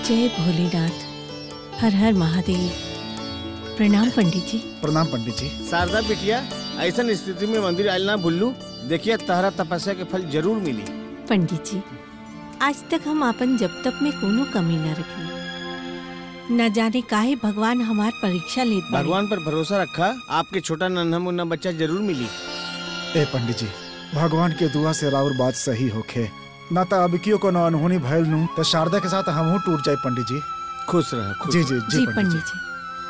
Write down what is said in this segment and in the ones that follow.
जय भोलेनाथ। हर हर महादेव। प्रणाम पंडित जी। प्रणाम पंडित जी। शारदा बिटिया, ऐसा स्थिति में मंदिर आयल ना भूलू। देखिए तहरा तपस्या के फल जरूर मिली। पंडित जी, आज तक हम अपन जब तक में कोनो कमी न रखी। न जाने काहे भगवान हमार परीक्षा लेत बाड़े। भगवान पर भरोसा रखा, आपके छोटा नन्हा मुन्ना बच्चा जरूर मिली। ए पंडित जी, भगवान के दुआ से राउर बात सही होखे, ना तो अब कियो को अनहोनी भयल नू तो शारदा के साथ हमहू टूट जाए। पंडित जी खुश रहो। जी जी जी पंडित जी।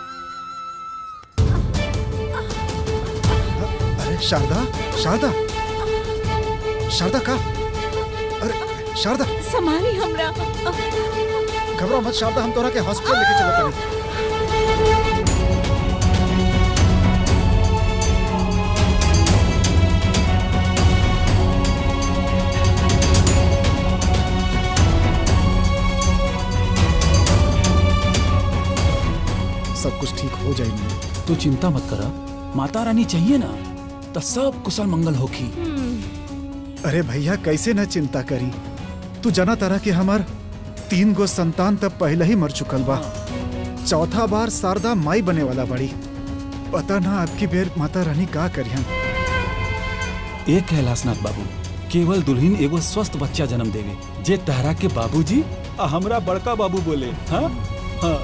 अरे शारदा, शारदा, शारदा का? अरे शारदा, संभाली हमरा। घबरा मत शारदा, हम तोरा के हॉस्पिटल लेके चलत हनी। सब कुछ ठीक हो जाएगी। तू चिंता मत करा, माता रानी चाहिए ना तो सब कुशल मंगल होगी। अरे भैया कैसे न चिंता करी, तू जाना तारा कि हमार 3 गो संतान तब पहले ही मर चुकल बा। चौथा बार शारदा माई बने वाला बड़ी। पता ना आपकी बेर माता रानी का करियन। एक कैलाशनाथ बाबू, केवल दुल्हन एगो स्वस्थ बच्चा जन्म देवे, जे तहरा के बाबूजी आ हमरा बड़का बाबू बोले। हाँ हाँ।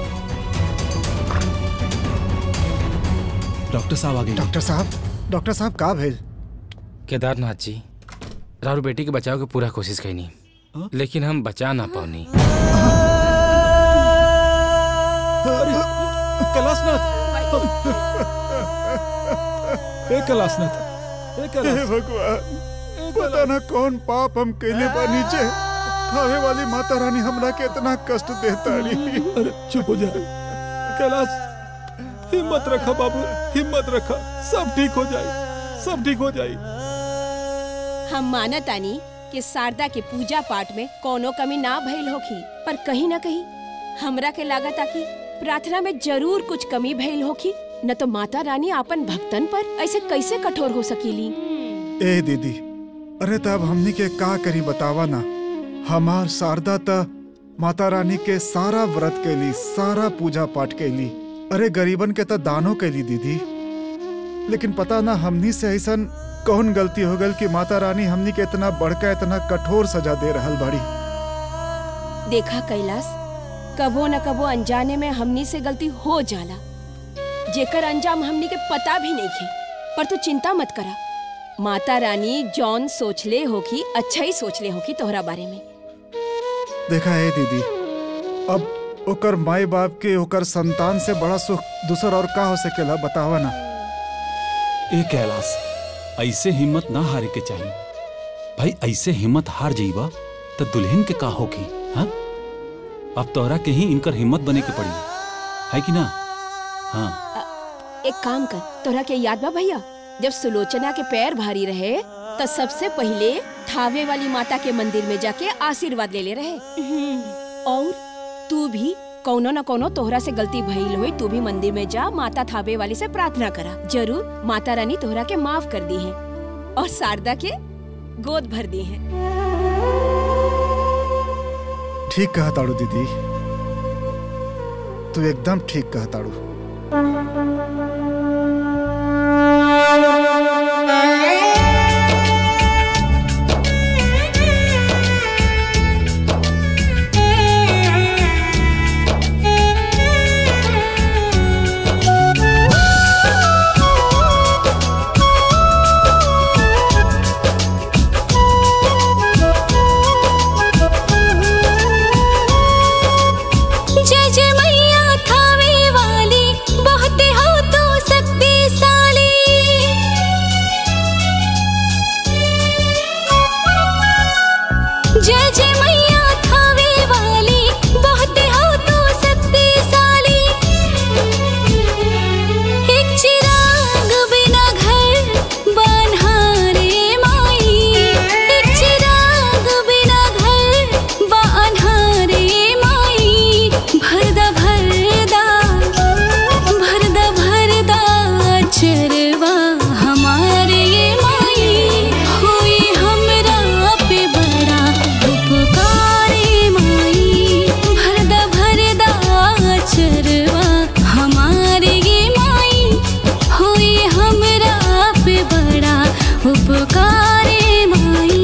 डॉक्टर साहब आ गए। डॉक्टर साहब का भेल? केदारनाथ जी, राहुल बेटी के बचाव की पूरा कोशिश कईनी, लेकिन हम बचा ना पानी। कैलाशनाथ, कैलाशनाथ, हे भगवान, पता ना कौन पाप हम कैले बानी जे थावे वाली माता रानी हमरा के इतना कष्ट देताड़ी। अरे चुप हो जा कैलाश, हिम्मत रखा बाबू, हिम्मत रखा, सब ठीक हो जाए, सब ठीक हो जाए। हम मानतानी कि शारदा के पूजा पाठ में कोनो कमी ना भइल होखी, पर कहीं ना कहीं हमरा के लागता कि प्रार्थना में जरूर कुछ कमी भइल होखी, न तो माता रानी आपन भक्तन पर ऐसे कैसे कठोर हो सकीली। ए दीदी, अरे तब हमनी के का करी बतावा ना। हमार शारदा त माता रानी के सारा व्रत कैली, सारा पूजा पाठ कैली, अरे गरीबन के तो दानो कैली दीदी। लेकिन पता ना हमनी से ऐसा कौन गलती हो गल कि माता रानी हमनी के इतना बड़का, इतना कठोर सजा दे रहल बड़ी। देखा कैलाश, कबो न कबो अनजाने में हमनी से गलती हो जाला, जेकर अंजाम हमनी के पता भी नहीं थे। पर तू चिंता मत करा, माता रानी जौन सोचले होखी अच्छा ही सोचले होखी तोहरा बारे में। देखा है दीदी, अब ओकर माई बाप के ओकर संतान से बड़ा सुख दूसर और का हो सकेला बतावा ना। ए कैलाश, ऐसे हिम्मत ना हारे के चाहिए भाई। ऐसे हिम्मत हार जाइबा तो दुल्हन के का होगी। हाँ, अब तोहरा के ही इनकर हिम्मत बने के पड़ी है कि ना। हाँ, एक काम कर, तोहरा के याद बा भैया, जब सुलोचना के पैर भारी रहे तो सबसे पहले थावे वाली माता के मंदिर में जाके आशीर्वाद ले ले रहे। और तू भी कौनो न कौनो तोहरा से गलती भइल हुई, तू भी मंदिर में जा, माता थावे वाली से प्रार्थना करा, जरूर माता रानी तोहरा के माफ कर दी है और शारदा के गोद भर दी है। ठीक कहा ताड़ू दीदी, तू एकदम ठीक कहा ताड़ू। जय जय मैया थावे वाली, बहुत उपकारे माई।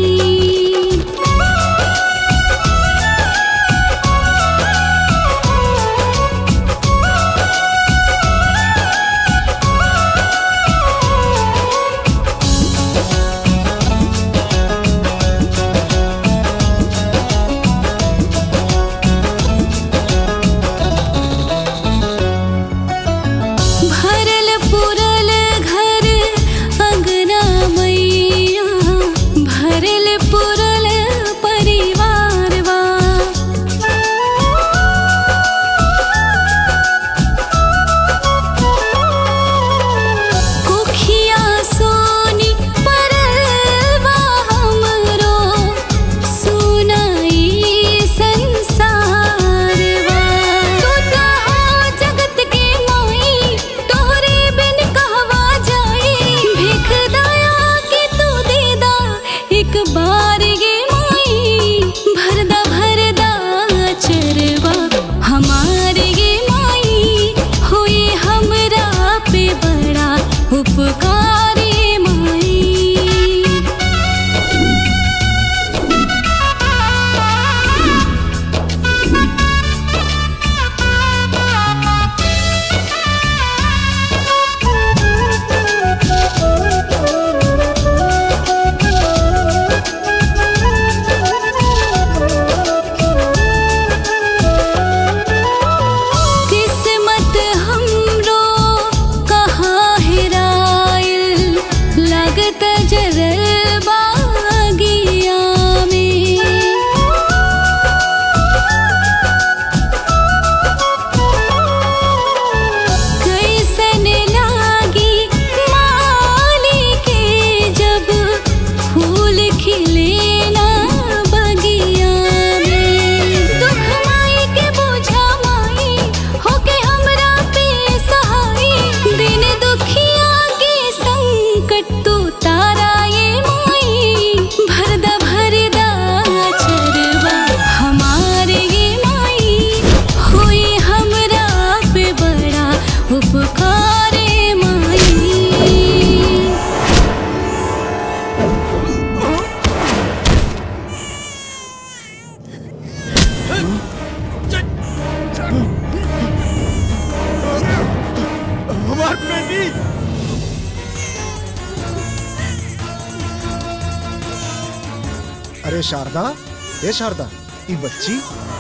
अरे शारदा, ए शारदा, ई बच्ची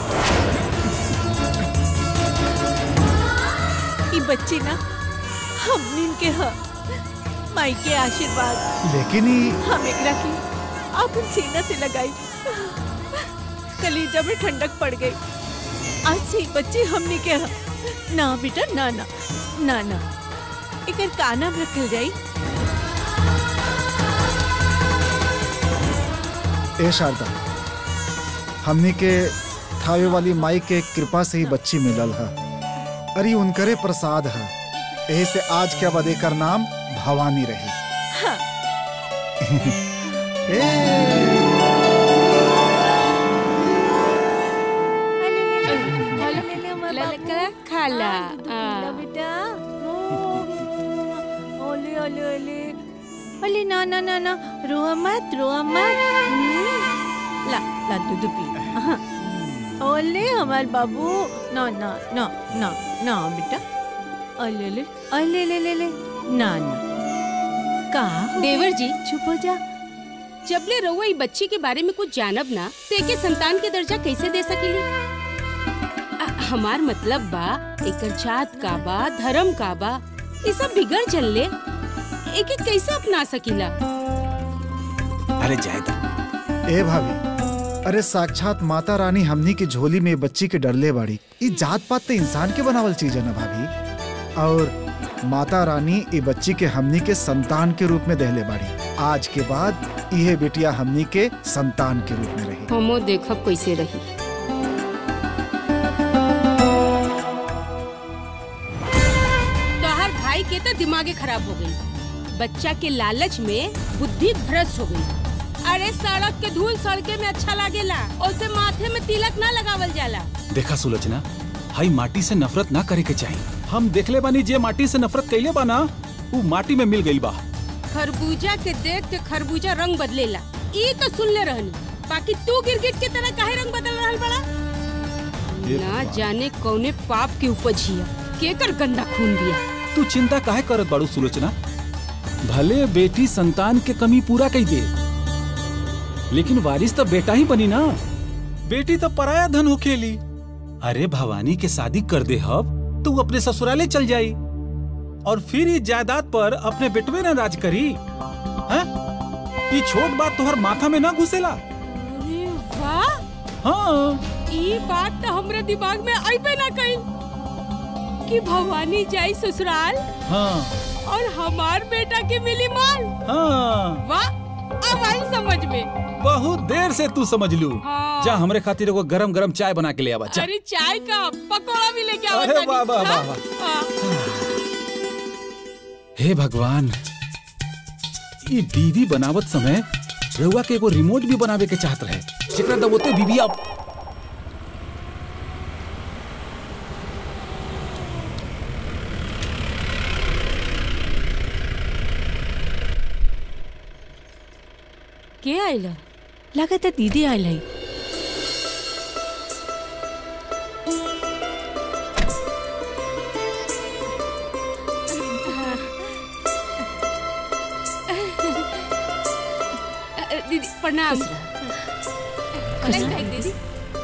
ना हमनी के माई के आशीर्वाद, लेकिन हम एकरा की अपन सीना से लगाई, कलीजा में ठंडक पड़ गई। आज से बच्ची हमनी के ना बेटा, ना ना ना ना, एकर का नाम रखल जाई? ए शारदा, हमनी के थावे वाली माई के कृपा से ही बच्ची मिलल है। अरे उनकरे प्रसाद है, यही से आज के बाद एकर नाम भवानी रही। हाँ। खाला बेटा, ओले ओले ओले ओले, ना ना ना ना, रोआ मत रोआ मत, ला ला दूध पी। ओले हमार बाबू, ना ना ना ना ना बेटा, ओले ले ओले ले ले ले, ना ना, का देवर जी चुप हो जा। जबले रउआ ई बच्ची के बारे में कुछ जानब ना तो एके संतान के दर्जा कैसे दे सकेली? हमार मतलब बा एकर जात का बा, धर्म का बा, ये सब बिगड़ चलले एके कैसे अपना सकीला? अरे जायदा ए भाभी, अरे साक्षात माता रानी हमनी की झोली में बच्ची के डरले बाड़ी। ई जात पात तो इंसान के बनावल चीज है ना भाभी, और माता रानी ई बच्ची के हमनी के संतान के रूप में दहले बाड़ी। आज के बाद यह बेटिया हमनी के संतान के रूप में रही। हमो देखब कैसे रही। तोहर भाई के तो दिमागे खराब हो गई, बच्चा के लालच में बुद्धि भ्रष्ट हो गई। अरे सड़क के धूल सड़के में अच्छा लागेला, उसे माथे में तिलक ना लगावल जाला। देखा सुलोचना, हाई माटी से नफरत ना करे के चाहिए। हम देखले बानी जे माटी से नफरत कैले बा ना, वो माटी में मिल गई बा। खरबूजा के देख के खरबूजा रंग बदलेला, ई तो सुनले रहनी। बाकी तू गिरगिट के तरह काहे रंग बदल रहल बड़ा? ना जाने कौने पाप के उपज हिया, केकर गंदा खून बिया। तू चिंता काहे करत बाड़ू सुलोचना? भले बेटी संतान के कमी पूरा कई दे, लेकिन वारिस तो बेटा ही बनी ना। बेटी तो पराया धन हो खेली। अरे भवानी के शादी कर दे हब तू अपने ससुराले चल जाई और फिर इस जायदाद पर अपने बेटवे न राज करी। हैं? ये छोट बात तोहर माथा में ना घुसेला। अरे वाह, हाँ, ई बात तो हमरे दिमाग में आइबे ना कइल कि भवानी जाई ससुराल हाँ, और हमार बेटा के मिली माल। हाँ। वाह, अब आई समझ में। बहुत देर से तू समझ लू। हाँ। जा हमरे खातिर एगो गरम गरम चाय बना के ले आवा। जा। अरे चाय का पकौड़ा भी लेके आओ। अरे वाह वाह वाह वाह। हे भगवान, ये बीवी बनावत समय रउआ के एगो रिमोट भी बनावे के चाहत रहे, जेकरा दबोते बीवी अब के आइला? लागत है दीदी आयल है। दीदी प्रणाम। दीदी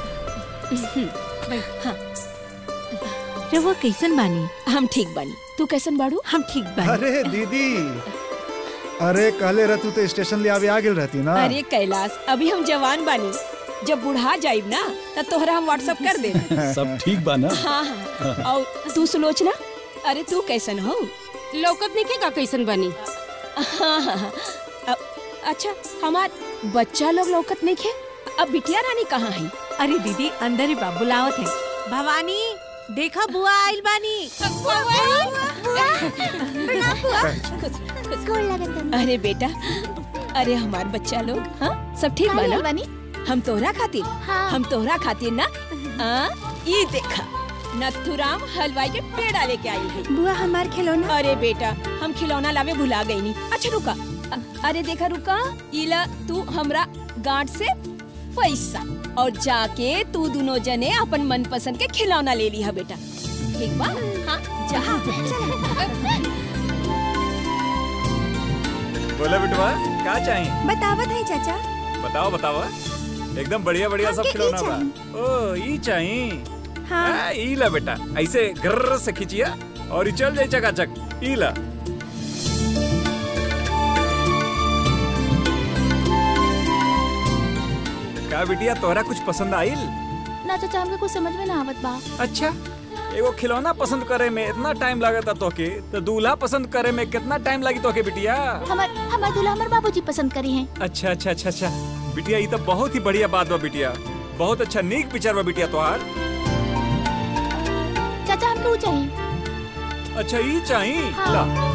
रउआ कैसन बानी? हम ठीक बानी, तू कैसन बाड़ू? हम ठीक बानी। अरे दीदी, अरे कहले रहतू तो स्टेशन ले आवे आ गेल रहती ना। अरे कैलाश, अभी हम जवान बानी, जब बुढ़ा जाइब ना त तोहरा हम व्हाट्सएप कर दे। सब ठीक बा ना? हाँ हाँ। और तू सुलोचना, अरे तू कैसन हो? लौकत नहीं का कैसन बनी? हाँ हाँ हाँ। अच्छा, हमार बच्चा लोग लौकत नहीं खे। अब बिटिया रानी कहाँ है? अरे दीदी अंदर ही बाबू लावत है। भवानी देखा बुआ आइल बानी। अरे बेटा, अरे हमार बच्चा लोग, हाँ सब ठीक बानी? हम तोहरा खातिर, हम तोहरा खातिर ना ये देखा नथुराम हलवाई के पेड़ा लेके आई है। बुआ हमार खिलौना। अरे बेटा, हम खिलौना लावे भुला गई नी। अच्छा रुका, अरे देखा रुका, इला तू हमरा गांठ से पैसा और जाके तू दोनों जने अपन मनपसंद के खिलौना ले ली है बेटा। ठीक बा? हाँ जा। बोला बिटवा, क्या चाहिए? बतावत है चाचा। बताओ बताओ, एकदम बढ़िया बढ़िया सब खिलौना बा। ओ ई चाहिए? हाँ। ई ला बेटा, ऐसे गर्र से खींचिया और चल जाए चकाचक। ई ला। का बिटिया, तोहरा कुछ पसंद आइल? ना चाचा, हमके कुछ समझ में ना आवत बा। अच्छा, एगो खिलौना पसंद करे में इतना टाइम लागता तोके, तो दूल्हा पसंद करे में कितना टाइम लगी तोके बिटिया? हमार दूल्हा हमार बाबूजी पसंद करी हैं। अच्छा अच्छा अच्छा अच्छा बिटिया, ये तो बहुत ही बढ़िया बात बा बिटिया। बहुत अच्छा नीक पिक्चर बा बिटिया तोहार। चाचा हमके वो चाहिए। अच्छा ये चाहिए? हाँ। ला।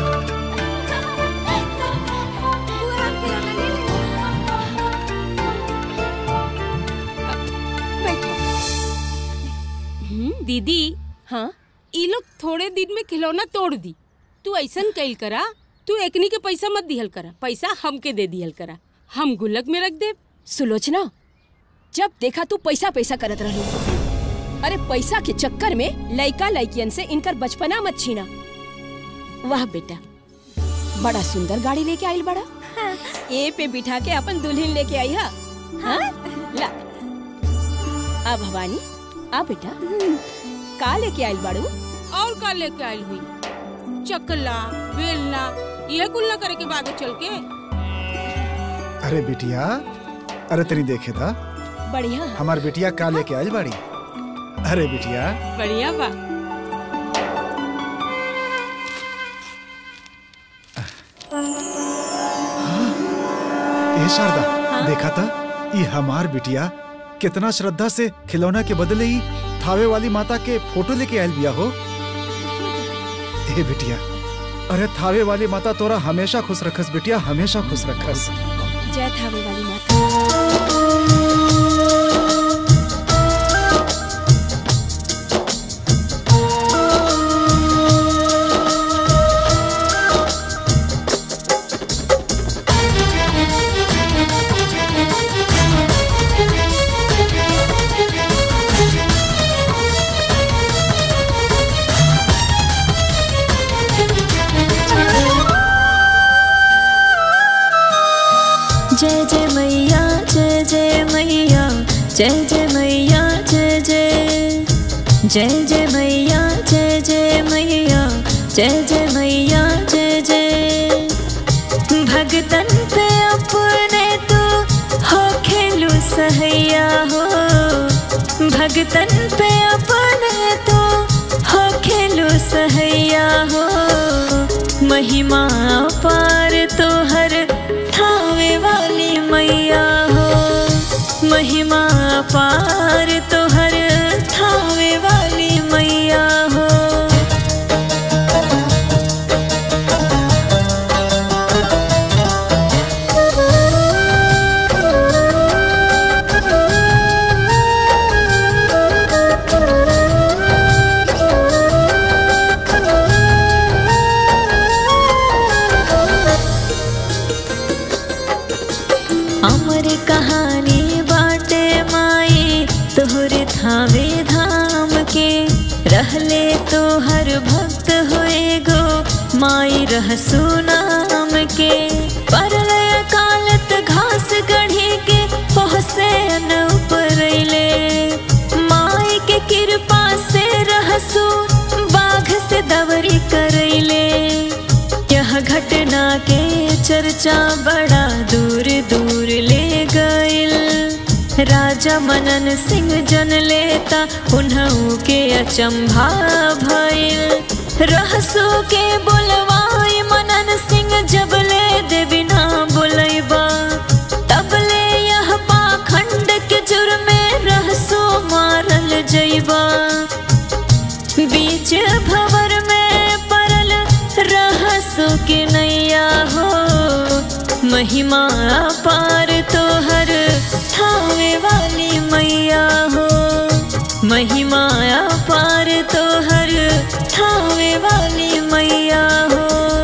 दीदी, हाँ ई लोग थोड़े दिन में खिलौना तोड़ दी। तू ऐसन कैल करा, तू एकनी के पैसा मत दिहल करा, पैसा हमके दे दिहल करा, हम गुल्लक में रख दे। सुलोचना, जब देखा तू पैसा पैसा करत रही। अरे पैसा के चक्कर में लइका लइकियन से इनकर बचपना मत छीना। वाह बेटा, बड़ा सुंदर गाड़ी लेके आइल बड़ा। हाँ। ए पे बिठा के अपन दुल्हन लेके आई हा। हाँ? ला। आ भवानी, आ बेटा, का लेके आइल बाड़ू? और का लेके आइल हुई? चकला, बेलना, ये कुल न करे के बागे चल के। अरे बिटिया, अरे तेरी देखे था बढ़िया। हमार बिटिया का लेके आइल बाड़ी। अरे बिटिया, बढ़िया बा। ए शारदा, देखा था ये हमार बिटिया कितना श्रद्धा से खिलौना के बदले ही थावे वाली माता के फोटो लेके आयल बिया हो। ए बिटिया, अरे थावे वाली माता तोरा हमेशा खुश रखस बिटिया, हमेशा खुश रखस। जय थावे वाली माता। जय जय मैया जय जय मैया जय जय मैया जय जय जय जय मैया जय जय मैया जय जय मैया जय जय। भगतन पे अपने तो हो खेलू सहैया हो, भगतन पे अपने तो हो खेलू सहैया हो। महिमा पार तो हर ठावे वाली मैया हो, महिमा पार तो हर ठावे वाली मैया हो। अमर कहानी बाटे माई तोहरे थावे धाम के, रहले तो हर भक्त होए गो माई रहसु नाम के। परलय कालत घास गढ़ी के पहुँचे न उपरैले, माई के कृपा से रहसु बाघ से दवरी करैले। यह घटना के चर्चा बड़ा दूर दूर ले गइल, राजा मनन सिंह जन लेता उन्हू के अचंभा भइल। रहसु के बोलवाई मनन सिंह जब ले दे बिना बोलैबा, तब ले यह पाखंड के जुर्मे रहसु मारल जइबा। बीच भंवर में परल रहसु के नैया हो, महिमा पार तो हर ठावे वाली मैया हो, महिमा पार तो हर ठावे वाली मैया हो।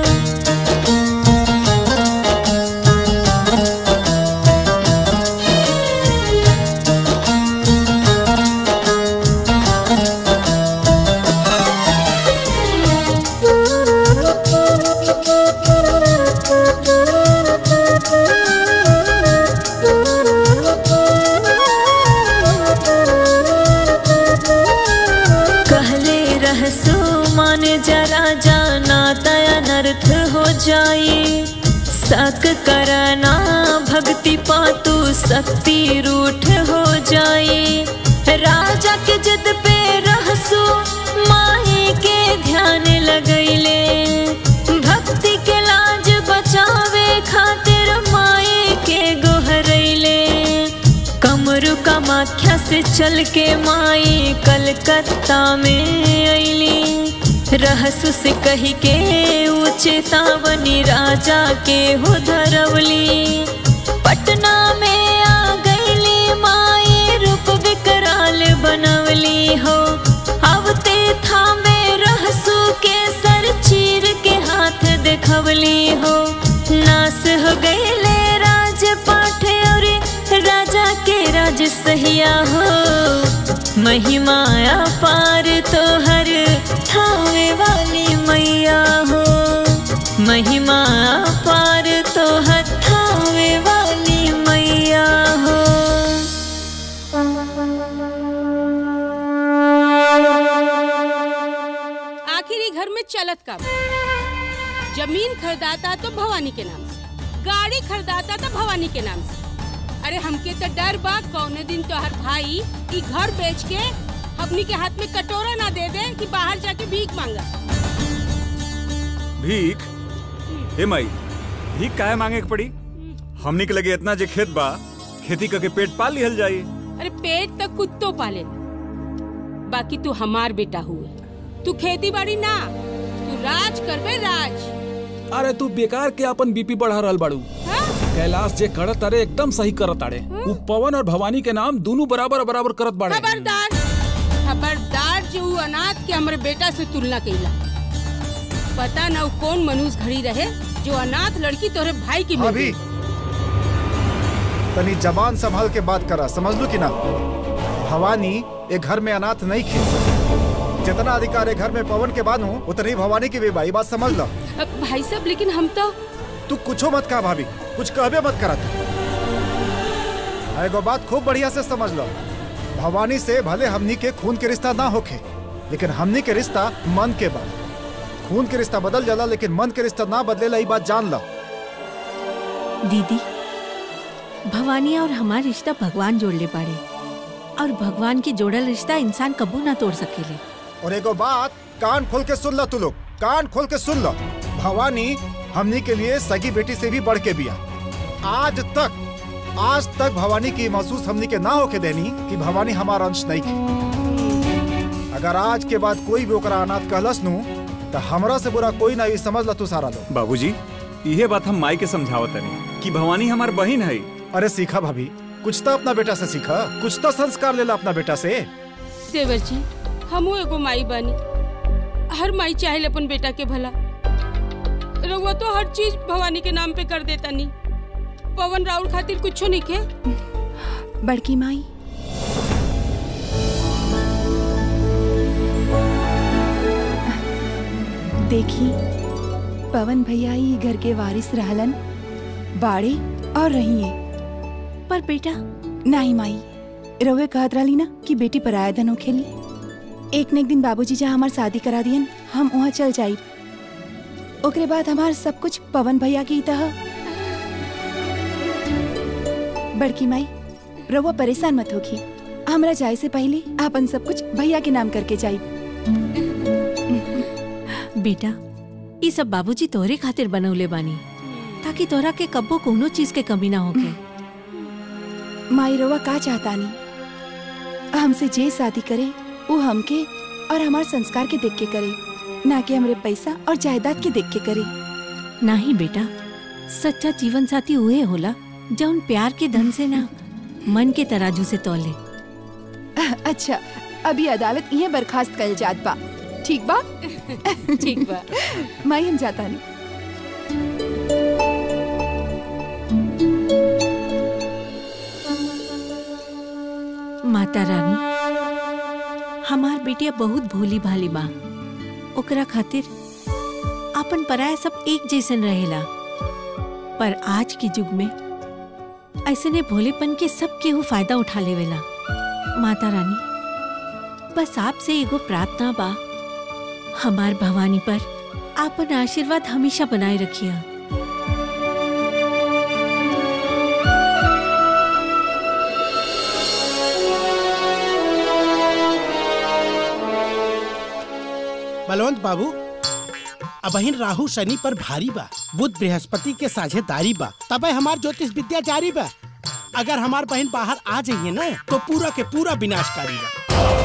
जरा जाना तया नर्थ हो जाए, सक करना भक्ति पातु शक्ति रूठ हो जाए। राजा के जिद पे रहसु माई के ध्यान लगैले, भक्ति के लाज बचावे खातिर माई के गोहरैले। कमरू कामाख्या से चल के माई कलकत्ता में अइली, रहसु से कही के चेतावनी राजा के हो धरवली। पटना में आ गईली माई रूप विकराल बनवली हो, अवते थामे रहसु के सर चीर के हाथ देखवली हो। नास हो गईले राज पाठ और राजा के राज सहिया हो, महिमा पार तो हर ठावे वाली मैया हो, महिमा पार तो हर ठावे वाली मैया हो। आखिर घर में चलत का जमीन खरीदाता तो भवानी के नाम से, गाड़ी खरीदाता तो भवानी के नाम से। अरे हमके तो डर बा कौने दिन तो हर भाई ई घर बेच के अपनी के हाथ में कटोरा ना दे दे कि बाहर जाके भीख मांगा। भीख? हे माई, भीख काहे मांगे के पड़ी? हमनी के लगे इतना जे खेत बा, खेती करके पेट पाल लिहल जाई। अरे पेट तक कुत्तो पाले, बाकी तू हमार बेटा हुए, तू खेती बाड़ी ना, तू राज करबे राज। अरे तू बेकार के अपन बीपी बढ़ा रहल बाड़ू। कैलाश जे करत अरे एकदम सही करत आड़े, वो पवन और भवानी के नाम दोनों बराबर बराबर करत बाड़े। खबरदार, खबरदार जो अनाथ के हमरे बेटा से तुलना कइला। पता न कौन मनुष्य घड़ी रहे जो अनाथ लड़की तोरे भाई की अभी तनी जबान संभाल के बात करा, समझ लो कि ना। भवानी एक घर में अनाथ नहीं थी, जितना अधिकार घर में पवन के बानू उतनी भवानी की भी भाई, बात समझ लो। भाई साहब लेकिन हम तो तू कुछो मत कहा भाभी, कुछ कहबे मत करा तू। एगो बात खूब बढ़िया से समझ लो, भवानी से भले हमनी के खून के रिश्ता ना होखे, लेकिन हमनी के रिश्ता मन के बा। खून के रिश्ता बदल जाला लेकिन मन के रिश्ता ना बदलेला, ई बात जान लो। दीदी, भवानी और हमार रिश्ता भगवान जोड़ ले पाड़े, और भगवान के जोड़ल रिश्ता इंसान कबू ना तोड़ सकेले। और एगो बात कान खोल के सुन लो तू लोग, कान खोल के सुन लो। भवानी हमनी के लिए सगी बेटी से भी बढ़ के बिया। आज तक भवानी की महसूस हमनी के ना होके देनी कि भवानी हमारा अंश नहीं थी। अगर आज के बाद कोई भी ओकरा अनाथ कहलस नु तो हमरा से बुरा कोई ना, ये समझ लो तू सारा लोग। बाबूजी, यह बात हम माई के समझावत नहीं कि भवानी हमार बहन है। अरे सीखा भाभी, कुछ तो अपना बेटा से सीखा, कुछ तो संस्कार लेला अपना बेटा से। देवर जी, हमू एगो माई बानी, हर माई चाहे अपन बेटा के भला। रउआ तो हर चीज भवानी के नाम पे कर देता नहीं। पवन राउल खातिर कुछ नहीं के। बड़की माई, देखी पवन भैया ही घर के वारिस रहलन, बाड़े और रहिए। पर बेटा नहीं माई, रउए कहत रहली ना कि बेटी पराया धन होखेली। एक न एक दिन बाबूजी जहाँ हमार शादी करा दियन, हम वहाँ चल जाई। ओकरे बाद हमार सब कुछ पवन भैया की तरह। बड़की माई, रउआ परेशान मत होखी, हमरा जाए से पहले आपन सब कुछ भैया के नाम करके जाई। बेटा, ये सब बाबूजी तोहरे खातिर बनौले बानी, ताकि तोहरा के कब्बो कोनो चीज के कमी ना होके। माई रउआ का चाहतानी? हमसे जे शादी करे वो हमके और हमार संस्कार के देख के करे, ना कि हमरे पैसा और जायदाद के देख के करे। नहीं बेटा, सच्चा जीवन साथी उहे होला जौन प्यार के धन से ना, मन के तराजू से तौले। अच्छा, अभी अदालत ये बर्खास्त कल जात बा, ठीक बा? ठीक बा। माई हम जाता नहीं। माता रानी, हमार बेटिया बहुत भोली भाली बा। ओकरा खातिर अपन पराया सब एक जैसन रहेला, पर आज के युग में ऐसने भोलेपन के सब केहू फायदा उठा लेवेला। माता रानी, बस आपसे एगो प्रार्थना बा, हमार भवानी पर आपन आशीर्वाद हमेशा बनाए रखिया। बलवंत बाबू, अबहिन राहु शनि पर भारी बा, बुध बृहस्पति के साझेदारी बा, तबे हमार ज्योतिष विद्या जारी बा। अगर हमार बहन बाहर आ जाइए ना तो पूरा के पूरा विनाशकारी बा।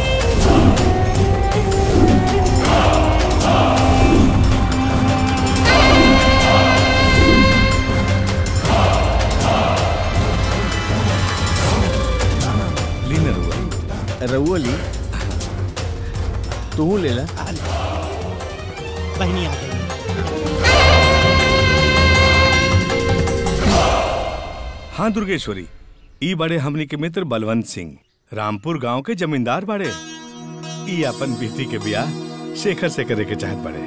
रउआ ली, तू ले ला। बहनी आ गई। हाँ दुर्गेश्वरी, ई बड़े हमनी के मित्र बलवंत सिंह, रामपुर गांव के जमींदार बड़े। ई अपन बेटी के ब्याह शेखर से करे के चाहत बड़े।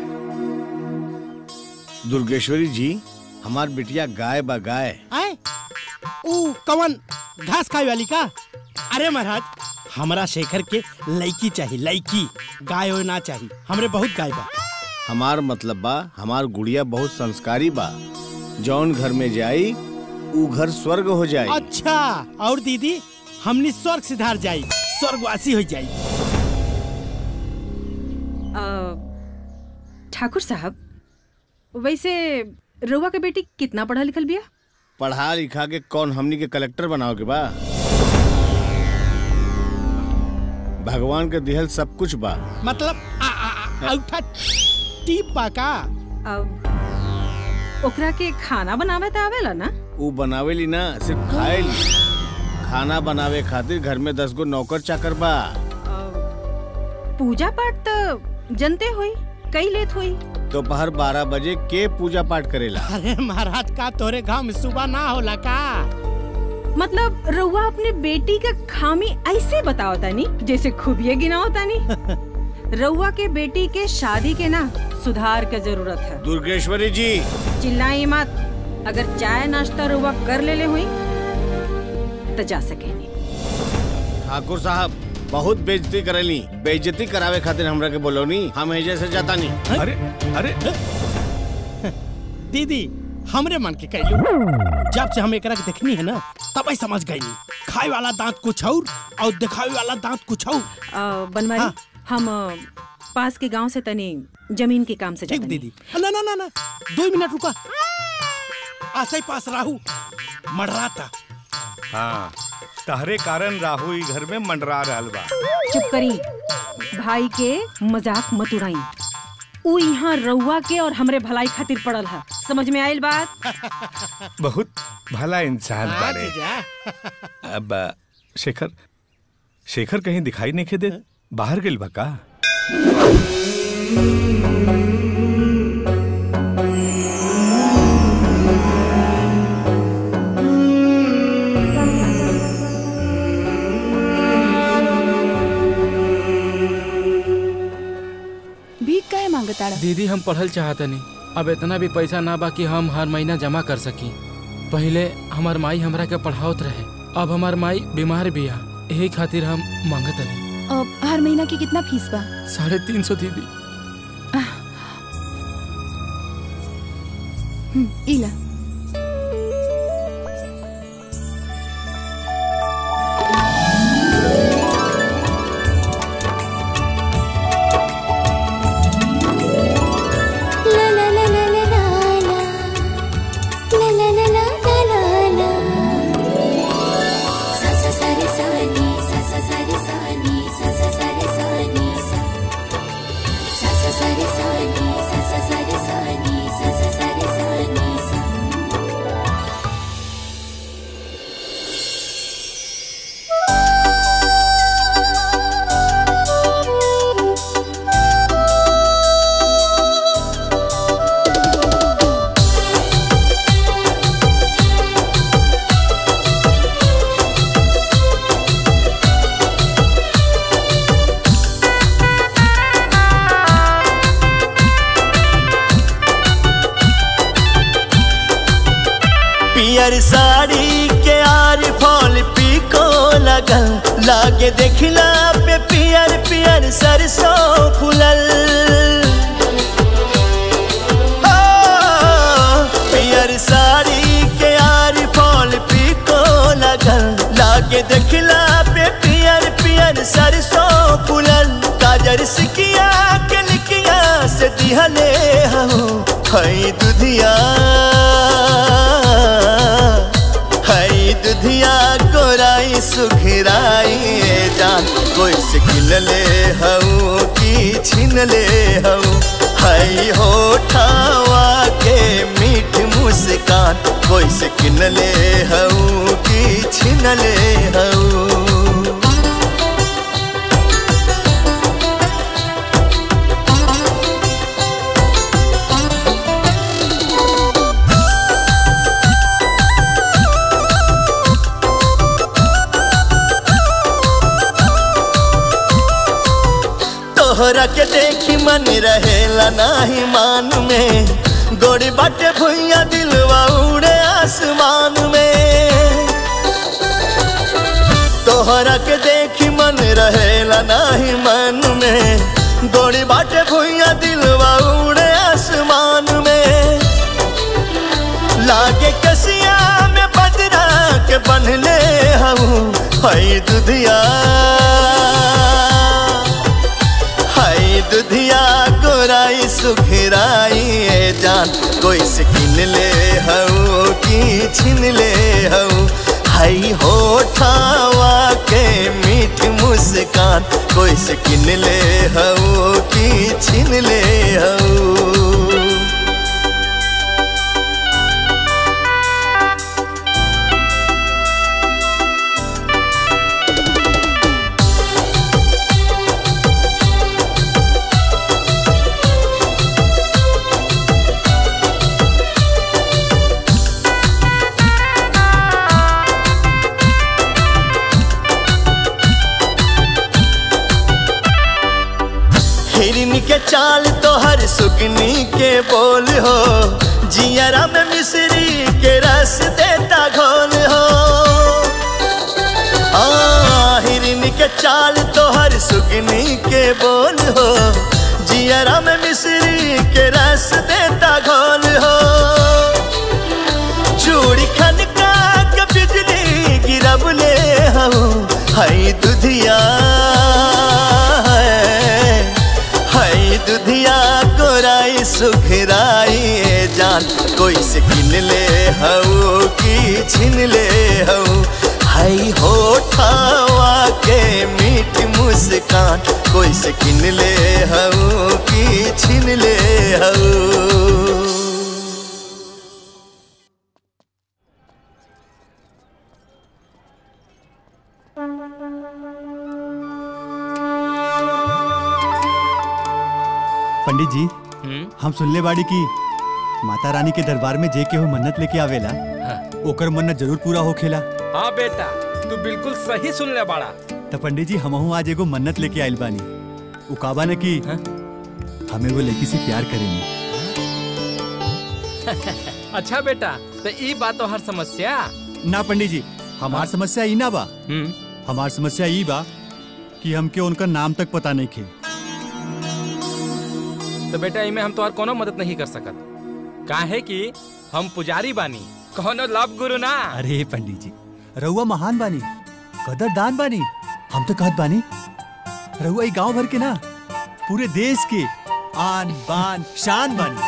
दुर्गेश्वरी जी, हमार बिटिया गाय बा गाय। आए? ऊ कवन घास खाए वाली का? अरे महाराज, हमरा शेखर के लड़की चाहिए, लड़की, गाय हो ना चाहिए। हमरे बहुत गाय बा। हमार मतलब बा, हमार गुड़िया बहुत संस्कारी बा, जौन घर में जाई ऊ घर स्वर्ग हो जाए। अच्छा, और दीदी हमनी स्वर्ग सिधार जाई, स्वर्गवासी हो जाई। ठाकुर साहब, वैसे रउआ के बेटी कितना पढ़ा लिखल बिया? पढ़ा लिखा के कौन हमनी के कलेक्टर बनाओ के बा? भगवान के दिहल सब कुछ बा। मतलब औठा टीप बा का? ओकरा के खाना बनावे त आवेला ना? ऊ बनावेली ना, सिर्फ खाएली। खाना बनावे खातिर घर में 10 गो नौकर चाकर बा। पूजा पाठ त जनते होई, कई लेत होई। दोपहर 12 बजे के पूजा पाठ करेला। अरे महाराज, का तोरे गांव में सुबह ना होला का? मतलब रउआ अपने बेटी का खामी ऐसे बताओ तानी जैसे खूबिये गिनाओ तानी। रउआ के बेटी के शादी के ना सुधार के जरूरत है। दुर्गेश्वरी जी, चिल्लाइए मत। अगर चाय नाश्ता रउआ कर ले हुई तो जा सकेनी। ठाकुर साहब बहुत बेइज्जती करेली, बेइज्जती करावे खातिर हमरा के बोलोनी, हम एजे से जाता नहीं। अरे अरे दीदी हमरे मन के कहलू, जब से हम एकरा के देखनी है ना तब ही समझ गई खाए वाला दांत कुछ और दिखावे वाला दांत कुछ और। बनवारी हाँ। हम पास के गांव से तनी जमीन के काम से ठीक जाते दीदी। ना ना ना ना 2 मिनट रुका, आसे पास राहू मडराता। हाँ तहरे कारण राहु ई घर में मंडरा रहल बा। चुप करी, भाई के मजाक मत उड़ाई। ऊ यहाँ रउआ के और हमरे भलाई खातिर पड़ल है, समझ में आयल बात? बहुत भला इंसान बारे। अब शेखर कहीं दिखाई नहीं दे, बाहर गेल बा का? दीदी हम पढ़ल चाहता नहीं, अब इतना भी पैसा ना बा कि हम हर महीना जमा कर सकी। पहले हमार माई हमरा के पढ़ावत रहे, अब हमार माई बीमार भी है, यही खातिर हम मांगत नहीं। हर महीना की कितना फीस बा? 350 दीदी। इला पियर साड़ी के आर फॉल पीको लगल, लागे देखला पे पियर पियर सरसों फुलल। पियर साड़ी के आर फॉल पीको लगल, लागे देखला पे पियर पियर सरसों फुलल। काजर सिकिया के लिकिया से दिहले हो खई दुधिया, दुधिया गोराई सुखराई जान, कोई से किनले हूँ कि छीनले हूँ। हई होठावा के मीठ मुस्कान, कोई से किनले हूँ कि छीनले हूँ। तोहरा के देखी मन रहेला नाही मान में, गोरी बाटे भुइया दिलवा उड़े आसमान में। तोहरा के देखी मन रहेला नाही मान में, गोरी बाटे भुइया दिलवा उड़े आसमान में। लागे कसिया में बदरा के बनले हूँ हई दुधिया, दुधिया गोराई सुखराई जान, कोई से किन ले हूँ कि छीन ले हूँ। हई होठावा के मीठ मुस्कान, कोई से किन ले हूँ कि छीन ले हूँ। हिरनी के चाल तो हर सुगनी के बोल हो, जियरा में मिश्री के रस देता घोल हो। के चाल तोहर सुगनी के बोल हो, जियरा में मिश्री के रस देता घोल हो। चूड़ी खनका के बिजली गिरबले हूँ, हई दुधिया हई दुधिया कोराई सुखराई जान, कोई से किन ले हऊ की छिन ले हऊ। हई होठवा के मीठी मुस्कान, कोई से किन ले हऊ की छिन ले हऊ। पंडित जी, हम सुनले बाड़ी की माता रानी के दरबार में जे के हो मन्नत लेके आवेला, ओकर मन्नत जरूर पूरा होखेला। हाँ बेटा, तू बिल्कुल सही सुन ले बाड़ा। तो पंडित जी, हमहू आज एगो मन्नत लेके आइल बानी। उ काबा ने की हमें वो लड़की से प्यार करेनी। अच्छा बेटा, तो ई बात तो हर समस्या ना पंडित जी, हमार समस्या ई ना बा। हमार समस्या ई बा कि हमके उनका नाम तक पता नहीं खे। तो बेटा इमे हम तोहर कोनो मदद नहीं कर सकत, काहे कि हम पुजारी बानी, कोनो लव गुरु ना। अरे पंडित जी, रउआ महान बानी, कदरदान बानी। हम तो कहत बानी रउआ ई गांव भर के ना, पूरे देश के आन बान शान बानी।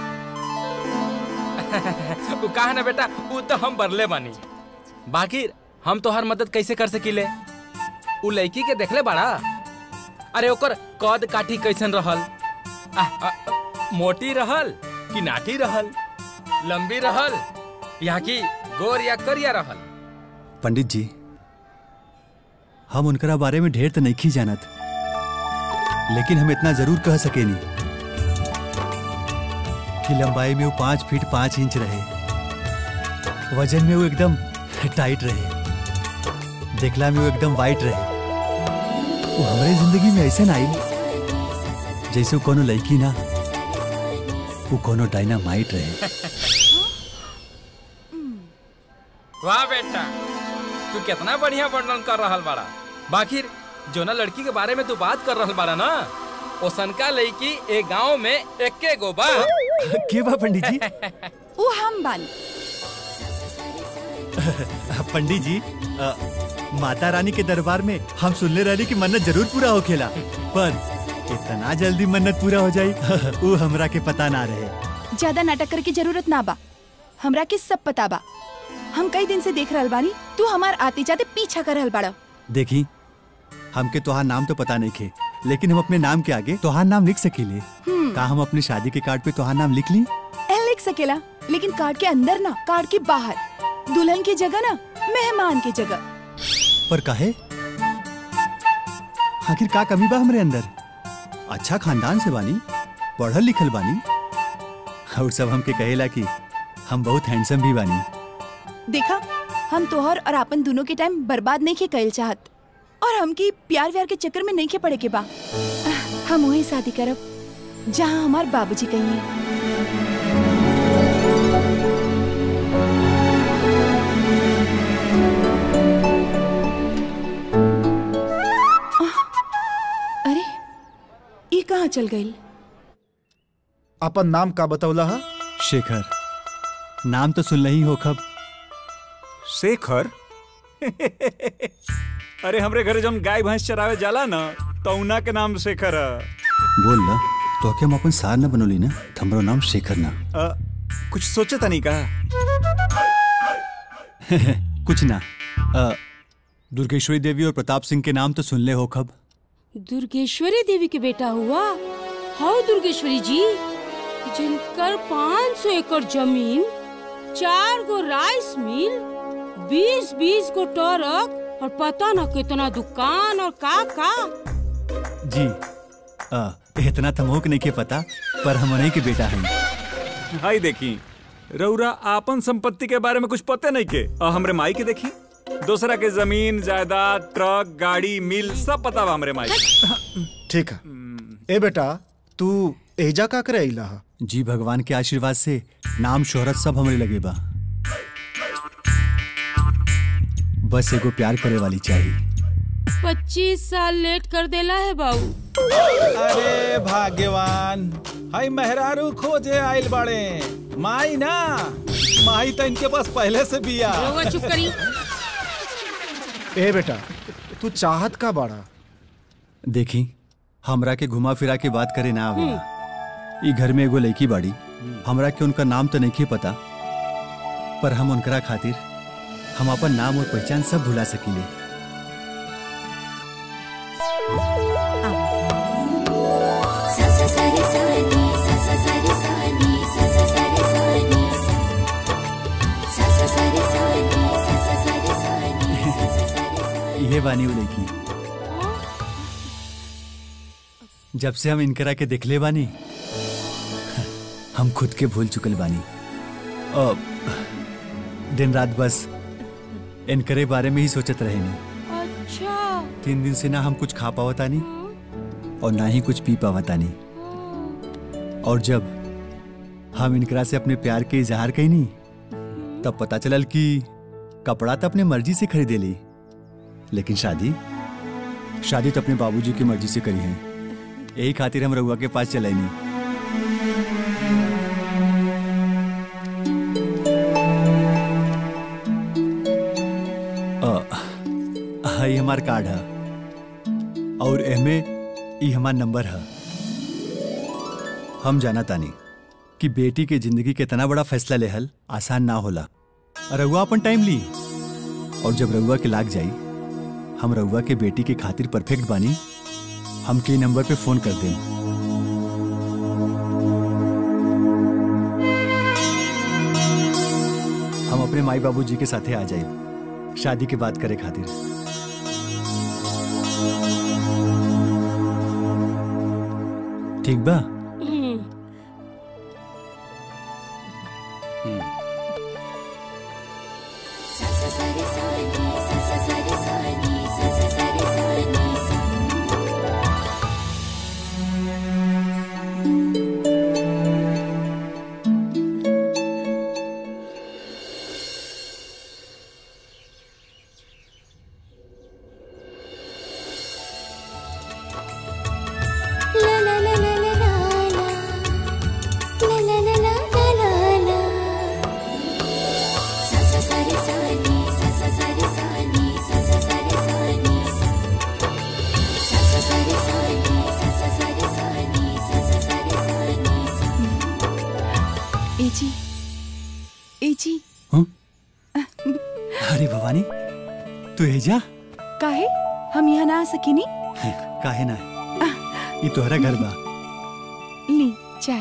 वो कहा ना बेटा, वो तो हम बरले बानी। बाकी हम तोहर मदद कैसे कर सकीले? उ लड़की के देखले बाड़ा? अरे ओकर कद काठी कैसन रहल? मोटी रहल कि नाटी रहल? लंबी रहल या कि गोर या करिया रहल? पंडित जी, हम उनकरा बारे में ढेर तो नहीं जानत, लेकिन हम इतना जरूर कह सकेनी कि लंबाई में वो 5 फीट 5 इंच रहे, वजन में वो एकदम टाइट रहे, देखला में वो एकदम वाइट रहे। वो हमारे जिंदगी में ऐसे ना आई जैसे वो कोनो लड़की ना, वो कोनो डायनामाइट रहे। वाह बेटा, तू कितना बढ़िया वर्णन कर रहल बाड़ा। बाकी जो ना लड़की के बारे में तू बात कर रहल बाड़ा ना, ओसनका लड़की एक गांव में एके गो बा। के बा पंडित जी? वो हम बानी। पंडित जी, माता रानी के दरबार में हम सुनले रहली कि मन्नत जरूर पूरा होखेला, पर इतना जल्दी मन्नत पूरा हो जाई वो हमरा के पता ना रहे। ज्यादा नाटक करे की जरूरत ना बा, हमरा के सब पता बा। हम कई दिन से देख रहल बानी, तू हमार आते जाते पीछा कर रहल बाड़ा। देखी, हमके तोहार नाम तो पता नहीं खे, लेकिन हम अपने नाम के आगे तोहार नाम लिख सकीले। का हम अपने शादी के कार्ड पे तोहार नाम लिख ली? लिख सकेला, लेकिन कार्ड के अंदर ना, कार्ड के बाहर। दुल्हन की जगह ना, मेहमान की जगह। पर काहे? आखिर का कमी बा हमरे अंदर? अच्छा खानदान से बानी, पढ़ल लिखल बानी, और सब हमके कहेला कि हम बहुत हैंडसम भी बानी। देखा, हम तोहर और अपन दोनों के टाइम बर्बाद नहीं के कइल चाहत, और हमकी प्यार व्यार के चक्कर में नहीं के पड़े के बा। हम वही शादी करब जहाँ हमार बाबूजी कहिए। अरे ये कहाँ चल गई? अपन नाम का बतौला है? शेखर। नाम तो सुन ही हो खब। शेखर? अरे हमरे घरे जब गाय भैंस चरावे जाला ना, तो उना के नाम शेखर है। बोल ना, तो क्या हम अपन सार न बनोली ना, हमरो नाम शेखर ना। कुछ सोचे था नहीं का? कुछ ना। दुर्गेश्वरी देवी और प्रताप सिंह के नाम तो सुन ले हो खब। दुर्गेश्वरी देवी के बेटा हुआ? हाँ दुर्गेश्वरी जी, जिनकर 500 एकड़ जमीन, 4 गो राइस मिल, 20-20 गो ट्रक और पता न कितना दुकान और का। जी, इतना तमोक नहीं के पता, पर हम उन्हीं के बेटा हैं। हाय देखी, रउरा आपन संपत्ति के बारे में कुछ पते नहीं के, और हमरे माई के देखी, दूसरा के जमीन जायदाद, ट्रक, गाड़ी, मिल सब पता बा हमरे माई। ठीक है। ए बेटा, तू एजा का करे आइला? जी भगवान के आशीर्वाद से नाम शोहरत सब हमरे लगे बा, बस एगो प्यार करे वाली चाहिए। 25 साल लेट कर देला है बाबू। अरे भाग्यवान, हाय मेहरारू खोजे आइल बाड़े। माई ना, माई तो इनके पास पहले से बिया। रउआ चुप करी। ए बेटा, तू चाहत का बाड़ा? देखी, हमरा के घुमा फिरा के बात करे ना आवेला। ई घर में एगो लड़की बाड़ी, हमरा के उनका नाम तो नहीं पता, पर हम उनकरा खातिर हम अपन नाम और पहचान सब भुला सकीले। ये बानी वो लड़की। जब से हम इनकरा के देखले बानी, हम खुद के भूल चुकल बानी। दिन रात बस इनकरे बारे में ही सोचत रहे नहीं। अच्छा। 3 दिन से ना हम कुछ खा पावता नहीं और ना ही कुछ पी पावता नहीं। और जब हम इनकरा से अपने प्यार के इजहार कई नहीं, तब पता चलल कि कपड़ा तो अपने मर्जी से खरीदे ली, लेकिन शादी तो अपने बाबूजी की मर्जी से करी है। यही खातिर हम रउआ के पास चले नहीं। ये हमार कार्ड है और एमे ये हमार नंबर है। हम जाना तानी कि बेटी के जिंदगी के इतना बड़ा फैसला लेहल आसान ना होला। रउआ अपन टाइम ली और जब रउआ के लाग जाई, हम रउआ के बेटी के खातिर परफेक्ट बानी। हम के नंबर पे फोन कर दें। हम अपने माई बाबूजी के साथे आ जाए शादी की बात करे खातिर। ठीक बा? अरे भवानी, तू एजा? काहे? हम यहाँ ना आ सकेनी? काहे ना? ये तोहरा घर बा। ली चाय।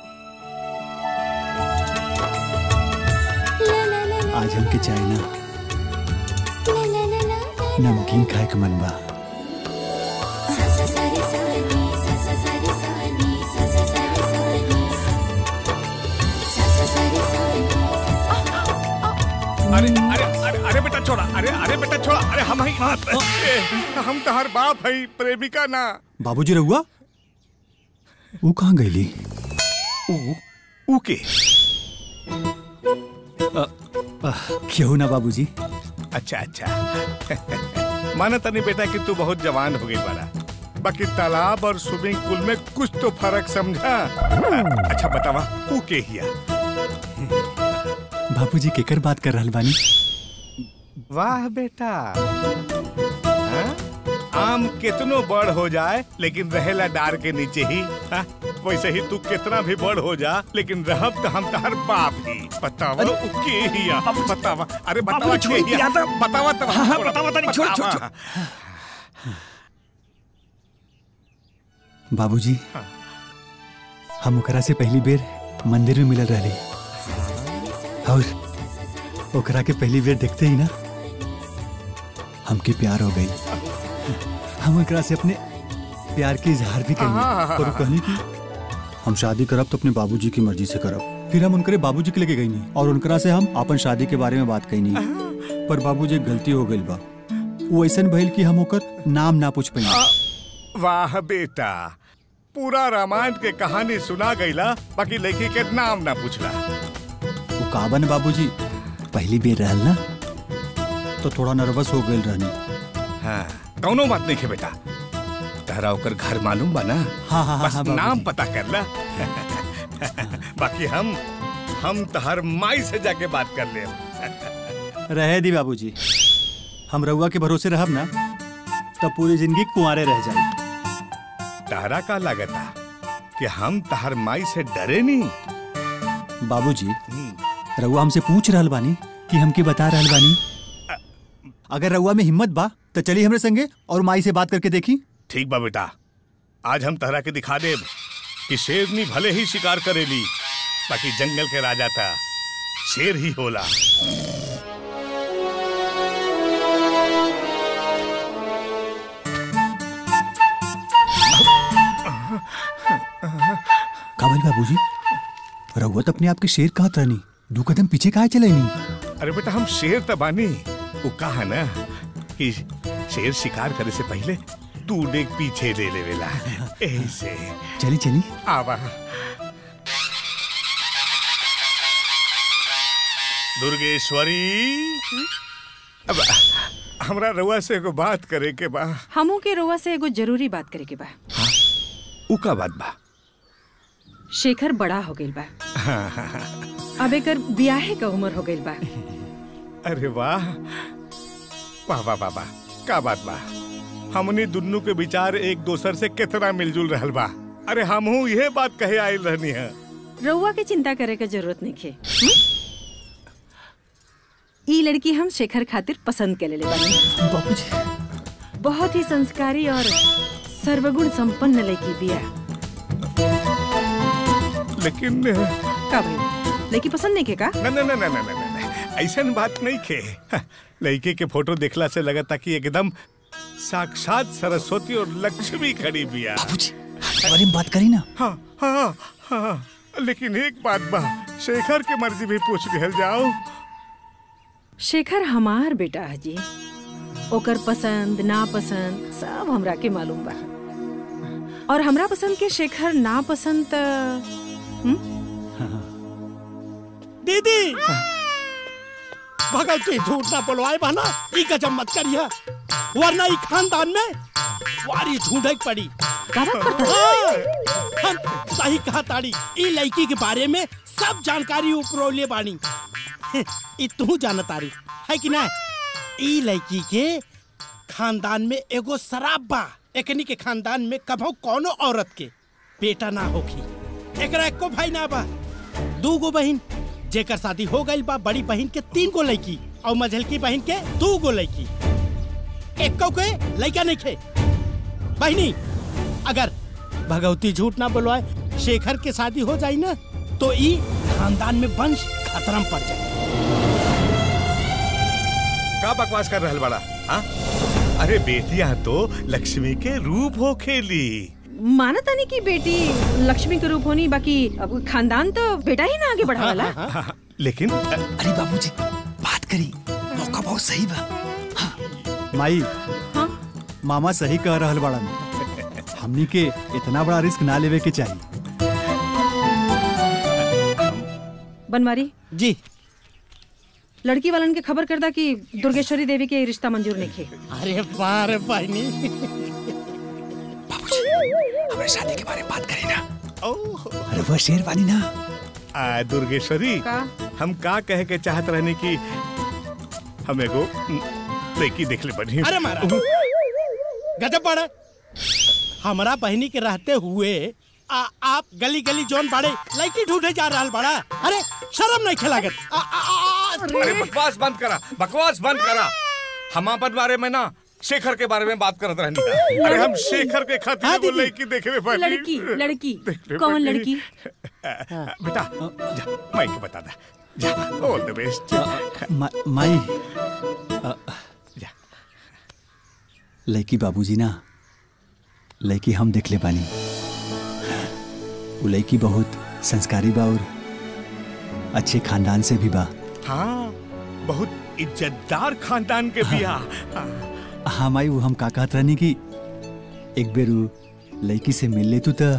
आज हमके चाय ना नमकीन खाए के मन बा। अरे अरे अरे अरे बेटा छोड़ा, अरे बेटा छोड़ा, अरे हम तहार बाप है, प्रेमिका ना। बाबूजी रहुआ वो कहाँ गईली? के क्यों ना बाबूजी। अच्छा माना तनी बेटा कि तू बहुत जवान हो गई बड़ा, बाकी तालाब और स्विमिंग पूल में कुछ तो फर्क समझा। अच्छा बतावा ऊ के हिया? बाबूजी केकर बात कर रहल बानी? वाह बेटा, आम कितनो बड़ हो जाए लेकिन रहेला डार के नीचे ही। वैसे ही तू कितना भी बड़ हो जा, लेकिन रहब तो हम तहर बाप ही। बतावा के हिया? बतावा, अरे बतावा के हिया? बतावा तो। बतावा तनी, छोड़। बाबूजी, हम ओकरा से पहली बेर मंदिर में मिलल रहली और ओकरा के पहली बेर देखते ही ना हमके प्यार हो गई। हम ओकरा से अपने प्यार के इजहार भी करेंगे, पर कहनी कि हम शादी करब तो अपने बाबूजी की मर्जी से करब। फिर हम उनकरे बाबूजी के लेके गई नहीं और उनकरा से हम अपन शादी के बारे में बात कही नहीं। पर बाबूजी गलती हो गई बा, वो ऐसन भइल कि हम ओकर नाम ना पूछ पाई। वाह बेटा, पूरा रामायण के कहानी सुना गईला, बाकी लड़की के नाम ना पूछला। वो काबन बाबूजी पहली बेर रहल ना, तो थोड़ा नर्वस हो गई रहनी। हाँ। कौनो बात नहीं है बेटा। तहरा ओकर घर मालूम बा ना? हाँ, बस बाबूजी। नाम पता कर ला। बाकी हम तहर माई से जाके बात कर ले। रहे दी बाबूजी, हम रउआ के भरोसे रहब ना तब पूरी जिंदगी कुंवारे रह जाए। तहरा का लागता कि हम तहर माई से डरे नहीं? बाबूजी, रउआ हमसे पूछ रहल बानी कि हमके बता रहल बानी? अगर रउआ में हिम्मत बा तो चली हमरे संगे और माई से बात करके देखी। ठीक बा बेटा, आज हम तहरा के दिखा देब कि शेरनी भले ही शिकार करेली, बाकी जंगल के राजा था शेर ही होला। काबिल बाबूजी, रउआ तो अपने आप के शेर कहत रहनी, 2 कदम पीछे काहे चले नहीं? अरे बेटा, हम शेर तबानी। वो कहा ना कि शेर शिकार करे से पहले 2 डेग पीछे ले लेवेला। ऐसे चली चली आवा। दुर्गेश्वरी, अब हमरा रउआ से एगो बात करे के बा। हमू के रउआ से एगो जरूरी बात करे के बा। उ का बात बा? शेखर बड़ा हो गइल बा, अब एकर ब्याहे का उम्र हो गइल बा। अरे वाह वाह वाह वाह वाह, का बात बा। हमनी दुन्नु के विचार एक दोसर से कितना मिलजुल रहल बा। अरे हमहू यह बात कहे आइल रहनी है। रउआ के चिंता करे के जरूरत नहीं खे। ई लड़की हम शेखर खातिर पसंद के लेले बानी। बाबूजी, बहुत ही संस्कारी और सर्वगुण संपन्न लड़की बिया। लेकिन का भाई, लड़की पसंद नहीं के का? न न न न न न, ऐसन बात नहीं खे। लड़के के फोटो देखला से लगता कि एकदम साक्षात सरस्वती और लक्ष्मी खड़ी बिया। बाबूजी, बारे में बात करी ना। हाँ हाँ हाँ, लेकिन एक बात बा, शेखर के मर्जी भी पूछ लिहल जाओ। शेखर हमार बेटा है जी, ओकर पसंद ना पसंद सब हमरा के मालूम बा। और हमरा पसंद के शेखर ना पसंद दीदी, भगवती झूठ ना बोलवाए बहना, ई गजब मत करिया, वरना ई खानदान में वारी झूठे पड़ी। हम सही कहा ताड़ी, ई लड़की के बारे में सब जानकारी उपरोले बानी। ई तू जाना तारी है कि ना? ई लड़की के खानदान में एगो शराब बा। एकनी के खानदान में कभो कोनो औरत के बेटा ना होखी। एकरा एको भाई ना बा, 2 गो बहिन, जेकर शादी हो गई बा। बड़ी बहिन के 3 गो लड़की और मझलकी बहिन के 2 गो लड़की। एको के लड़का नहीं खे। बहिनी, अगर भगवती झूठ ना बोलवाए शेखर के शादी हो जाई ना तो ई खानदान में वंश खतरा में पड़ जाए। का बकवास कर रहल बड़ा? हाँ? अरे बेटियां तो लक्ष्मी के रूप हो खेली। माना तानी की बेटी लक्ष्मी के रूप होनी, बाकी अब खानदान तो बेटा ही ना आगे बढ़ावाला। लेकिन अरे बाबूजी, बात करी, मौका बहुत सही बा। हाँ। माई, हाँ? मामा सही कह रहल बड़ा। हमनी के इतना बड़ा रिस्क ना लेवे के चाहिए। बनवारी जी, लड़की वालन के खबर कर दा कि दुर्गेश्वरी देवी के रिश्ता मंजूर नहीं खे। अरे बार बहनी, हमें शादी के बारे में बात करें ना। अरे वह शेर वाली ना। दुर्गेश्वरी, हम का कहे के चाहत रहने की हम एगो लड़की देख ले बनी। अरे मारा गजब बड़ा, हमारा बहनी के रहते हुए आप गली गली जोन बाड़े लड़की ढूंढे जा रहा बड़ा। अरे शर्म नहीं खिलागत। अरे बकवास बंद करा, बकवास बंद करा। हम अपन बारे में ना शेखर के बारे में बात करत रहनी। अरे हम शेखर के खातिर वो लड़की देखने पानी। लड़की लड़की कौन लड़की? बेटा जा, माई के बता दा। जा, ऑल द बेस्ट। माई, लड़की बाबूजी ना, लड़की हम देख ले पानी। वो लड़की बहुत संस्कारी बा और अच्छे खानदान से भी बा। हाँ, बहुत इज्जतदार खानदान के बिया। हाँ माई, वो हम का कहत रहनी कि एक बेर लड़की से मिल ले तू तो।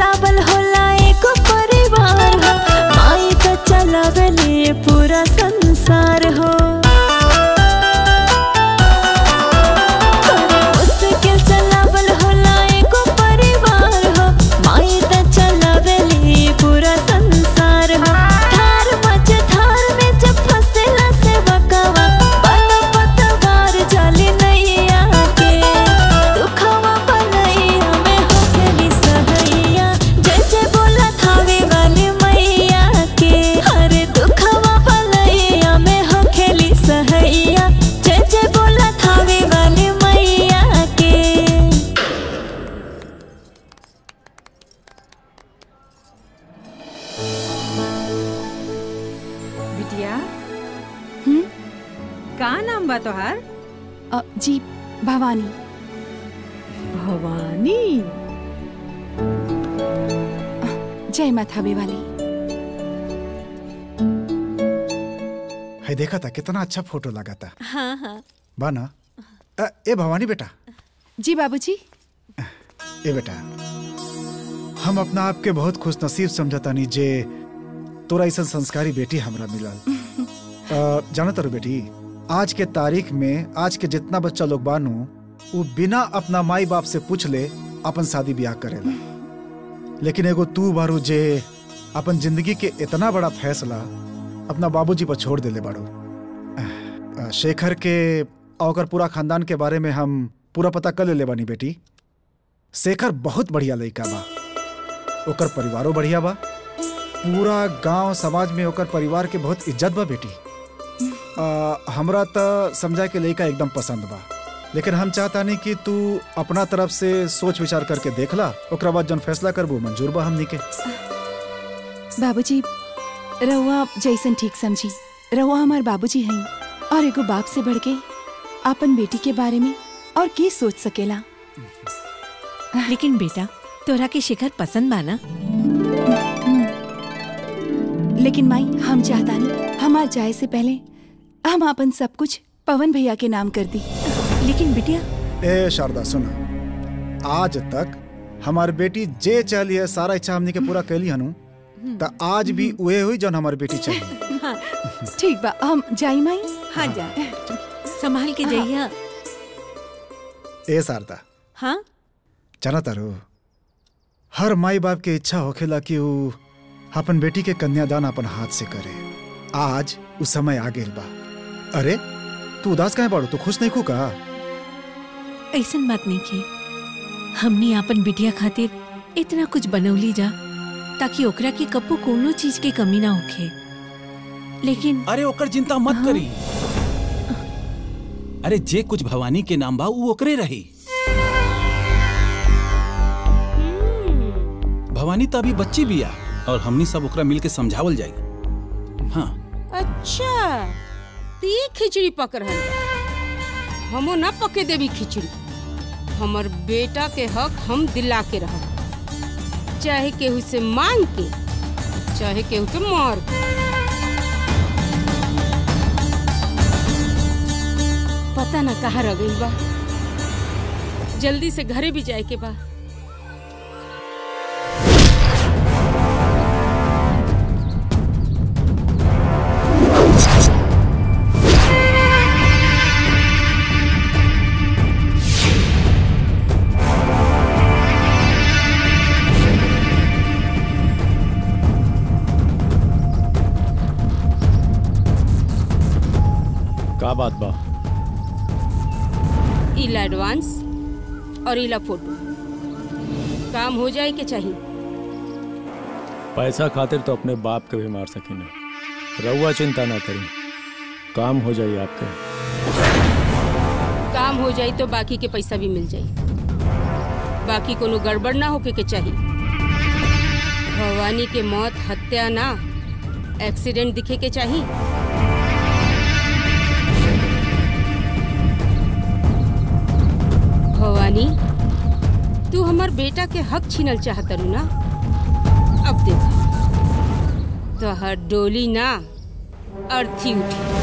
चलावल होला एको परिवार हो, माई तो चलावेले पूरा संसार हो। मुश्किल चलावल होला एको परिवार हो, माई तो चलावेले पूरा संसार हो। थार मच थार में जब फसेला से बकावा, बन पतवार जाली नैया के। दुखवा बनैया में होखेली सहैया, जय जय बोला थावे वाली मैया के। हरे दुखवा बनैया में होखेली सहैया, जय जय बोला थावे वाली मैया के। बिटिया का नाम बा तोहार? जी भवानी। भवानी? जय माता थावे वाली। है देखा था कितना अच्छा फोटो लगा था। हाँ हाँ। बाना ए भवानी बेटा। जी बाबूजी। ए बेटा, हम अपना आप के बहुत खुश नसीब समझता नहीं जे तोरा ऐसा संस्कारी बेटी हमरा मिलल। जाना तारू बेटी, आज के तारीख में आज के जितना बच्चा लोग बानू वो बिना अपना माई बाप से पूछ ले अपन शादी ब्याह करेला, लेकिन एगो तू बारू जे अपन जिंदगी के इतना बड़ा फैसला अपना बाबूजी पर छोड़ देले बाड़ू। शेखर के और पूरा खानदान के बारे में हम पूरा पता कर ले बानी बेटी। शेखर बहुत बढ़िया लड़का बा, ओकर परिवारों बढ़िया बा, पूरा गांव समाज में ओकर परिवार के बहुत इज्जत बा बेटी। हमरा तो समझा के लड़का एकदम पसंद बा, लेकिन हम चाहता नहीं कि तू अपना तरफ से सोच विचार करके देख ला, ओकरा बाद जौन फैसला करबू मंजूर बा हमनी के। बाबूजी रहुआ जैसन ठीक समझी, रहुआ हमार बाबूजी हैं और एगो बाप से बढ़ के अपन बेटी के बारे में और के सोच सकेला। लेकिन बेटा तोरा के शिखर पसंद बा ना? लेकिन माई हम चाहता नहीं हमार जाए से पहले हम अपन सब कुछ पवन भैया के नाम कर दी। लेकिन बिटिया ए शारदा सुना, आज तक हमार बेटी जे चाहली है सारा इच्छा हमनी के पूरा कैली हनु, तो आज भी उहे हुई जौन हमार बेटी चाहिए। हाँ। ठीक बा, हम जाई माई। हाँ जा, संभाल के जाइया। ए शारदा, हाँ जाना तारू, हर माई बाप के इच्छा होखेला कि वो अपन बेटी के कन्यादान अपन हाथ से करे। आज उस समय आ गेल बा। अरे तू उदास काहे बाड़ू? तू खुश नहीं खू का? ऐसन बात नहीं की, हमनी अपन बिटिया खातिर इतना कुछ बनौली जा ताकि ओकरा की कप्पू कोनो चीज के कमी ना होखे। लेकिन अरे ओकर चिंता मत करी। अरे जे कुछ भवानी के नाम बा वो ओकरे रही। भवानी तो अभी बच्ची भी आ और हमनी सब ओकरा मिल के समझावल जाएगी। हाँ। अच्छा ती खिचड़ी पक रहल बा, हमो ना पके देवी खिचड़ी। हमर बेटा के हक हम दिला के रहब, चाहे केहू से मांग के, चाहे केहू के मार के। पता ना कहाँ रह गई बा, जल्दी से घरे भी जाए के बा। का बात बा? इला एडवांस और इला फोटो, काम हो जाए के चाहिए। पैसा खातिर तो अपने बाप के भी मार सकीने, रउआ चिंता ना करी, काम हो जाए आपके। काम हो जाए तो बाकी के पैसा भी मिल जाए, बाकी कोनो गड़बड़ ना होके के चाहिए। भवानी के मौत हत्या ना एक्सीडेंट दिखे के चाहिए। भवानी तू हमार बेटा के हक छीनल चाहत रू ना? अब देखा तो हर डोली ना अर्थी उठी।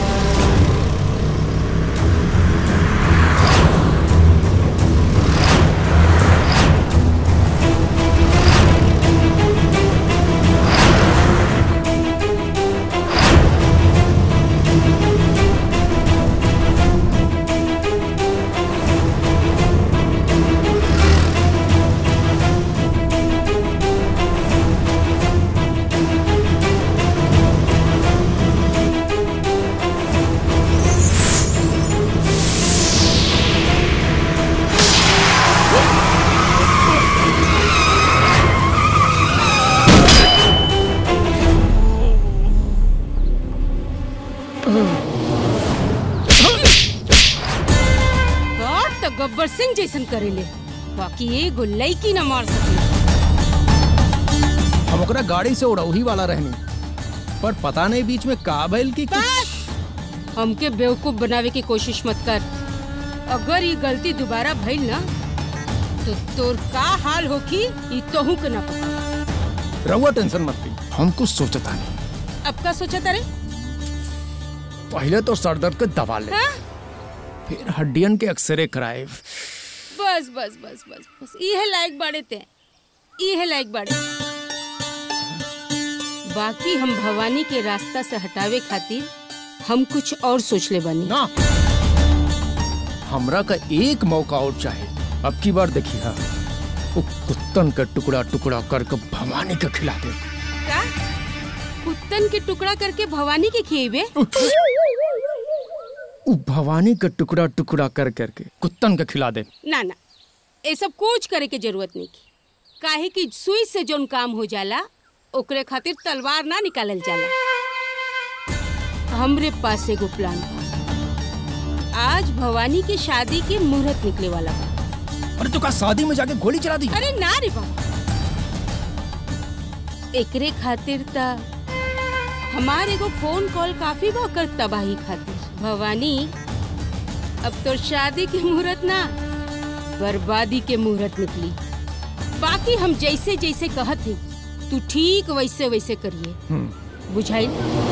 सिंह जैसन करेले, बाकी एगो लड़की न मार सके। हम ओकरा गाड़ी से उड़ौही वाला रहनी, पर पता नहीं बीच में का भइल की हमके बेवकूफ बनावे की कोशिश मत कर। अगर ये गलती दोबारा भइल ना तो तोर का हाल होखी ये तोहू के ना पता। रहुआ टेंशन मत ली, हम कुछ सोचता नहीं। अब का सोचा तारे? पहले तो सर दर्द के दवा ले, फिर हड्डियन के एक्सरे कराए। बस बस बस बस बस ये लायक बाड़े ते, ये लायक बाड़े। बाकी हम भवानी के रास्ता से हटावे खातिर हम कुछ और सोच ले बनी ना। हमरा का एक मौका और चाहे। अब की बार देखिए हाँ, वो कुत्तन का टुकड़ा टुकड़ा करके भवानी के खिला दे। क्या? कुत्तन के टुकड़ा करके भवानी के खिएबे? भवानी का टुकड़ा टुकड़ा कर करके कुत्तन के खिला दे। ना ना, ये सब कुछ करे के जरूरत नहीं की। काहे कि सुई से जोन काम हो जाला ओकरे खातिर तलवार ना निकालल जाला। हमरे पास एगो प्लान बा। आज भवानी के शादी के मुहूर्त निकले वाला बा। अरे तो का शादी में जाके गोली चला दी? अरे ना रे बाबा, एकरे खातिर ता हमार एगो फोन कॉल काफी बा कर तबाही खातिर। भवानी अब तो शादी के मुहूर्त ना बर्बादी के मुहूर्त निकली। बाकी हम जैसे जैसे कहत ही तू ठीक वैसे वैसे करिए, बुझाई?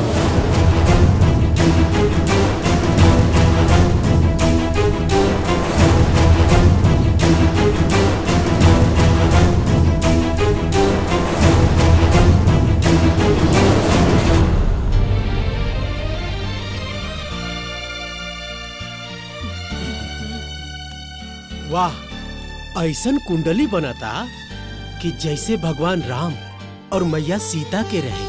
वाह, ऐसन कुंडली बनाता कि जैसे भगवान राम और मैया सीता के रहे।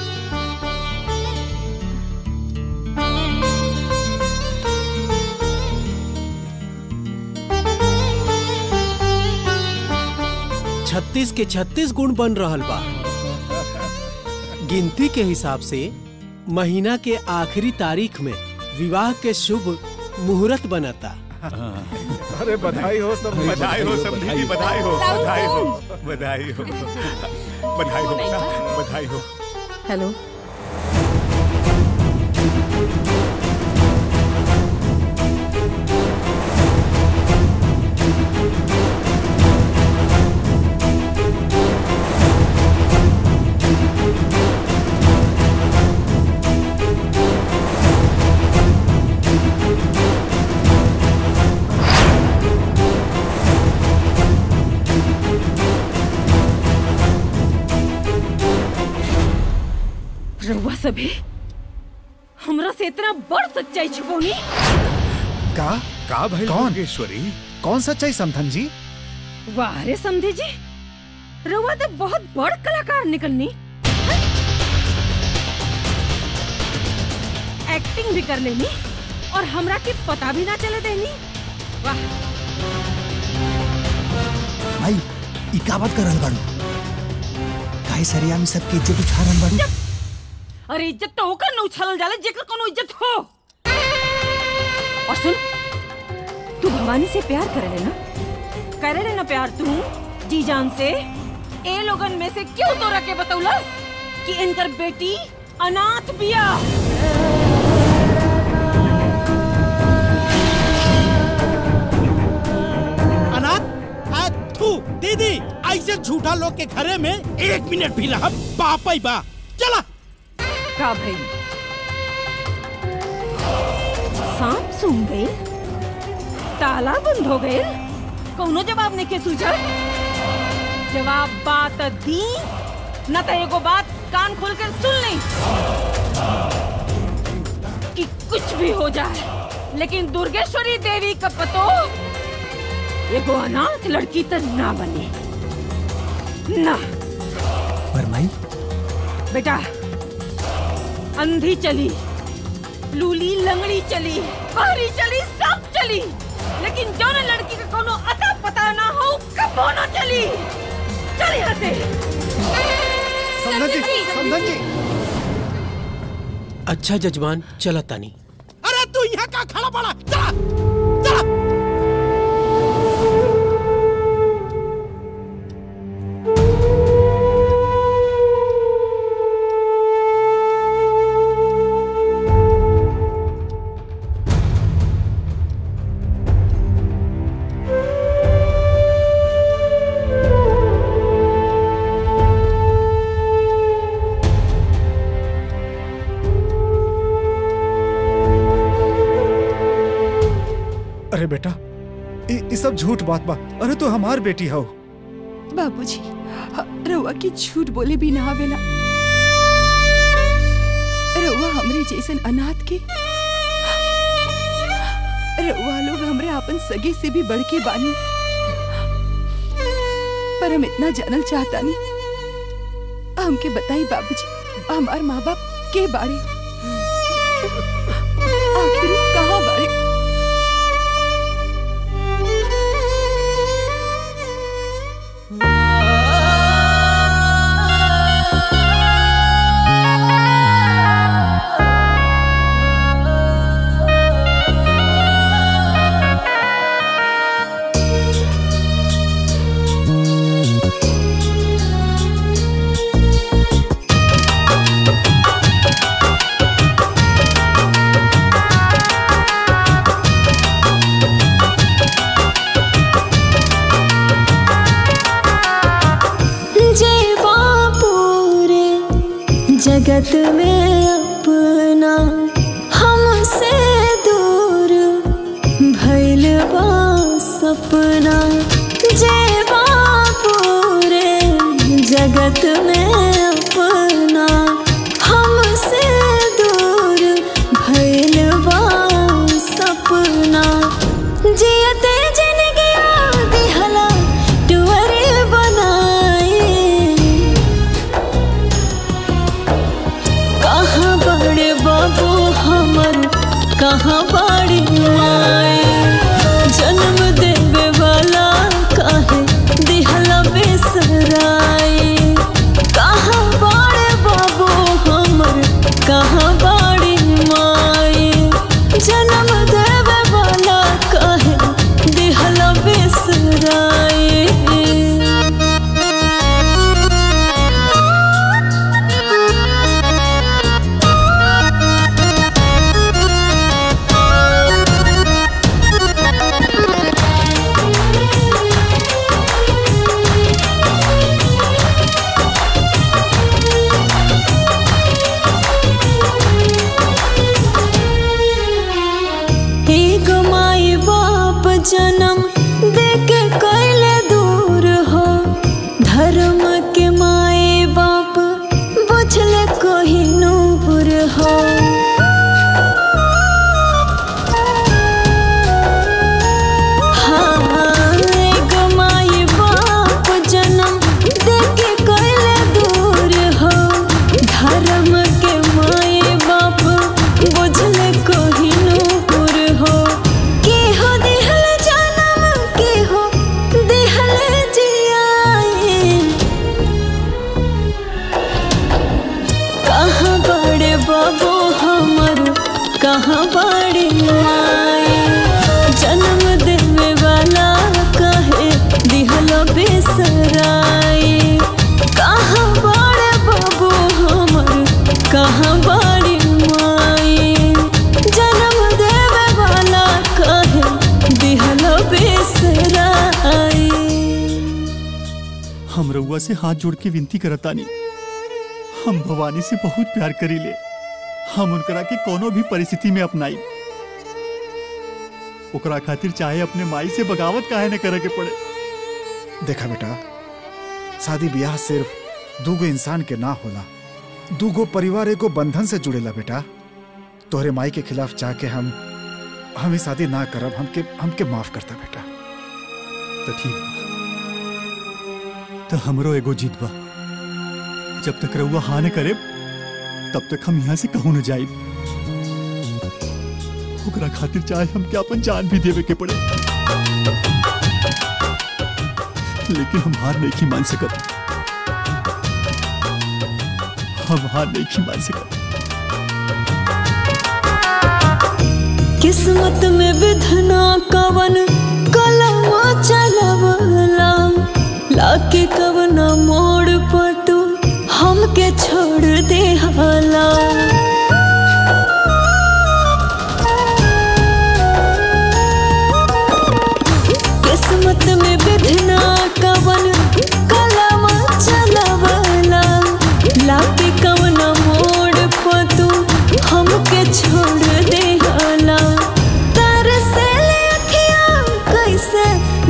छत्तीस के 36 गुण बन रहल बा। गिनती के हिसाब से महीना के आखिरी तारीख में विवाह के शुभ मुहूर्त बनता। अरे बधाई हो सब, बधाई हो सब, दीदी बधाई हो, बधाई हो, बधाई हो, बधाई हो बेटा, बधाई हो। हेलो, रउआ सभी हमरा से इतना बड़ सच्चाई छुपौनी? का भाई? कौन ईश्वरी? कौन सच्चाई समधन जी? वाह रे समधी जी, रउआ तो बहुत बड़ कलाकार निकलनी। एक्टिंग भी कर लेनी और हमरा के पता भी ना चले देनी। वाह भाई, ई का बात कर रहल बाड़ू? काहे सरिया में सबके इज्जत उछा रहल बाड़ू? अरे इज्जत तो होकर न उछालल जाला जेकर कोनो इज्जत हो। और सुन, तू भवानी से प्यार करे ना? करे ना प्यार तू जी जान से? ए लोगन में से क्यों तोरा के बतौलस कि इनकर बेटी अनाथ बिया? अनाथ? थू दीदी, ऐसे झूठा लोग के घरे में 1 मिनट भी रह पाप ही बा। चला का भाई, सांप सूंघ गए, ताला बंद हो गए, कौनो जवाब नहीं के सूझा? जवाब बात दी न तो एगो बात कान खोल कर सुन ली कि कुछ भी हो जाए लेकिन दुर्गेश्वरी देवी का पतो एगो अनाथ लड़की तो ना बने ना। परमाई बेटा, अंधी चली, लूली लंगड़ी चली, बहरी चली, सब चली, लेकिन जो न लड़की का कोनो अता पता ना हो कबो ना चली। चल यहाँ से। समधन जी। अच्छा जजमान, चला तानी। अरे तू यहाँ का खड़ा पड़ा? चला चला। सब झूठ बात बा। अरे तू हमार बेटी हो। बाबूजी रउआ की झूठ बोले भी ना आवेला। रउआ हमरे जैसन अनाथ के रउआ लोग हमरे आपन सगे से भी बढ़ के बानी। पर हम इतना जानल चाहता नहीं, हमके बताई बाबूजी हमार माँ बाप के बारे, आखिर कहाँ बारे? जगत में अपना हमसे दूर भइल बा सपना। जे पूरे जगत में अपना हमसे दूर भइल बा सपना। जियते जिंदगी दिहला टुअरे बनाए। कहाँ बड़े बाबू हमर कहाँ बड़ी माए। जन्म देवे वाला काहे दिहला बेसराए। कहाँ बड़े बाबू हमर कहाँ बड़ी माए। जन्म देवे वाला काहे दिहला बेसराए। जन्म देके कैले दूर हो, धर्म के माए बाप बुझले कोही नूर हो। हाँ एगो माए बाप जन्म देके कैले दूर हो, धर्म के माए बाप बुझले कोही नूर हो। बाबू हमर कहाँ बड़ी माए। जन्म देवे वाला कहे दिहलो बेसराए। कहाँ बड़े बाबू हमर कहाँ बड़ी माए। जन्म देवे वाला कहे दिहलो बेसराए। हम रउआ से हाथ जोड़ के विनती करतानी, हम भवानी से बहुत प्यार करीले। हम उनकरा के कोनो भी परिस्थिति में अपनाई। ओकरा खातिर चाहे अपने माई से बगावत काहे न करे के पड़े। देखा बेटा, शादी ब्याह सिर्फ दूगो इंसान के ना होला, दूगो परिवार एगो बंधन से जुड़ेला बेटा। तोहरे माई के खिलाफ जाके हम शादी ना करब, हमके माफ करता बेटा। तो ठीक बा, तो हमरो एगो जीत बा। जब तक रउआ हाँ न करे तब तक हम यहाँ से कहूँ न जाए। ओकरा खातिर चाहे हमके अपन जान भी देवे के पड़े, लेकिन हम हार नहीं मान सकत। हम हार नहीं मान सकत। किस्मत में विधना कवन कलम चलवला, लाके कवना मोड़ पर तू हमके छोड़ दे हाला। किस्मत में विधना कवन कलम चलवला, लाके कवना मोड़ पर तू हमके छोड़ दे हाला। तरसे ले अखियाँ कैसे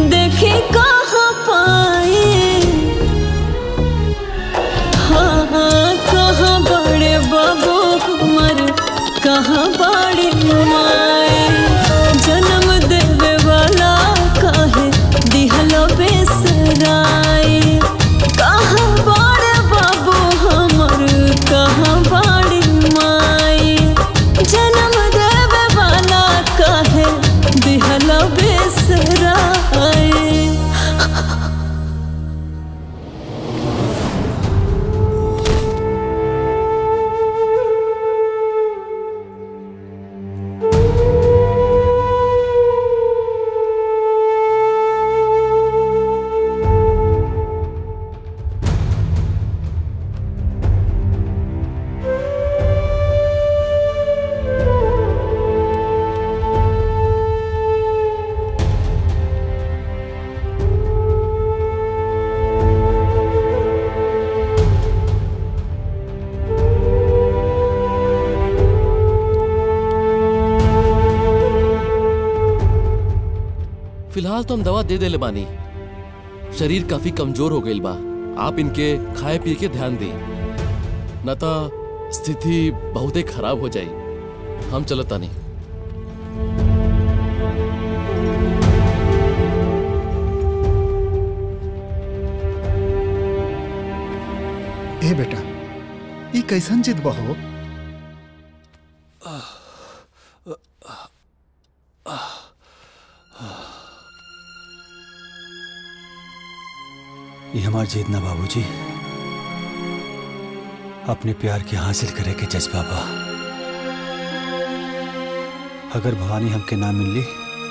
फिलहाल तो हम दवा दे देले बानी। शरीर काफी कमजोर हो गईल बा। आप इनके खाए पिए के ध्यान दी, न तो स्थिति बहुत ही खराब हो जाई। हम चलता नहीं। ए बेटा, ई कैसन जिद बहो? ये हमार जिद ना बाबूजी, अपने प्यार के हासिल करे के जज्बा बा। अगर भवानी हमके ना मिलली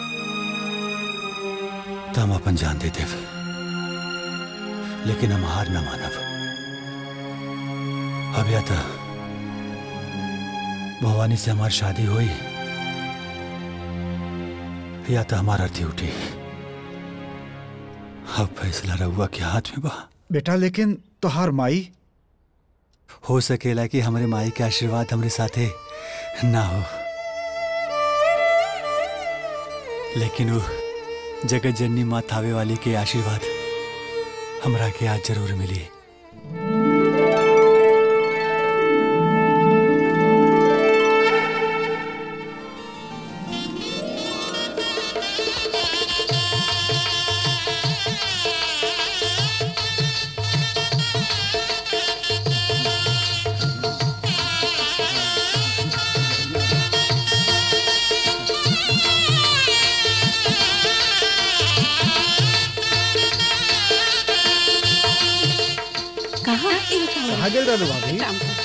तो हम अपन जान दे देव, लेकिन हम हार ना मानब। अब या तो भवानी से हमारी शादी हुई या तो हमारा अर्थी उठी। अब फैसला रहुआ के हाथ में बा। बेटा लेकिन तोहार माई? हो सकेला कि हमारे माई के आशीर्वाद हमरे साथे ना हो, लेकिन वो जगत जननी माँ थावे वाली के आशीर्वाद हमरा के आज जरूर मिली। कहाँ गेल रहलू भाभी?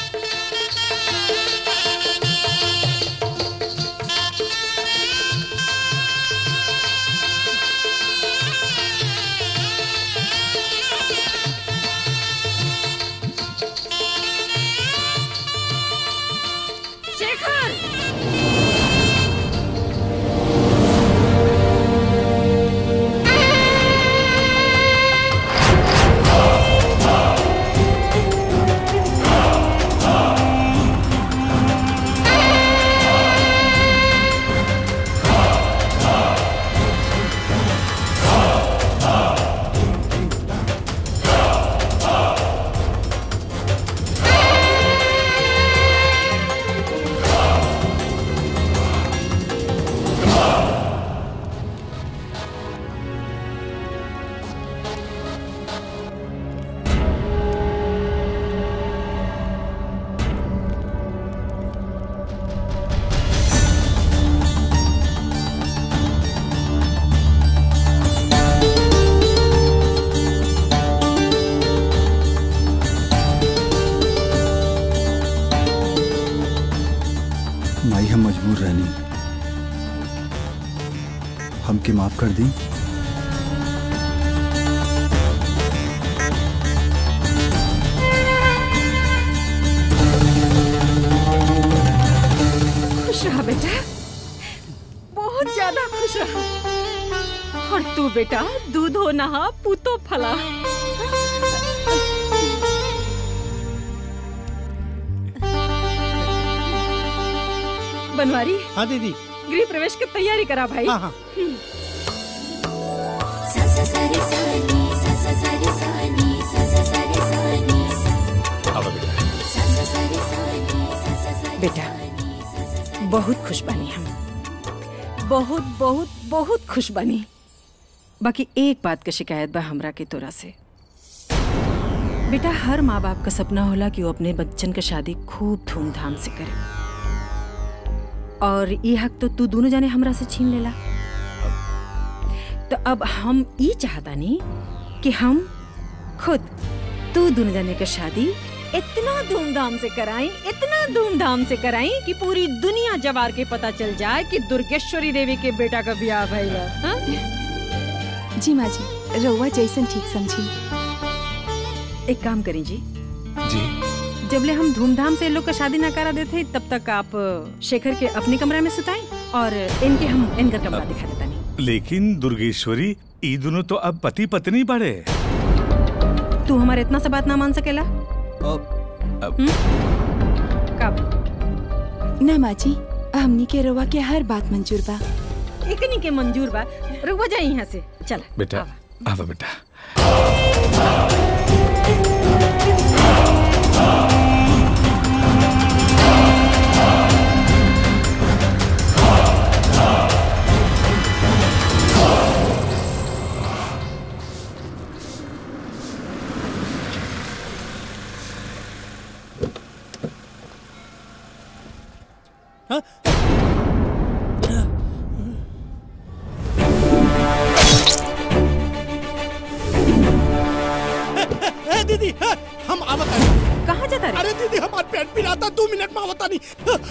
माई हम मजबूर रहनी, हमके माफ कर दी। खुश रहा बेटा, बहुत ज्यादा खुश रहा। और तू बेटा दूध हो नहा पूतो फला। बनवारी। हाँ दीदी। गृह प्रवेश की तैयारी करा भाई। हाँ हाँ। बेटा बहुत खुश बनी हम, बहुत बहुत बहुत खुश बनी। बाकी एक बात का शिकायत बा हमरा के तोरा से। बेटा हर माँ बाप का सपना होला कि वो अपने बच्चन का शादी खूब धूमधाम से करे, और ये हक तो तू दोनों जाने हमरा से छीन लेला। तो अब हम ये चाहता नहीं कि हम खुद तू दोनों जाने का शादी इतना धूमधाम से कराएं, इतना धूमधाम से कराएं कि पूरी दुनिया जवार के पता चल जाए कि दुर्गेश्वरी देवी के बेटा का ब्याह भइला। हाँ? जी माँ जी, रउआ जैसन ठीक समझी। एक काम करें जी। जी। जबले हम धूमधाम से लोग का शादी ना करा देते तब तक आप शेखर के अपने कमरे में सुताएं और इनके हम इनका कमरा दिखा देता नहीं। लेकिन दुर्गेश्वरी ई दोनों तो अब पति पत्नी बड़े। तू हमारे इतना सा बात ना मान सकेला? कब? ना माँ जी, हमनी के रवा के हर बात मंजूर बा। इकनी के मंजूर बा रुक जा यहाँ से चल। बेटा आवा बेटा। दीदी हम आवता कहाँ जाता रे? अरे दीदी हमार पेट पिराता 2 मिनट में आवता नहीं।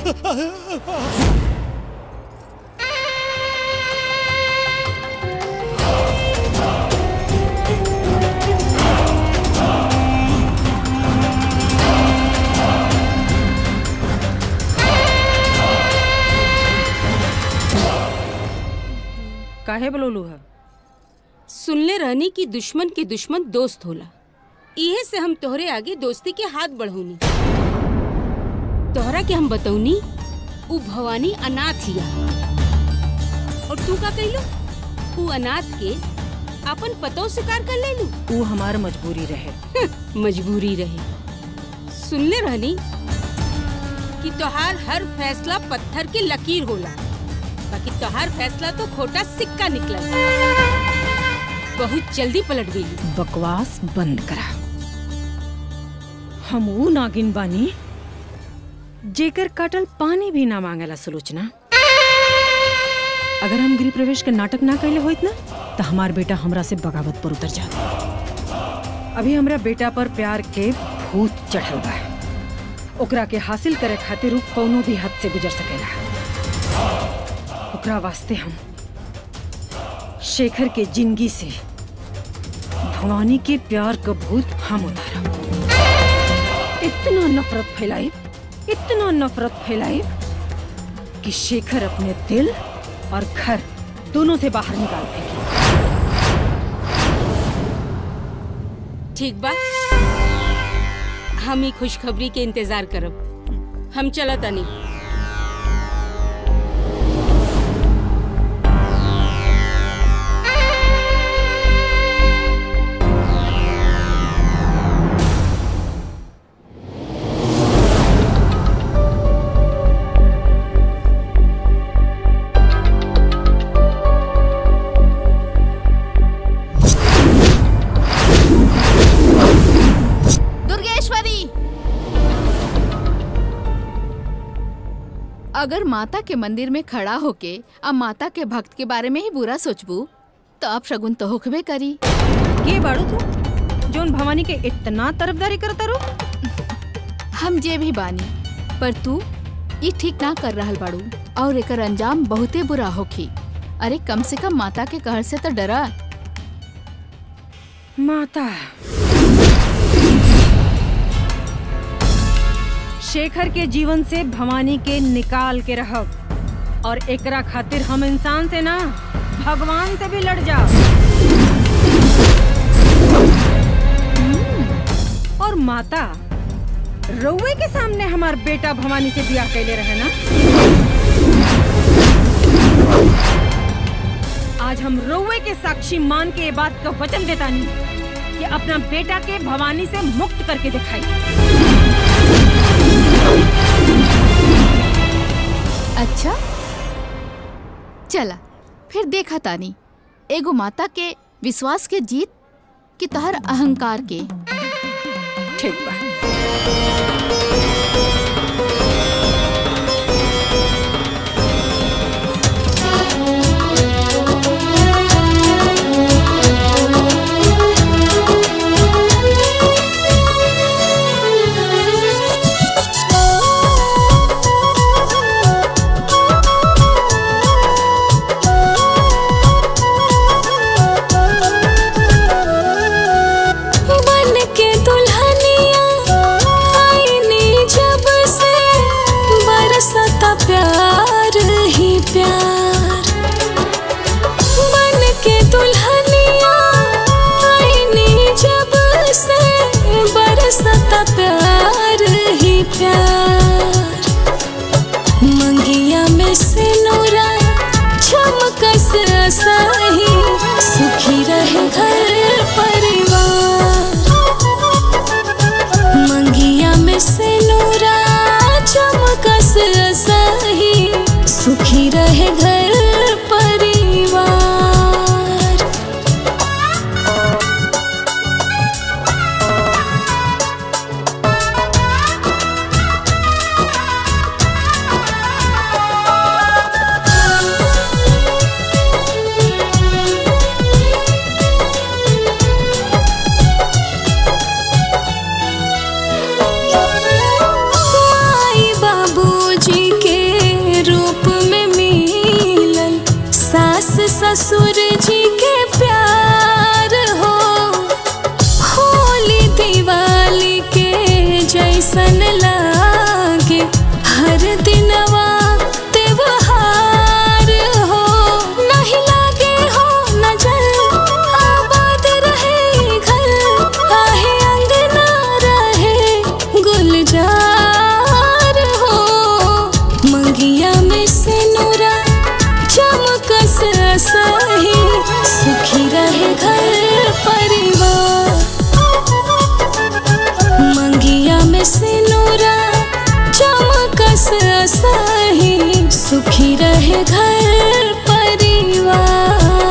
काहे बोलू है? सुनले रहनी कि दुश्मन के दुश्मन दोस्त होला। इहे से हम तोहरे आगे दोस्ती के हाथ बढ़ौनी। तोहरा के हम बतौनी उ भवानी अनाथ हिया और तू का कइलो? उ अनाथ के अपन पतो स्वीकार कर लेलू। वो हमार मजबूरी रहे। मजबूरी रहे। सुनले रहनी कि तोहार हर फैसला पत्थर के लकीर होला, बाकी तोहार फैसला तो खोटा सिक्का निकला। बहुत जल्दी पलट गई। बकवास बंद करा। हम वो नागिन बानी जेकर काटल पानी भी ना मांगेला सुलोचना। अगर हम गृह प्रवेश के नाटक ना कैले होइत ना तो हमार बेटा हमरा से बगावत पर उतर जाता। अभी हमरा बेटा पर प्यार के भूत चढ़ल बा। ओकरा के हासिल करे खातिर कौनो भी हद से गुजर सकेला। ओकरा वास्ते हम शेखर के जिंदगी से भवानी के प्यार का भूत हम उतारा। इतना नफरत फैलाई कि शेखर अपने दिल और घर दोनों से बाहर निकाल फेंकी। ठीक बा, हम ही खुशखबरी के इंतजार करब। हम चलत आनी। अगर माता के मंदिर में खड़ा होके अब माता के भक्त के बारे में ही बुरा सोचबू तो अब शगुन तो होखबे करी। के बाड़ू तू जोन भवानी के इतना तरफदारी करता रो? हम जे भी बानी पर तू ये ठीक ना कर रहल बाड़ू और एकर अंजाम बहुते बुरा होखी। अरे कम से कम माता के कहर से तो डरा। माता शेखर के जीवन से भवानी के निकाल के रहब और एकरा खातिर हम इंसान से ना भगवान से भी लड़ जाओ। और माता रउए के सामने हमार बेटा भवानी से ब्याह कैले रहे ना। आज हम रउए के साक्षी मान के ये बात का वचन देता नहीं कि अपना बेटा के भवानी से मुक्त करके दिखाई। अच्छा चला फिर देखा तानी एगो माता के विश्वास के जीत कि तहर अहंकार के। ठीक बा। बन के दुल्हनिया ऐसन लागे हर दिनवा त्योहार हो, नहीं लागे हो नजर आबाद रहे घर, आहे अंगना रहे गुलजार हो। मंगिया में सिनुरा चमकस सही, सुखी रहे घर परिवार। मंगिया में सिनुरा चमकस सही, सुखी रहे घर परिवार।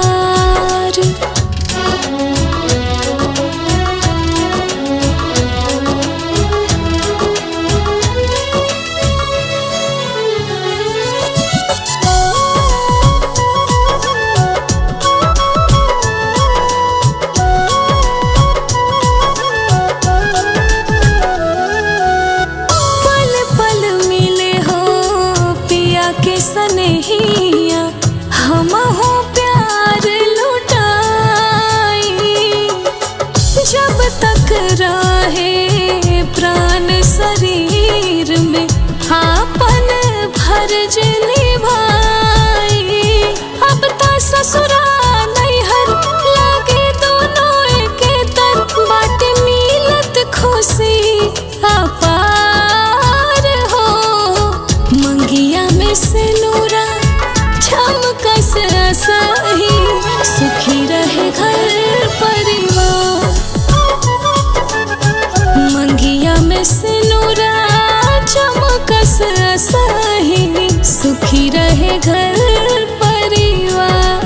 पल पल मिले हो पिया के सनेहिया, हम हो प्यार लुटाई। जब तक रहे प्राण शरीर में, आपन फर्ज निभाई। अब तो ससुरा नैहर लागे दोनों एके तर, बाट मिलत खुशी अपार हो। मंगिया में सिनुरा चमकस सही, सुखी रहे घर परिवार। मंगिया में सिनुरा चमकस सही, सुखी रहे घर परिवार।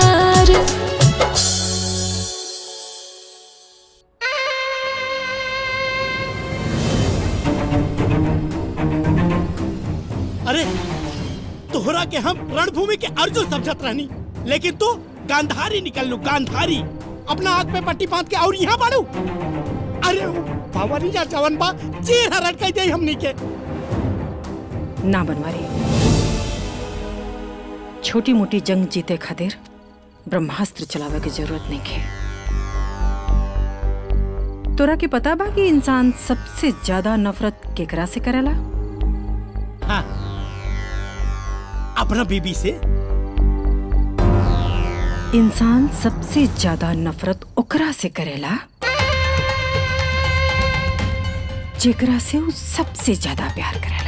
अरे तोहरा के हम रणभूमि के अर्जुन समझत रहनी, लेकिन तू गांधारी निकल लू, गांधारी। अपना हाथ पे पट्टी बांध के और यहाँ बाड़ू। अरे भवानी जा जवन बा चीर हरट कह दे हमनी के। ना बनवारी, छोटी मोटी जंग जीते खातिर ब्रह्मास्त्र चलावे की जरूरत नहीं है। तोरा के पता बा कि इंसान सबसे ज्यादा नफरत केकरा से करेला? हाँ, अपना बीबी से। इंसान सबसे ज्यादा नफरत ओकरा से करेला जेकरा से वो सबसे ज्यादा प्यार करेला।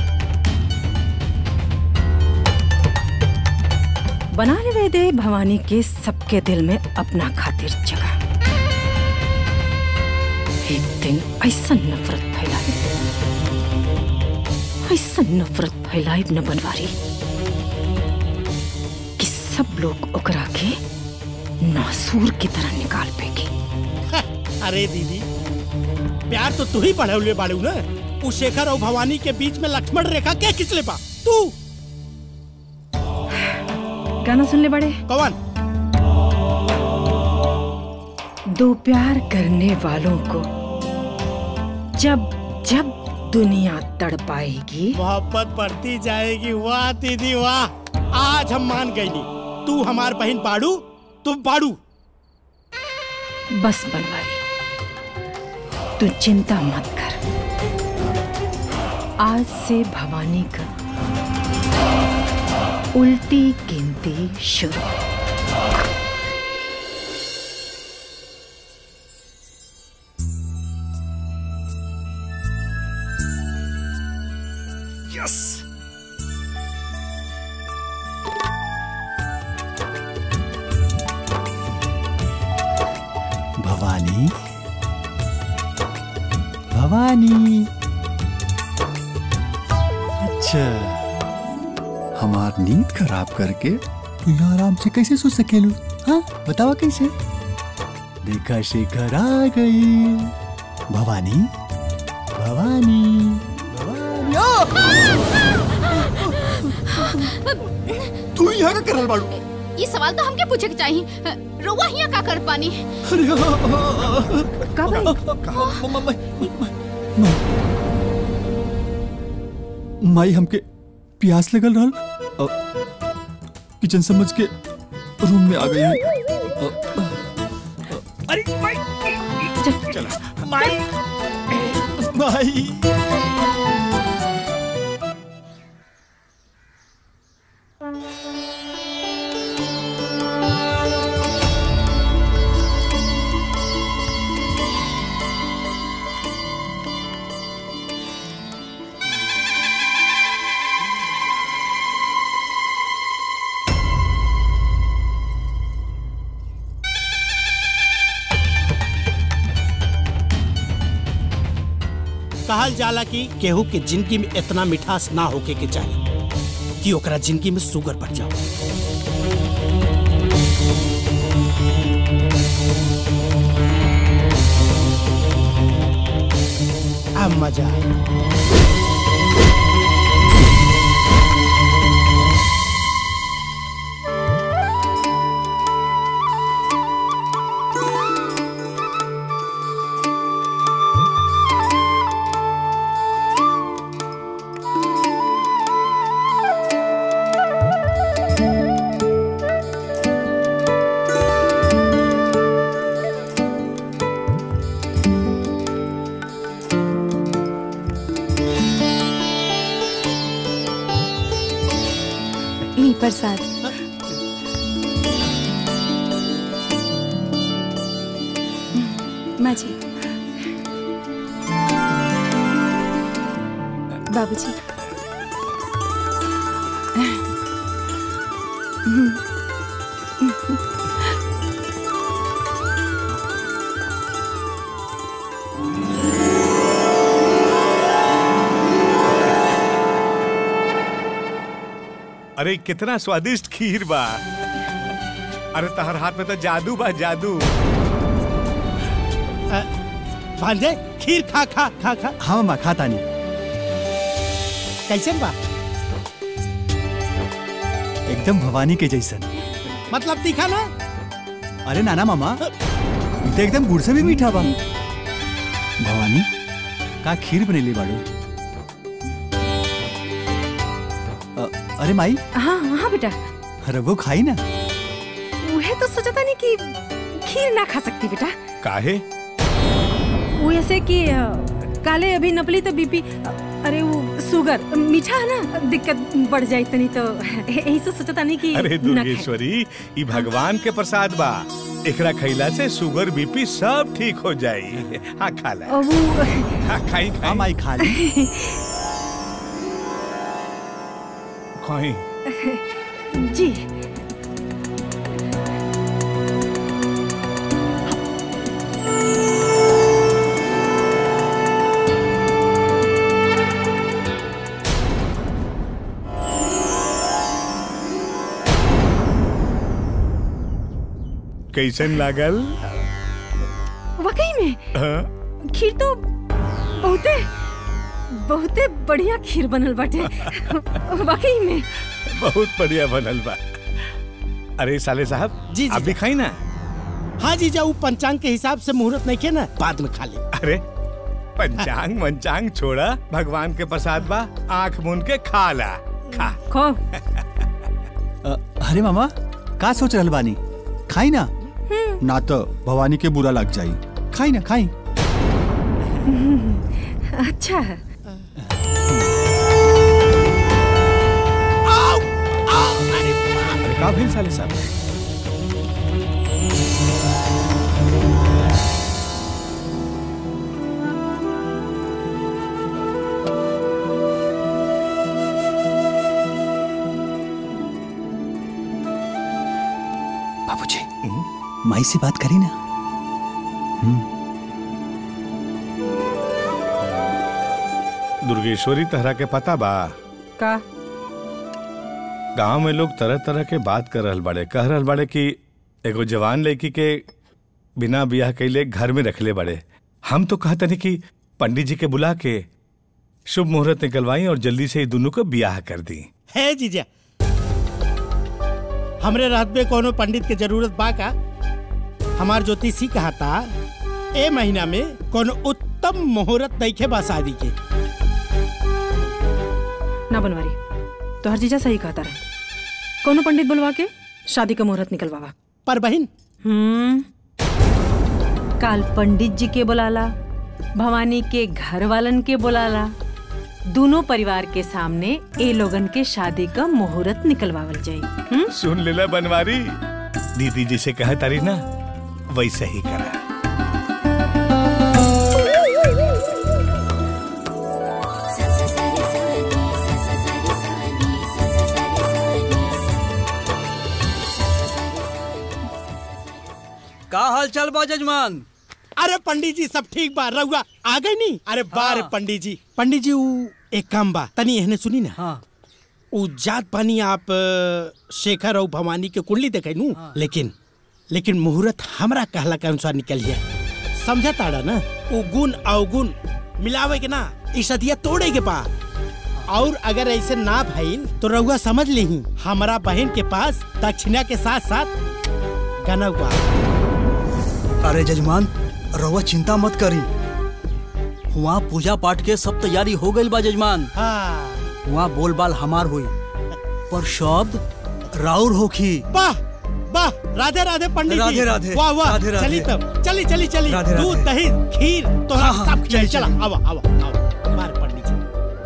बना लेवे दे भवानी के सबके दिल में अपना खातिर जगह। एक दिन ऐसा नफरत फैलाई, ऐसा नफरत फैलाई न बनवारी कि सब लोग ओकरा के नासूर की तरह निकाल फेंकी। अरे दीदी, प्यार तो तू ही बढ़ौले बाड़ू ना। उस शेखर और भवानी के बीच में लक्ष्मण रेखा क्या खिंचले बा? तू गाना सुन ले बड़े। कौन? दो प्यार करने वालों को जब जब दुनिया तड़पाएगी, मोहब्बत बढ़ती जाएगी। वाह दीदी वाह, आज हम मान गई। तू हमार बहन बाड़ू, तुम बाड़ू। बस बनवारी, तू चिंता मत कर। आज से भवानी का उल्टी गिनती शुरू। यस, भवानी, भवानी। अच्छा, हमार नींद खराब करके तू यहाँ आराम से कैसे सो सकेलू? हाँ बतावा कैसे? देखा शेखर आ गई। भवानी, भवानी, भवानी। तू यहाँ का करल बाड़ू? ये सवाल तो हमके पूछे के चाहिए। रोवा हिया का कर पानी? माई हमके प्यास लगल रहल, किचन समझ के रूम में आ गई। अरे माई, चला माई, माई। कहल जाला कि केहू के जिंदगी में इतना मिठास ना होके के चाहिए कि ओकरा जिंदगी में शुगर बढ़ जाओ। अब मजा आया। प्रसाद। माँ जी, बाबूजी। अरे कितना स्वादिष्ट खीर बा। अरे तहर हाथ में तो जादू बा, जादू। भांजे खीर खा खा खा खा। हाँ माँ खाता नहीं। कैसे बा? एकदम भवानी के जैसन। मतलब तीखा ना? अरे नाना मामा, ये तो एकदम गुड़ से भी मीठा बा। भवानी का खीर बनेली बाड़ू? अरे माई। हाँ हाँ बेटा। अरे वो खाई ना। वह तो सोचा नहीं कि खीर ना खा सकती बेटा। काहे? वो ऐसे कि काले अभी नपली तो बीपी, अरे वो शुगर मीठा है ना, दिक्कत बढ़ जाए तनी तो यही से सोचा नहीं कि। अरे दुर्गेश्वरी, ये भगवान के प्रसाद बा। एकरा खैला से शुगर बीपी सब ठीक हो जाई। हाँ खा ला। हाँ खाई खाई। माई खा ली। जी। कैसन लागल? वाकई में खीर तो बहुते बहुते बढ़िया खीर बनल बाटे। वाकई में बहुत बढ़िया बनल बा। अरे साले साहब जी आप भी खाई ना। हाँ जी, जाऊ पंचांग के हिसाब से मुहूर्त नहीं के ना, बाद में खा ले। अरे पंचांग मंचांग छोड़ा, भगवान के प्रसाद बा, आंख मूंद के खा ला। खा खो। अरे मामा का सोच रहल बानी? खाई ना, ना तो भवानी के बुरा लग जाई। खाई ना, खाई। अच्छा। अरे का भेल साले साहब? बाबूजी, माई से बात करी ना। दुर्गेश्वरी तहरा के पता बा का? गांव में लोग तरह तरह के बात कर रहल बाड़े, कह रहल बाड़े कि एगो जवान लड़की के बिना ब्याह कैले घर में रखले बाड़े। हम तो कहते नहीं कि पंडित जी के बुला के शुभ मुहूर्त निकलवाई और जल्दी से दोनों को ब्याह कर दी। है जीजा, हमरे रात में कोनो पंडित के जरूरत बा का? हमार ज्योतिषी कहा था ए महीना में कोनो उत्तम मुहूर्त नहीं बा शादी के। ना बनवारी, तो हर जीजा सही कहता रहे। कोनो पंडित बुलवा के शादी का मुहूर्त निकलवावा। पर बहन काल पंडित जी के बुलाला, भवानी के घर वालन के बुलाला, दोनों परिवार के सामने ए लोगन के शादी का मुहूर्त निकलवावल जाई। सुन लेला बनवारी, दीदी जैसे कहा तारी ना वैसे ही करा। का हाल चाल बा जजमान? अरे पंडित जी सब ठीक बा, रहुआ आ गई नहीं? अरे बारे पंडित जी, पंडित जी ऊ एक काम बा, तनी एहने सुनी ना। हाँ। ऊ जात पानी आप शेखर और भवानी के कुंडली देखे नू, लेकिन मुहूर्त हमरा कहला के अनुसार निकल गया। समझा ताड़ा ना? ऊ गुण अवगुण मिलावे के ना, इशदिया तोड़े के पा। और अगर ऐसे ना भइल तो रहुआ समझ लेही हमारा बहन के पास दक्षिणा के साथ साथ गनौ बा। अरे जजमान रहुआ चिंता मत करी, वहाँ पूजा पाठ के सब तैयारी हो गई बा जजमान। हाँ। वहाँ बोलबाल हमार हुई, पर शब्द राउर होखी। वाह वाह, राधे राधे पंडित जी। राधे राधे। वाह वाह, राधे राधे। चली तब, चली राधे राधे। दूध दही खीर तो हाँ, सब चली, चला। चली। आवा मार पंडित जी।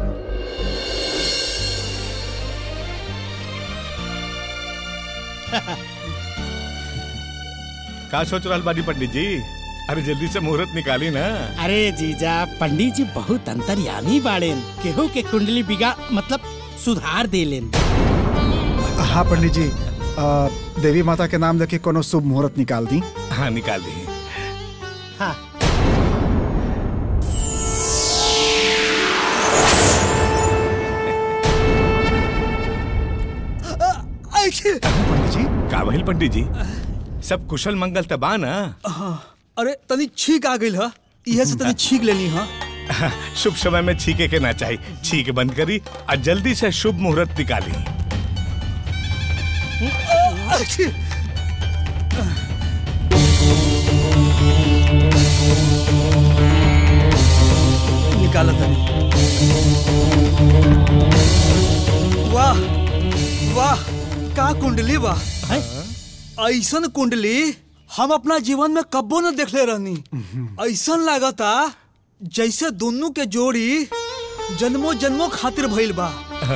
का सोच रहा बानी पंडित जी? अरे जल्दी से मुहूर्त निकाली ना। अरे जीजा, पंडित जी बहुत अंतर्यामी बाड़ेन, केहू के कुंडली बिगा मतलब सुधार देलेन। हाँ पंडित जी, देवी माता के नाम लेके कोनो शुभ मुहूर्त निकाल दी। हाँ निकाल दी। हाँ। पंडित जी का भइल पंडित जी? सब कुशल मंगल तबा ना? अरे तनी छींक आ गई है, इहे से तनी छींक लेनी है। शुभ समय में छीके के ना चाहिए, छीक बंद करी और जल्दी से शुभ मुहूर्त निकाली। निकाला तनी। वाह वाह, का कुंडली बा। ऐसन कुंडली हम अपना जीवन में कब्बो न देखले रहनी। ऐसन लागता जैसे दोनों के जोड़ी जन्मों जन्मों खातिर भइल बा।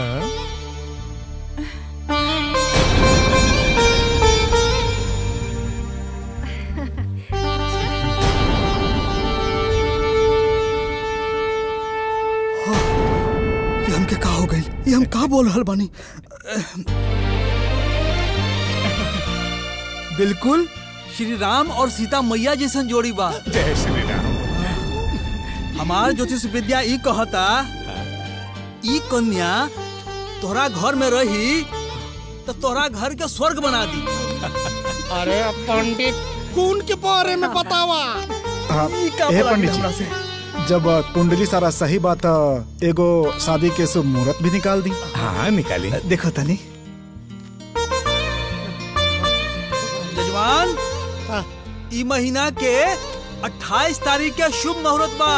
ये हमके का हो गइल? ये हम का बोल रहल बानी? बिल्कुल श्री राम और सीता मैया जैसन जोड़ी बा। जय श्री राम। हमार ज्योतिष विद्या ई कहता, ई कन्या तोहरा घर में रही तो तोहरा घर के स्वर्ग बना दी। अरे पंडित कौन के बारे में बतावा? पंडित जी, जब कुंडली सारा सही बात, एगो शादी के शुभ मुहूर्त भी निकाल दी। हाँ निकाली। देखो तनी जजमान, ई महीना के 28 तारीख के शुभ मुहूर्त बा।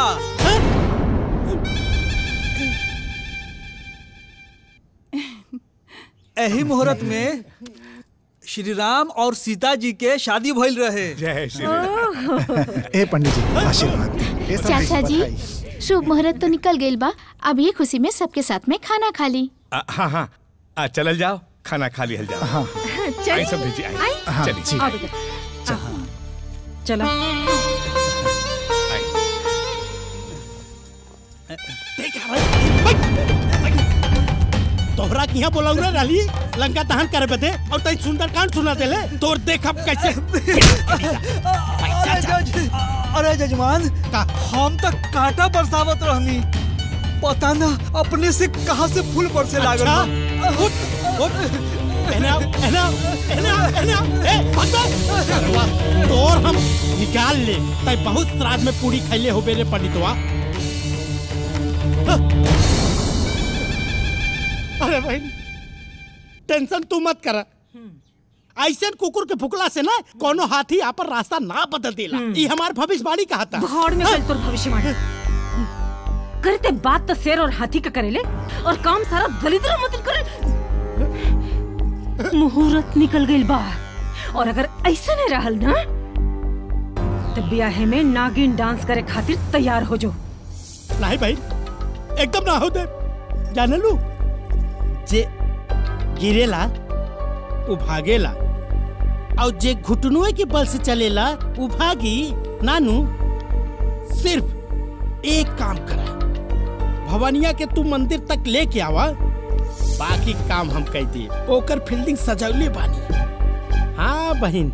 यही मुहूर्त में श्री राम और सीता जी के शादी भइल रहे। जय श्री राम। ए पंडित जी आशीर्वाद दी। चाचा जी शुभ मुहूर्त तो निकल गइल बा, अब ये खुशी में सबके साथ में खाना खा ली। हाँ चलल जाओ, खाना खा लिहल जाओ। हाँ चलिए। सब भेजी आई। हाँ, चलिए। आओ बेटा। चलो। तोहरा किया बोला रही लंका दहन करे बदे और तई सुंदरकांड सुना देले। तोर देख अब कैसे। अरे जजमान, हम तक कांटा बरसावत रहनी, पता ना अपने से कहां से फूल बरसे लागल। तोर हम निकाल ले, तई बहुत श्राद्ध में पूरी खैले हो बेरे पंडितवा। अरे भाई टेंशन तू मत कर, ऐसे कुकुर के फुकला से ना कोनो हाथी यहाँ पर रास्ता ना बदल देला। ये हमार भविष्यवाणी कहा था। भाड़ में चल तोर भविष्यवाणी। करते बात तो शेर और हाथी का करेले और काम सारा दलिद्र मतलब करे। मुहूर्त निकल गइल बा और अगर ऐसा नहीं रहल ना तो ब्याहे में नागिन डांस करे खातिर तैयार हो जो। नहीं भाई, एकदम ना हो दे। जान लू जे गिरेला वो भागेला और जे घुटनुए के बल से चलेला वो भागी। नानू सिर्फ एक काम करा, भवनिया के तू मंदिर तक लेके आवा, बाकी काम हम कह दी। ओकर फील्डिंग सजौले बानी। हाँ बहन।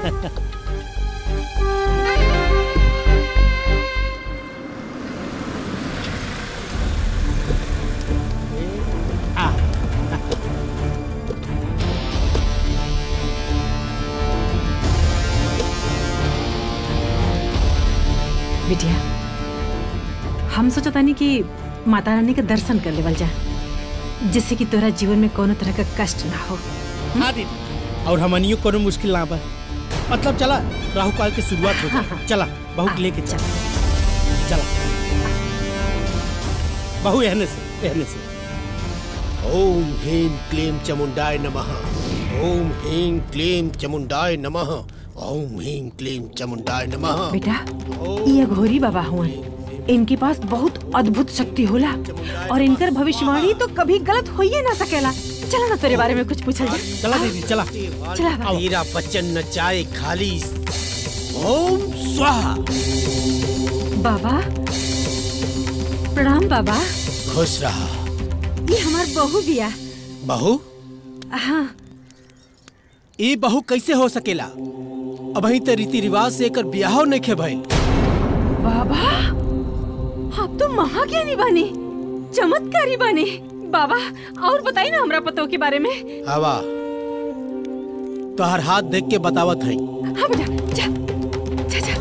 बिटिया, हम सोचता नहीं कि माता रानी के दर्शन कर लेवल जा, जिससे कि तोरा जीवन में कोनो तरह का कष्ट ना हो। हाँ दीदी, और हमनियो कोनो मुश्किल ना बा। मतलब चला राहु काल की शुरुआत हो गई। चला बहू के लेके चला। चला बहू रहने से। ओम ह्रीं क्लीं चामुंडाय नमः। ओम ह्रीं क्लीं चामुंडाय नमः। ओम ह्रीं क्लीं चामुंडाय नमः। बेटा, ये घोरी बाबा हुआ, इनके पास बहुत अद्भुत शक्ति होला और इनकर भविष्यवाणी तो कभी गलत हो ही ना सकेला। चला ना तेरे बारे में कुछ पूछल जाए। चला दीदी चला। चला तेरा बच्चन न जाए खाली। ओम स्वाहा। बाबा प्रणाम। बाबा खुश रहा। ये हमार बहू बिया। बहू? हाँ। ये बहू कैसे हो सकेला? अब तो रीति रिवाज से एकर ब्याह नहीं भइल। बाबा आप तो महाज्ञानी बने, चमत्कारी बने। बाबा और बताई ना हमरा पतों के बारे में। हवा तो हर हाथ देख के बतावत है। हाँ बेटा जा जा जा।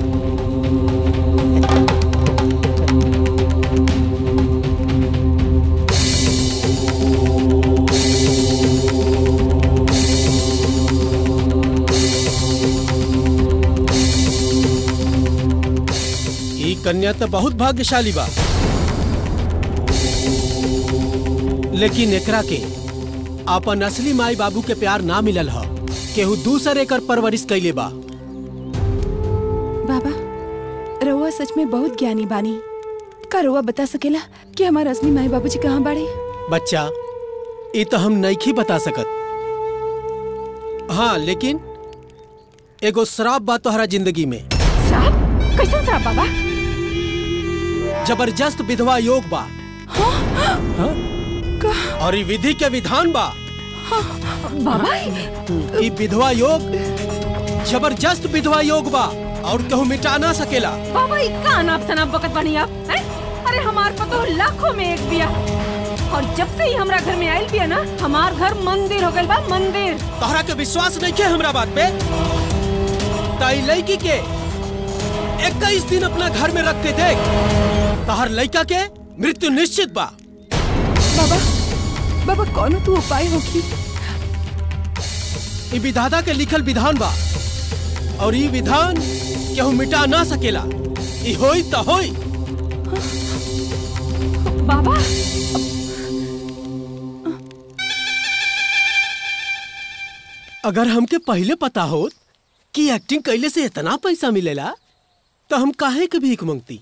कन्या तो बहुत भाग्यशाली बा, लेकिन एकरा के अपन असली माई बाबू के प्यार ना मिलल ह। केहू दूसरे एकर परवरिश कैले बा। बाबा रउआ सच में बहुत ज्ञानी बानी। का रउआ बता सकेला कि हमारे असली माई बाबूजी कहाँ बाड़े? बच्चा ये तो हम नहीं बता सकत। हाँ लेकिन एगो श्राप बा तोहरा जिंदगी में। श्राप? कैसन श्राप बाबा? जबरदस्त विधवा योग बा। हाँ? और ये विधि के विधान बा। बाबा ये विधवा योग जबरदस्त विधवा योग बा और कहूँ मिटा ना सकेला। बाबा इतना अनाप शनाप बकत बनी आप हैं? अरे हमार पतो लाखों में एक बिया और जब से ही हमरा घर में आयल बिया ना, हमार घर मंदिर हो गइल बा। मंदिर। तोहरा के विश्वास नहीं है हमरा बात पे? ताई लड़की के 21 दिन अपना घर में रखते देख, तहर लड़का के मृत्यु निश्चित बा। बाबा कौन तू उपाय होगी? ये विधाता के लिखल विधान बा और ये विधान केहू मिटा ना सकेला। ये होई त होई। बाबा अगर हमके पहले पता हो कि एक्टिंग कैले से इतना पैसा मिलेला तो हम काहे के भीख मांगती।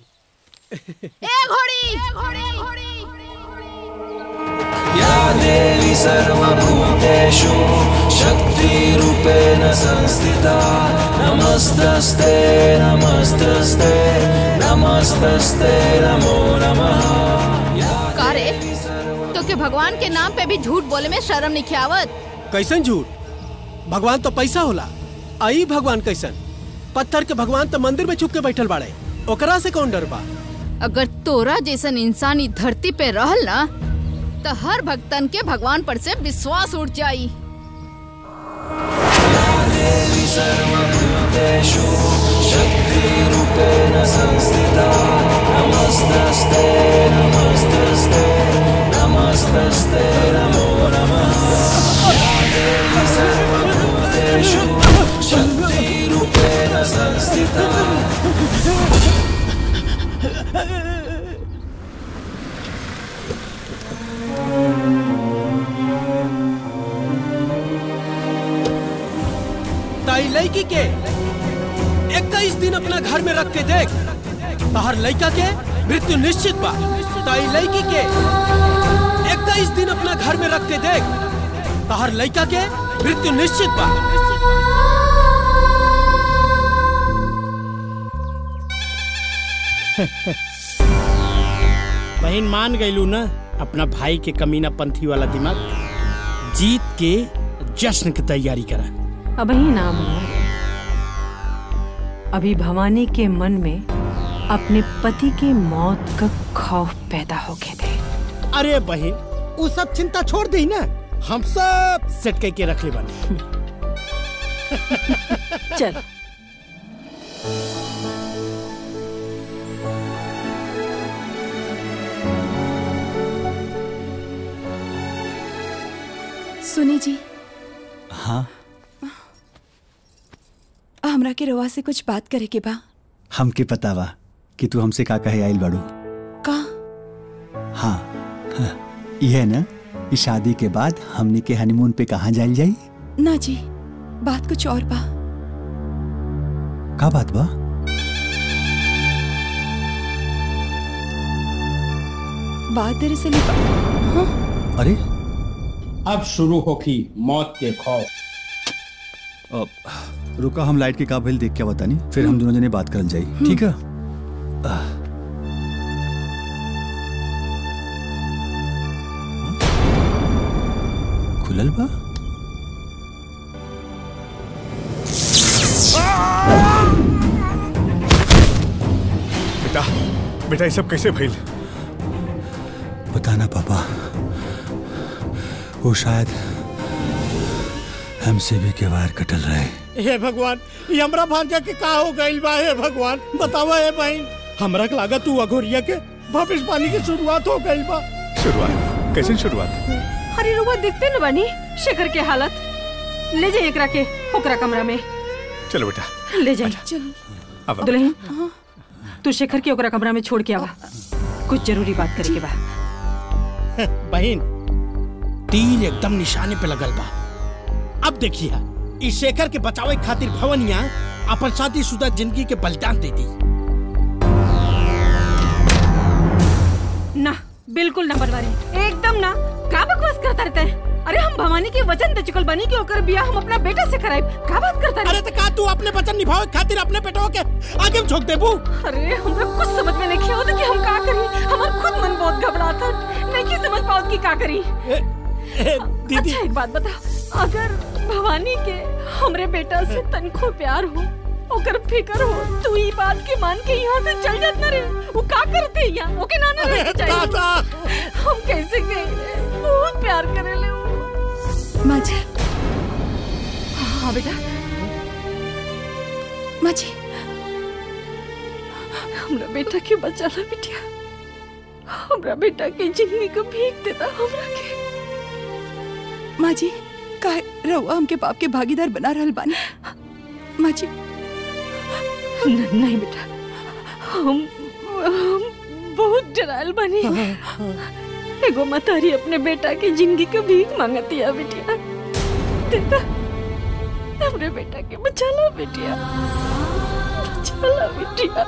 या देवी सर्वभूतेषु शक्तिरूपेण संस्थिता नमस्तस्ते नमस्तस्ते नमस्तस्ते नमो नमः। का रे तो के भगवान के नाम पे भी झूठ बोले में शर्म नहीं आवत? कैसन झूठ? भगवान तो पैसा होला। आई भगवान कैसन? पत्थर के भगवान तो मंदिर में छुप के बैठल बाड़े, ओकरा से कौन डर बा? अगर तोरा जैसन इंसान इस धरती पे रहल ना तो हर भक्तन के भगवान पर से विश्वास उठ जाई। देवी सर्वभूतेषु शक्तिरूपेण संस्थिता नमस्तस्ते नमस्तस्ते नमस्तस्ते नमो नमः। देवी सर्वभूतेषु शक्तिरूपेण संस्थिता। ताई लड़की के 21 दिन अपना घर में रख के देख, तहर लड़का के मृत्यु निश्चित बा। ताई लड़की के 21 दिन अपना घर में रख के देख, तहर लड़का के मृत्यु निश्चित बा। बहन मान गईलू ना अपना भाई के कमीना पंथी वाला दिमाग। जीत के जश्न की तैयारी करा। अब ही नाम अभी भवानी के मन में अपने पति की मौत का खौफ पैदा हो गए थे। अरे बहन वो सब चिंता छोड़ दी ना, हम सब सेट करके रख ले बने। चल सुनी जी। हाँ हमरा के रवा से कुछ बात करे के बा। हमके पता बा कि तू हमसे का कहे आइल बाड़ू। का? हाँ, हाँ यह ना कि शादी के बाद हमनी के हनीमून पे कहाँ जाइल जाई? ना जी, बात कुछ और बा। का बात बा? बात दरअसल हाँ? अरे अब शुरू होगी मौत के खौफ। रुका, हम लाइट के का भइल देख के बतानी, फिर हम दोनों जने बात करल जाई। ठीक है? खुलल बा? बेटा बेटा ये सब कैसे भइल? बताना पापा, वो शायद हमसे भी के वार कटल रहे। हे भगवान, ये हमरा भांजा के का हो गइल बा? हे भगवान बतावा। हे बहन हमरा के लागत तू अघोरिया के भविष्यवाणी की शुरुआत हो गइल बा। शुरुआत? कैसे शुरुआत? अरे रुआ देखते न बानी शेखर के हालत। ले जाइए एकरा के ओकरा कमरा में। चलो बेटा ले जाइए। अब दुल्हन तू शेखर के ओकरा कमरा में छोड़ के आवा, कुछ जरूरी बात करे के बा। बहन तीर एकदम निशाने पे लगल बा। अब देखिए इस शेखर के बचावे खातिर भवनिया अपन शादीशुदा जिंदगी के बलिदान दे दी। ना बिल्कुल ना बनवारी, एकदम ना। का बकवास करता रहता है? अरे हम भवानी के वचन दे चुकल बनी कि ओकर बियाह हम अपना बेटा से कराइब। का बात करता है? अरे तो का तू अपने वचन निभावे खातिर अपने बेटवा के आगे झोंक देबू? अरे हमरा कुछ समझ में नहीं आवत कि हम का करी। हमार खुद मन बहुत घबराता, नहीं समझ पाओ कि का करी। दीदी अच्छा एक बात बता, अगर भवानी के हमरे बेटा से तनको प्यार हो, ओकर फिकर हो, तू ई बात के मान के यहाँ से चल जात ना रे। वो का करते यहाँ? ओके ना ना रहना चाहिए। हम कैसे गए? बहुत प्यार करे ले माँ जी। हाँ बेटा। माँ जी हमरा बेटा के बचा ला बिटिया। हमरा बेटा के जिंदगी को भीख देता हमरा के। माँ जी का रहुआ हमके पाप के भागीदार बना रहल बानी। माँ जी नहीं बेटा, हम बहुत डराल बनी। एगो मतारी अपने बेटा की जिंदगी का भीख मांगती है बिटिया। देता हमरे बेटा के बचा ला बिटिया, बचा ला बिटिया।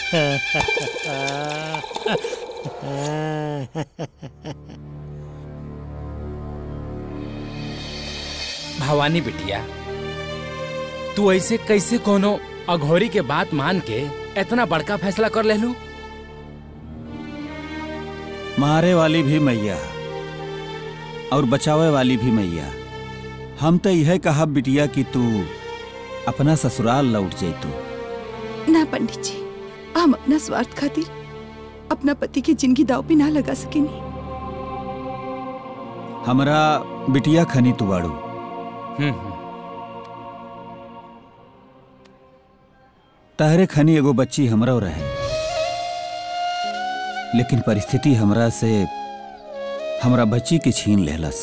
भवानी बिटिया, तू ऐसे कैसे कोनो अघोरी के बात मान के इतना बड़का फैसला कर ले लू? मारे वाली भी मैया और बचावे वाली भी मैया। हम तो यह कहा बिटिया कि तू अपना ससुराल लौट जैतू। ना पंडित जी, हम अपना स्वार्थ खातिर अपना पति की जिंदगी दाव पे ना लगा सकेनी। हमरा बिटिया खनी तू बाड़ू। तहरे खनी एगो बच्ची हमरा रहे, लेकिन परिस्थिति हमरा से हमरा बच्ची के छीन लेलस।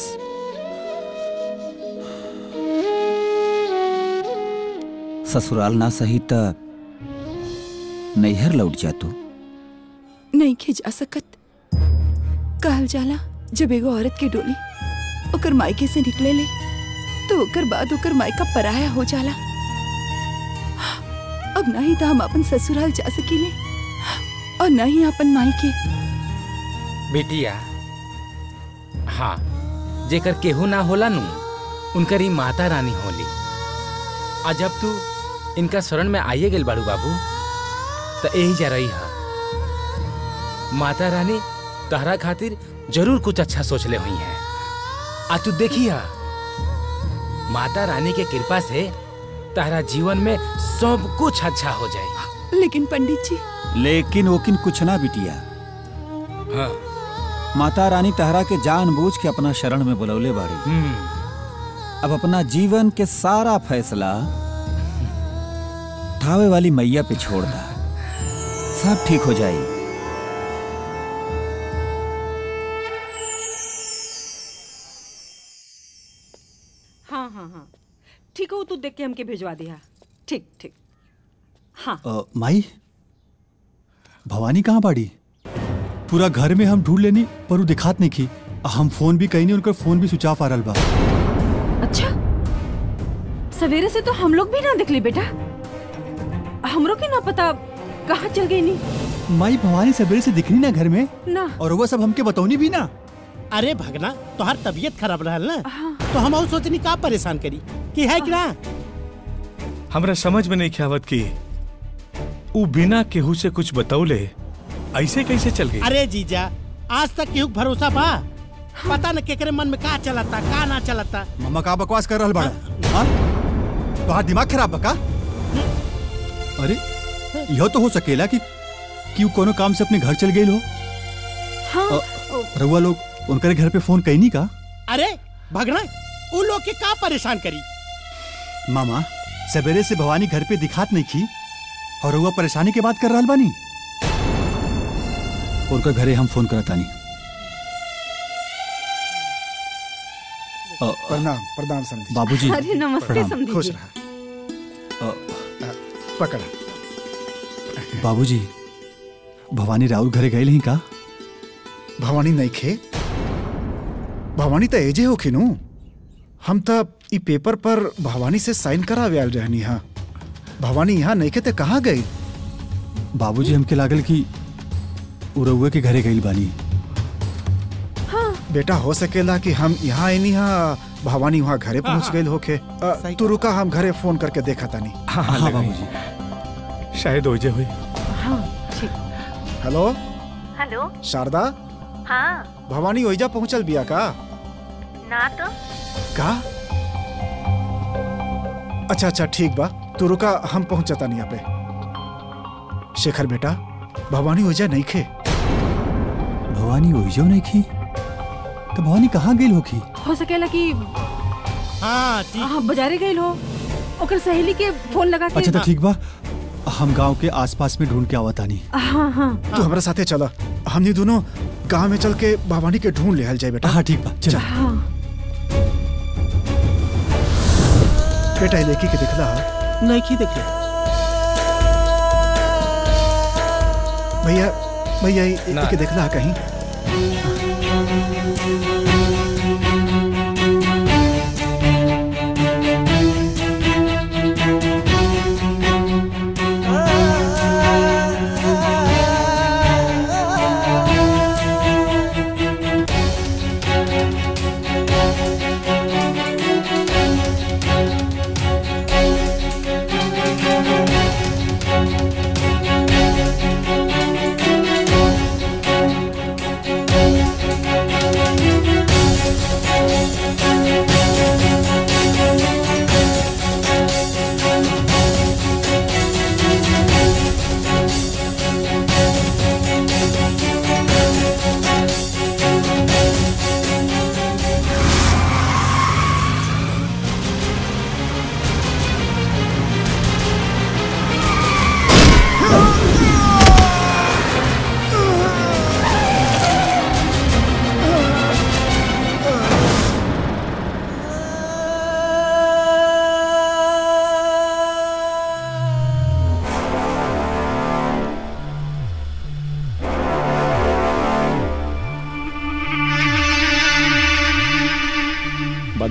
ससुराल ना सही त नैहर लौट जातू। नहीं के जा सकत। कहल जाला जब एगो औरत के डोली ओकर मायके से निकले ले तो ओकर बाद ओकर मायका पराया हो जाला। अब नहीं तो हम अपन ससुराल जा सकीले और नहीं अपन मायके। बिटिया, हाँ, जेकर केहू ना होला नु उनकर ही माता रानी होली। आज जब तू इनका शरण में आइए गेल बाड़ू बाबू, तो यही जा रही है। माता रानी तहरा खातिर जरूर कुछ अच्छा सोच ले हुई है। आ तू देखिए, माता रानी के कृपा से तारा जीवन में सब कुछ अच्छा हो जाए। लेकिन पंडित जी, लेकिन वोकिन कुछ ना बिटिया। हाँ। माता रानी तहरा के जानबूझ के अपना शरण में बुलौले बाड़ी। अब अपना जीवन के सारा फैसला ठावे वाली मैया पे छोड़ दा, सब ठीक हो जाए। हाँ हाँ हाँ, ठीक हो, तू देख के हमके भिजवा दिया। ठीक ठीक। हाँ। माई, भवानी कहाँ बाड़ी? पूरा घर में हम ढूंढ लेनी पर वो दिखात नहीं की। हम फोन भी कहीं नहीं, उनका फोन भी स्विच ऑफ आ रहा बा। अच्छा, सवेरे से तो हम लोग भी ना दिखली बेटा। हमरो की ना पता कहाँ चल गई नहीं। माई, भवानी सवेरे से दिखनी ना घर में ना, और वो सब हमके बताऊनी भी ना। अरे भगना, तोहार तबीयत खराब रहल ना, तो हम और सोचनी का परेशान करी कि है कि ना। हमरा समझ में नहीं ख्यावत की उ बिना केहू से कुछ बतौले ऐसे कैसे चल गई। अरे जीजा, आज तक केहू भरोसा बा? पता न केकरे मन में का चलता का ना चलता। मम्मा का बकवास कर रहल बाड़ा? तोहार दिमाग खराब बा का? अरे यह तो हो सकेला कि वो कोनो काम से अपने घर चल गई हो। हाँ। रउआ लोग उनके घर पे फोन कहीं नहीं का? अरे भगना, उन लोग के का परेशान करी। मामा, सवेरे से भवानी घर पे दिखात नहीं की और रउआ परेशानी के बात कर रहल बानी। उनका घरे हम फोन करता नहीं। प्रणाम प्रणाम समझी। बाबूजी। अरे नमस्ते समझी। खुश रहा। पकड़ा। बाबूजी, भवानी राउर घरे गए नहीं का? भवानी नहीं खे। भवानी तो एजे हो खिनू। हम तब ई पेपर पर भवानी से साइन करावे आल रहनी। हाँ, भवानी यहाँ नहीं खे ते कहाँ गई? बाबूजी, हमके लागल कि उरउआ के घरे गई बानी। हाँ। बेटा, हो सकेला कि हम यहाँ आई नहीं, भवानी वहाँ घरे पहुँच गई होके। तू रुका, हम घरे फोन करके देखा था नहीं। हाँ बाबूजी, शायद ओजे हुई। हाँ ठीक। Hello hello Sharda. हाँ। भवानी ओइजा पहुँचल बिया का? ना तो। का? अच्छा अच्छा ठीक बा, तू रुका, हम पहुँचता नहीं यहाँ पे। शेखर बेटा, भवानी ओइजा नहीं खे। भवानी ओइजा नहीं खी? तो भवानी कहाँ गई होगी? हो सकेला कि हाँ बाजारे गई हो, ओकर सहेली के फोन लगा के। अच्छा तो ठीक बा, हम गांव के आसपास में ढूंढ के आवतानी। हाँ हाँ। तू हमारे साथे चला, हमनी दोनों गांव में चल के भवानी के ढूंढ ले जाए बेटा। हाँ ठीक बा, चल। हाँ। बेटा लेकी के दिखला? नहीं की दिखला। भैया भैया के दिखला कहीं?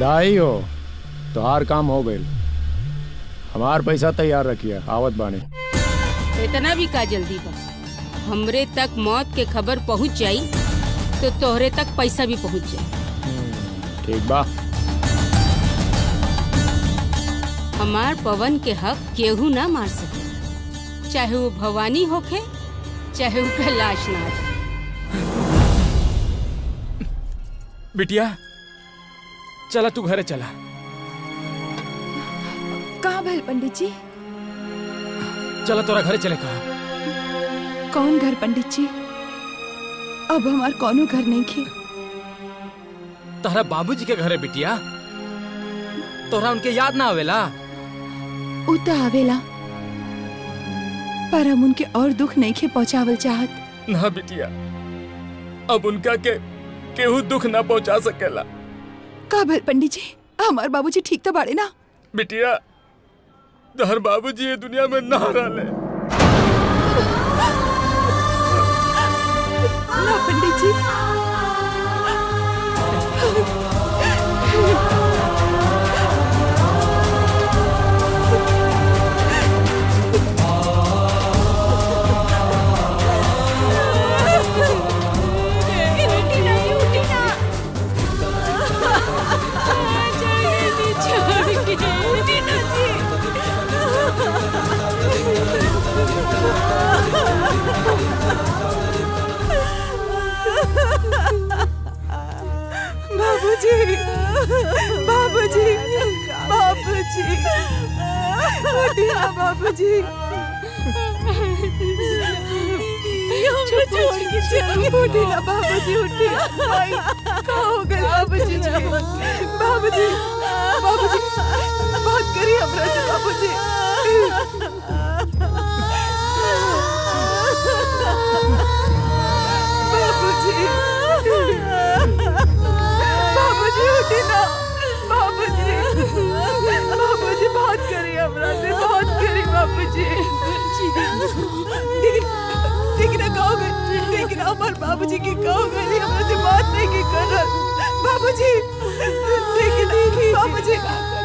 बधाई हो, तोहार काम हो गइल। हमार पैसा तैयार रखिए, आवत बाने। इतना भी का जल्दी बा? हमरे तक मौत के खबर पहुंच जाई तो तोहरे तक पैसा भी पहुंच जाई। ठीक बा। हमार पवन के हक केहू ना मार सके, चाहे वो भवानी होखे चाहे वो कैलाशनाथ। बिटिया चला, तू घरे चला। कहाँ भइल पंडित जी? चला तोरा घरे चले। कहा? कौन घर पंडित जी? अब हमार कौनो घर नहीं खे। तारा बाबूजी के घर है बिटिया। तोरा उनके याद ना आवेला? उ तो आवेला, पर हम उनके और दुख नहीं खे पहुँचावल चाहत। ना बिटिया, अब उनका के केहू दुख ना पहुंचा सकेला। का भइल पंडित जी? हमार बाबूजी ठीक तो बाड़े ना? बिटिया तोहर बाबूजी ये दुनिया में ना रहले। ना पंडित जी। बाबूजी, बाबूजी, बाबूजी, उठिए ना बाबूजी। छोड़ के चलिए। उठिए ना बाबूजी, उठिए। कहाँ हो गए बाबूजी? बाबूजी, बाबूजी, बात करिए हमरा से बाबूजी। बाबूजी, बाबूजी उठिए ना। बाबूजी, बाबूजी बात करिए हमरा से, बात करिए बाबूजी। ठीक ना कहोगे, लेकिन हमारे बाबूजी की कहोगे हमरा से बात नहीं की कर रहा। बाबूजी, लेकिन बाबूजी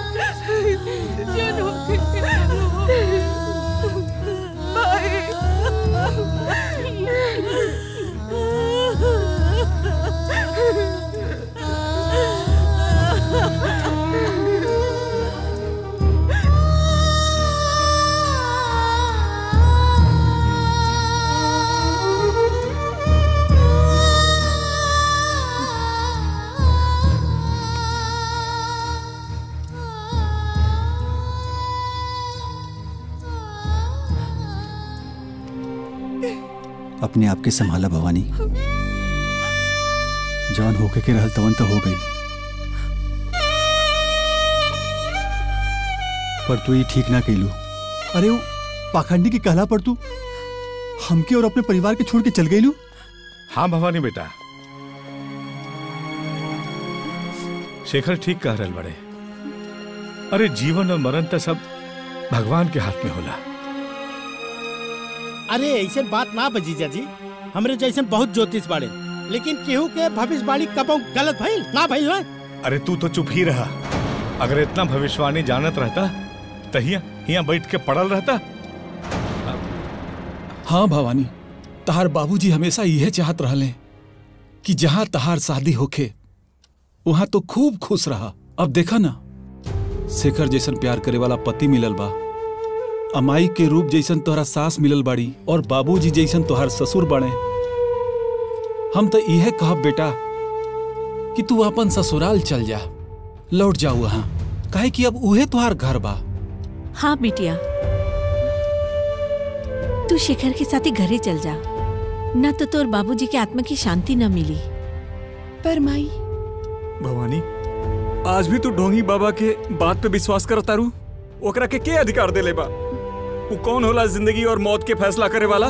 अपने आप के संभाला भवानी। जान होके के रहल तवन तो हो गई, पर तू ये ठीक ना कैलू। अरे वो पाखंडी की कहला पर तू हमके और अपने परिवार के छोड़ के चल गईलू। हाँ भवानी बेटा, शेखर ठीक कह रहल बड़े। अरे जीवन और मरण तो सब भगवान के हाथ में होला। अरे ऐसे बात ना भजीजा जी, हमरे जैसे बहुत ज्योतिष बाड़े, लेकिन केहू के भविष्यवाणी कब गलत भइल ना भइल ना। अरे तू तो चुप ही रहा। अगर इतना भविष्यवाणी जानत रहता तो यहाँ बैठ के पड़ल रहता। हाँ भवानी, तहार बाबूजी हमेशा यह चाहत रहले कि जहाँ तहार शादी होखे वहां तो खूब खुश रहा। अब देखा ना, शेखर जैसन प्यार करे वाला पति मिलल बा, अमाई के रूप जैसन तोहरा सास मिलल बाड़ी, और बाबूजी जैसन तोहार ससुर बने। हम तो यह कहब बेटा कि तू अपन ससुराल चल जा, लौट जा वहां, काहे कि अब उहे तोहार घर बा। हाँ बिटिया, तू शेखर के साथ ही घरे चल जा, ना तो तोर बाबूजी के आत्मा की शांति न मिली। पर माई। भवानी, आज भी तू ढोंगी बाबा के बात पे विश्वास करता रू? ओकरा के अधिकार दे ले बा? वो कौन होला जिंदगी और मौत के फैसला करे वाला?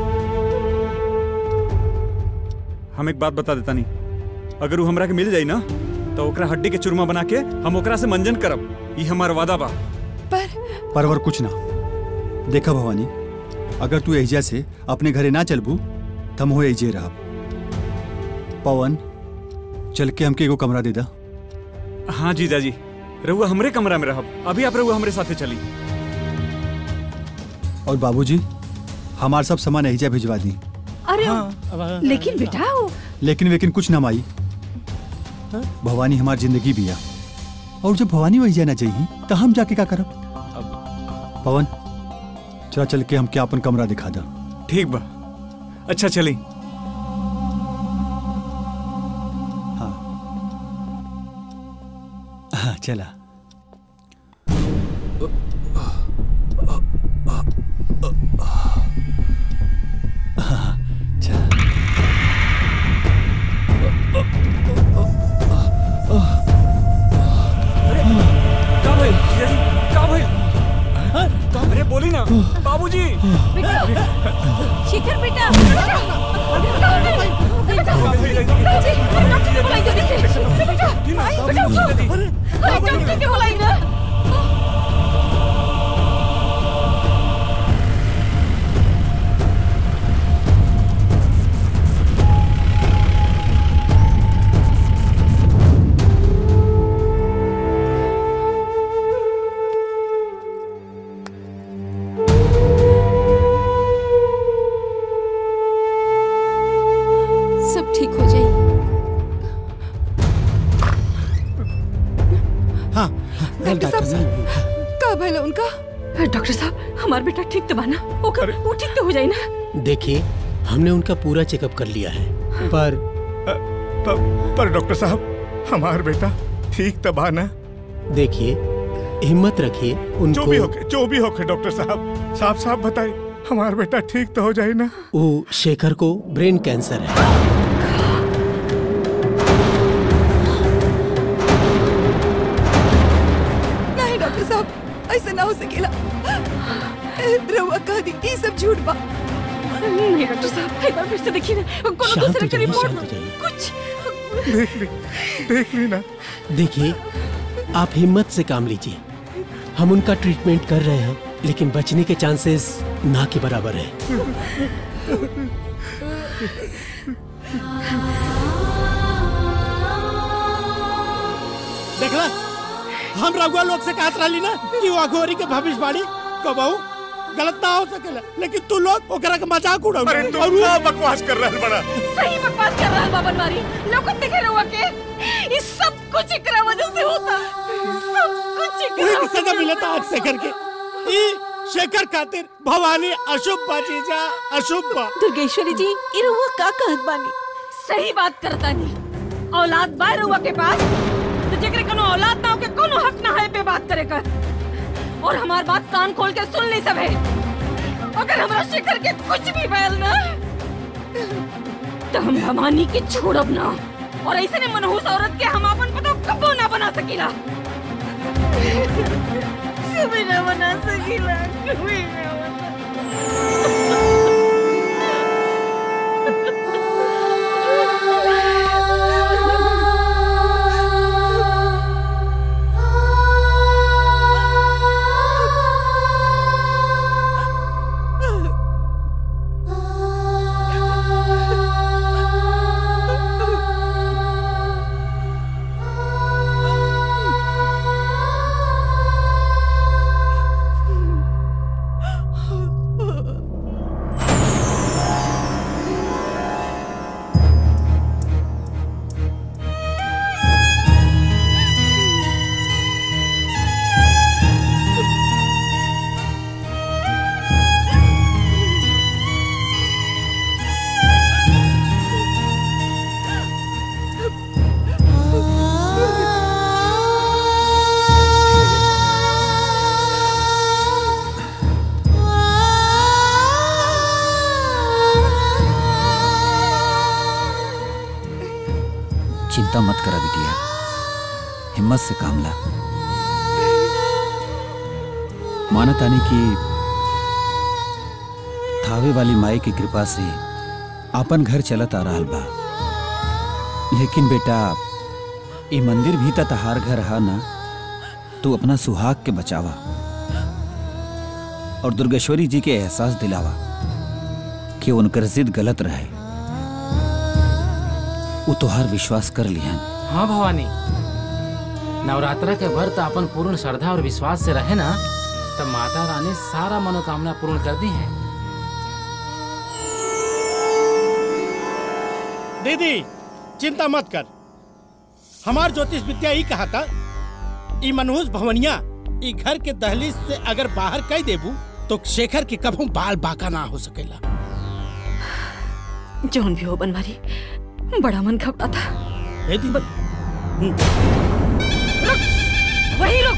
हम एक बात बता देता नहीं, अगर वो हमरा के मिल जाई ना तो ओकरा हड्डी के चूरमा बना के हम ओकरा से मंजन करब। ये हमार वादा बा। परवर कुछ ना। देखा भवानी, अगर तू एहिजा से अपने घरे ना चलबू तम हो एहिजे रहब। पवन, चल के हमके एगो कमरा दे दा। हाँ जीजा जी, रहुआ हमरे कमरा में रहब। अभी आप रहुआ हमरे साथे चली। और बाबूजी हमार सब सामान यही भिजवा दी। अरे लेकिन बेटा लेकिन कुछ ना माई, भवानी हमार जिंदगी भी है और जब भवानी वही जाना चाहिए तो हम जाके क्या करब। पवन चला चल के हम क्या अपन कमरा दिखा दा। ठीक बा, अच्छा चली। हाँ चला। अरे बोली ना बाबूजी। शिखर बेटा, सब ठीक हो जाए। हाँ डॉक्टर साहब का भला उनका? डॉक्टर साहब हमार बेटा ठीक तो बाना, वो ठीक तो हो जाए ना। देखिए हमने उनका पूरा चेकअप कर लिया है, पर डॉक्टर साहब हमार बेटा ठीक तो बाना। देखिए हिम्मत रखिए, उनको जो भी होके डॉक्टर साहब साफ साफ बताइए, हमार बेटा ठीक तो हो जाए ना। वो शेखर को ब्रेन कैंसर है। नहीं डॉक्टर साहब, ऐसा ना हो सकेला। रउआ कह दी ये सब झूठ बा। नहीं डॉक्टर साहब, एक बार फिर से देखिए ना, कोनो दूसरे का रिपोर्ट कुछ देख ली ना। देखिए आप हिम्मत से काम लीजिए, हम उनका ट्रीटमेंट कर रहे हैं, लेकिन बचने के चांसेस ना के बराबर है। देखला हम रघुआ लोग से कहत रही ना कि वो अघोरी के भविष्यवाणी कबहू गलत ना हो सकेला, लेकिन तू लोग ओकरा के मजाक उड़ाऊ। अरे तू क्या बकवास कर रहा है बड़ा? सही बकवास कर रहा है बाबन मारी। लोग देखे रहुआ के ये सब कुछ एकरा वजह से होता, सब कुछ एकरा वही सजा मिलता आज शेखर के। ई शेखर खातिर भवानी अशुभ बा जीजा, अशुभ बा। दुर्गेश्वरी जी ई रहुआ का कहत बानी? सही बात करता नहीं। औलाद बा रहुआ के पास तो जेकरे कोनो औलाद ना हो के कोनो हक ना है पे बात करे कर। और हमार बात कान खोल के सुन ली सब है। अगर हमरा शेखर के कुछ भी बैल ना तो हम भवानी के छोड़ब ना, और ऐसे ने मनहूस औरत के हम अपन पतो कबो ना बना सकीला। कभी ना बना सकीला, कभी ना चिंता मत करा बिटिया, हिम्मत से काम ला। मानत आने की थावे वाली माई की कृपा से आपन घर चलत आ रहा बा, लेकिन बेटा ये मंदिर भी तहार घर है ना, तू अपना सुहाग के बचावा और दुर्गेश्वरी जी के एहसास दिलावा कि उनकर जिद गलत रहे। वो तुहार विश्वास कर लिया। हाँ भवानी, नवरात्रा के व्रत अपन पूर्ण श्रद्धा और विश्वास से रहे ना, तब माता रानी सारा मनोकामना पूर्ण कर दी है। दीदी चिंता मत कर, हमार ज्योतिष विद्या ही कहा था, ई मनहूस भवनिया ई घर के दहलीज से अगर बाहर कह देबू तो शेखर के कभू बाल बाका ना हो सकेला। जौन भी हो बनवारी, बड़ा मन घबरा था। रुक, वही रुक।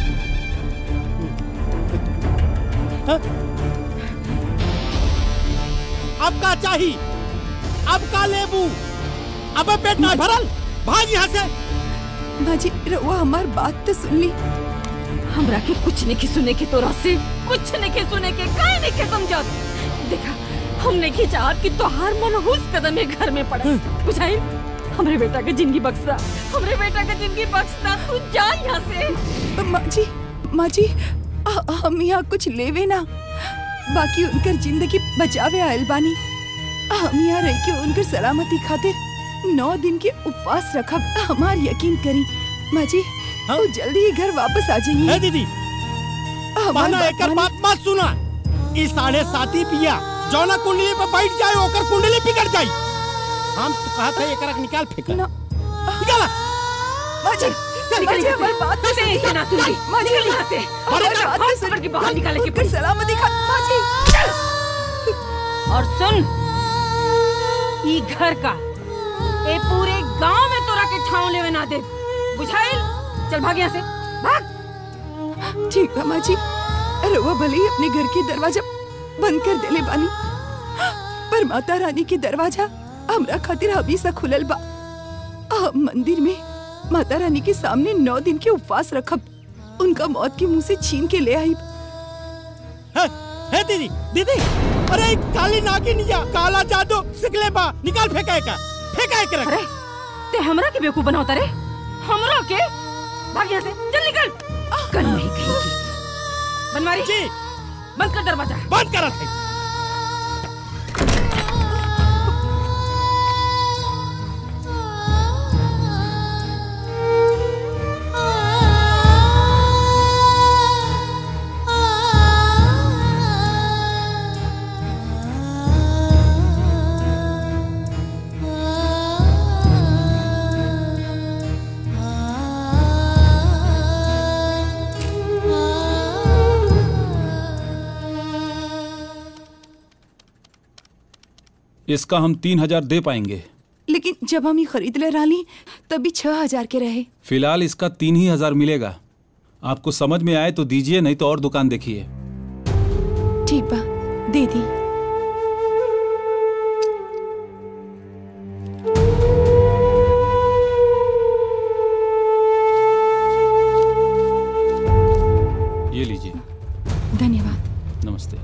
अब का चाहिए, अब का लेबू, अब पेट ना भरल, भाग यहाँ से। माँ जी रउआ हमार बात तो सुन ली। हमरा के कुछ नहीं की सुने के तोरा से, कुछ नहीं के सुने के, काहे नहीं के समझत। देखा हमने की चाहत कि तोहार मनहूस कदम में घर में पड़ा, बुझाई। हमरे बेटा के जिंदगी बख्शा, हमरे बेटा के जिंदगी बख्शा, तू जा यहाँ से। माँ जी हम यहाँ कुछ लेवे ना, बाकी उनकर जिंदगी बचावे आयल बानी। हम यहाँ रह के उनकर सलामती खातिर 9 दिन के उपवास रखब। हमार यकीन करी माँ जी, वो जल्दी ही घर वापस आ जाइए। दीदी बहना एकर बात मत सुना। ई 7.5 पिया जौना कुंडली पे बैठ जाए ओकर कुंडली बिगड़ जाई। हम तो कहा था एकरा निकाल फेंक निकाला। माँ जी हमारी बात तो सुनिए। ना सुनिए माँ जी यहाँ से, हमारी बात तो सुनिए। की बाहर निकाले के फिर सलामती खा माँ जी। और सुन, ई घर का ए पूरे गांव में तोरा के ठाव लेवे ना दे, बुझाइल। चल भाग यहाँ से, भाग। ठीक है माँ जी, रउआ भले ही अपने घर के दरवाजा बंद कर देले बानी, पर माता रानी के दरवाजा हमरा खातिर हमेशा खुलल बा। हम मंदिर में माता रानी के सामने 9 दिन के उपवास रखब, उनका मौत के मुंह से छीन के ले आई। है दीदी, दीदी अरे काली नागिनिया, काला जादू सिकले बा, निकाल फेंका का, फेंका के रख। अरे ते हमरा के बेवकूफ बनावता रे, हमरा के। भाग यहाँ से, चल निकल। कल नहीं कहेगी। बनवारी जी बंद कर दरवाजा। बंद करा थे। इसका हम 3000 दे पाएंगे। लेकिन जब हम ये खरीद ले रही तभी 6000 के रहे। फिलहाल इसका 3000 मिलेगा। आपको समझ में आए तो दीजिए, नहीं तो और दुकान देखिए। ठीक बा, दे दी। ये लीजिए। धन्यवाद। नमस्ते।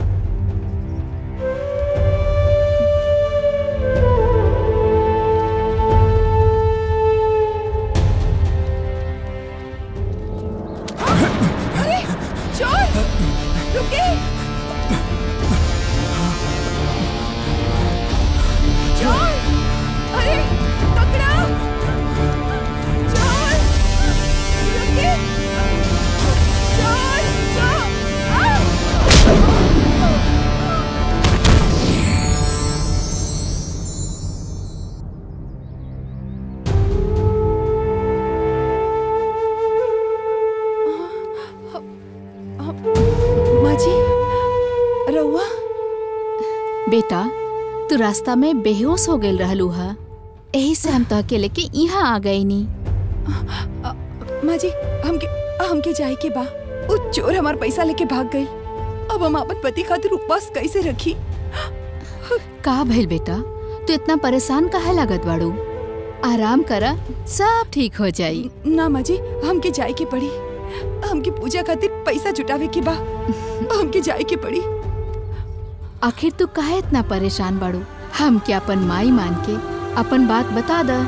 बेटा तू रास्ता में बेहोश हो गए रहलू हा, यही से हम तो लेके यहाँ आ गए नी। माँ जी हमके जाए के बा, वो चोर हमार पैसा लेके भाग गई। अब हम अपन पति खातिर उपवास कैसे रखी? का भइल बेटा, तू इतना परेशान काहे लागत बाड़ू? आराम करा, सब ठीक हो जाई। ना माँ जी हमके जाए के पड़ी, हमके पूजा खातिर पैसा जुटावे के बा, हमके जाए के पड़ी। आखिर तू काहे इतना परेशान बाड़ू? हम क्या अपन माई मान के अपन बात बता दा।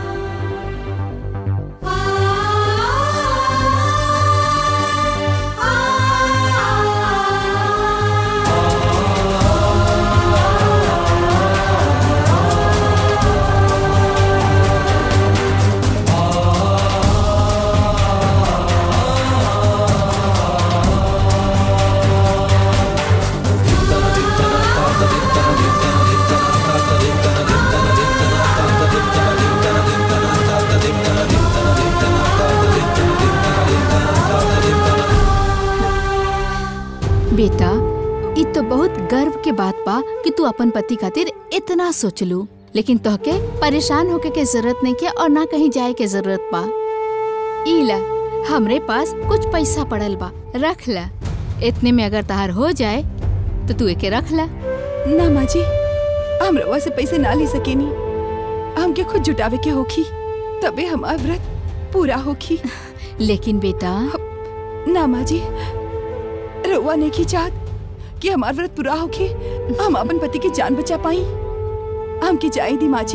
तू अपन पति खातिर इतना सोचलू, लेकिन तोहके परेशान होके के जरूरत नहीं के और ना कहीं जाए के जरूरत बा। इला हमरे पास कुछ पैसा पड़ल बा, रख ला। इतने में अगर तहार हो जाए तो तू एके रख ला। ना माँ जी, हम रवा से पैसे ना ले सकेनी, हमके खुद जुटावे के होखी, तबे हमार व्रत पूरा होखी। लेकिन बेटा ना माँ जी, रवा ने की चाहत कि हमार व्रत पूरा होखी, हम अपन पति की जान बचा पाई। हमके जाए दी माँ जी,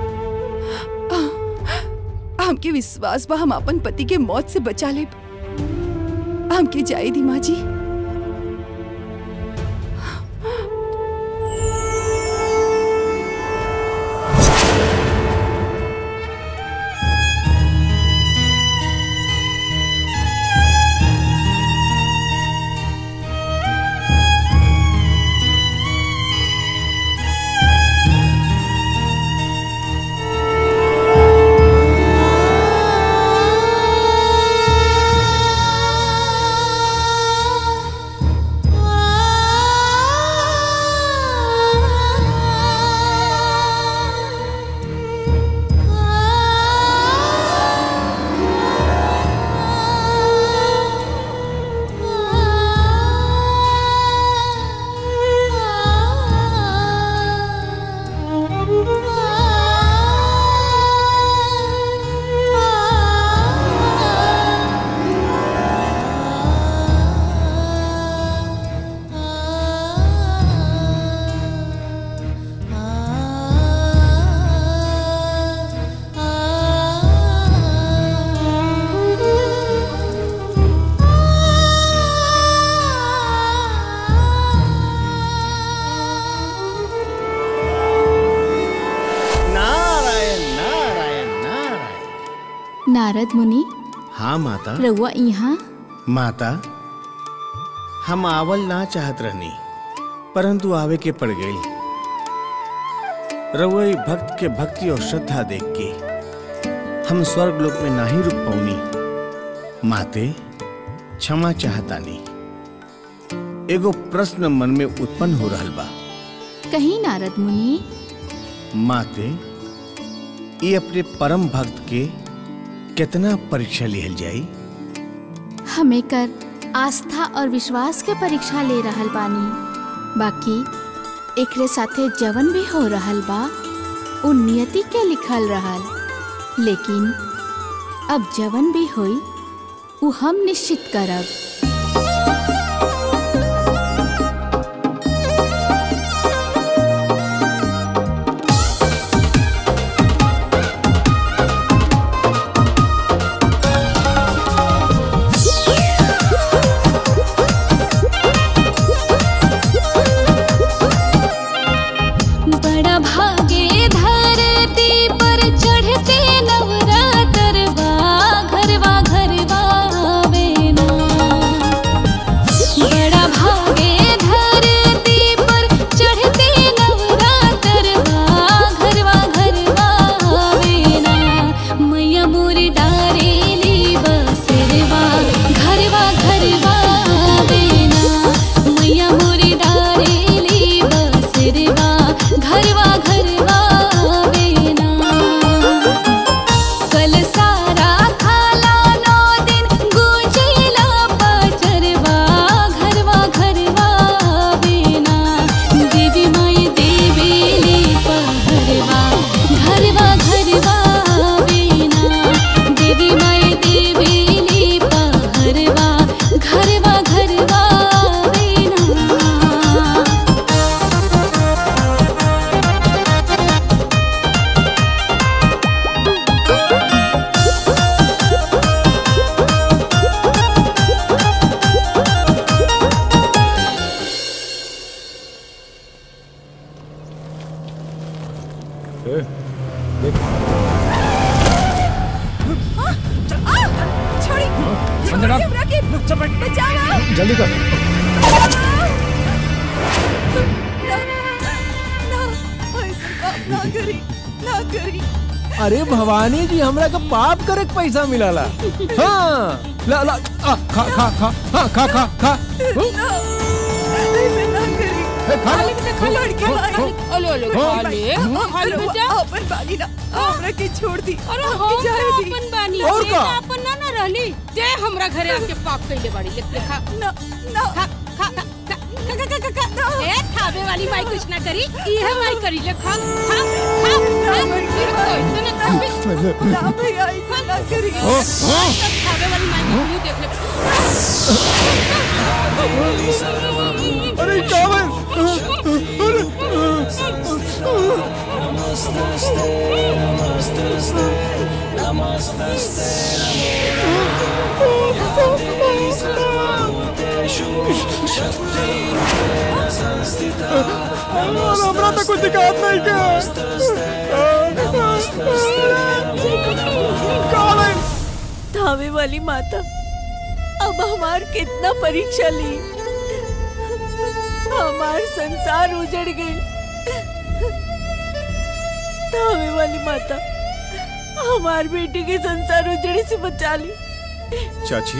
हमके विश्वास बा हम अपन पति के मौत से बचा ले। हमके जाए दी माँ जी। नारद मुनि। हाँ माता। रउआ यहाँ? माता, हम आवल ना चाहत रहनी, परंतु आवे के पड़ गई। रउआ भक्त के भक्ति और श्रद्धा देख के हम स्वर्ग लोक में ना ही रुक पाऊनी। माते, क्षमा चाहतानी। एगो प्रश्न मन में उत्पन्न हो रहल बा। कहीं नारद मुनि। माते, ये अपने परम भक्त के कितना परीक्षा लिहल जाई? हम एकर आस्था और विश्वास के परीक्षा ले रहल बानी। बाकी एकरे साथे जवन भी हो रहल बा उ नियति के लिखल रहल, लेकिन अब जवन भी होई उ हम निश्चित करब। जल्दी कर। अरे भवानी जी, हमरा का पाप करे के पैसा मिलाला। हाँ, ला ला, खा खा खा, हाँ खा खा खा। खाली बेटा खाली ओले ओले खाली खाली बेटा अपन बानी ना हमरा के छोड़ दी अरे हमके हम जाए दी अपन बानी और का अपन ना ना रहली ते हमरा घरे आके पाप कइले बाड़ी ले खा ना ना खा खा ए खावे वाली माई कुछ ना करी इहे माई करी ले खा खा खा ऐसे ना ना भैया ऐसा ना करी खावे वाली माई को देख ले अरे कावन हमरा तो कुछ दिक्कत नहीं के धावे वाली माता अब हमार कितना परीक्षा ली हमार संसार उजड़ गई धावे वाली माता हमार बेटी के संसार उजड़े से बचा ली चाची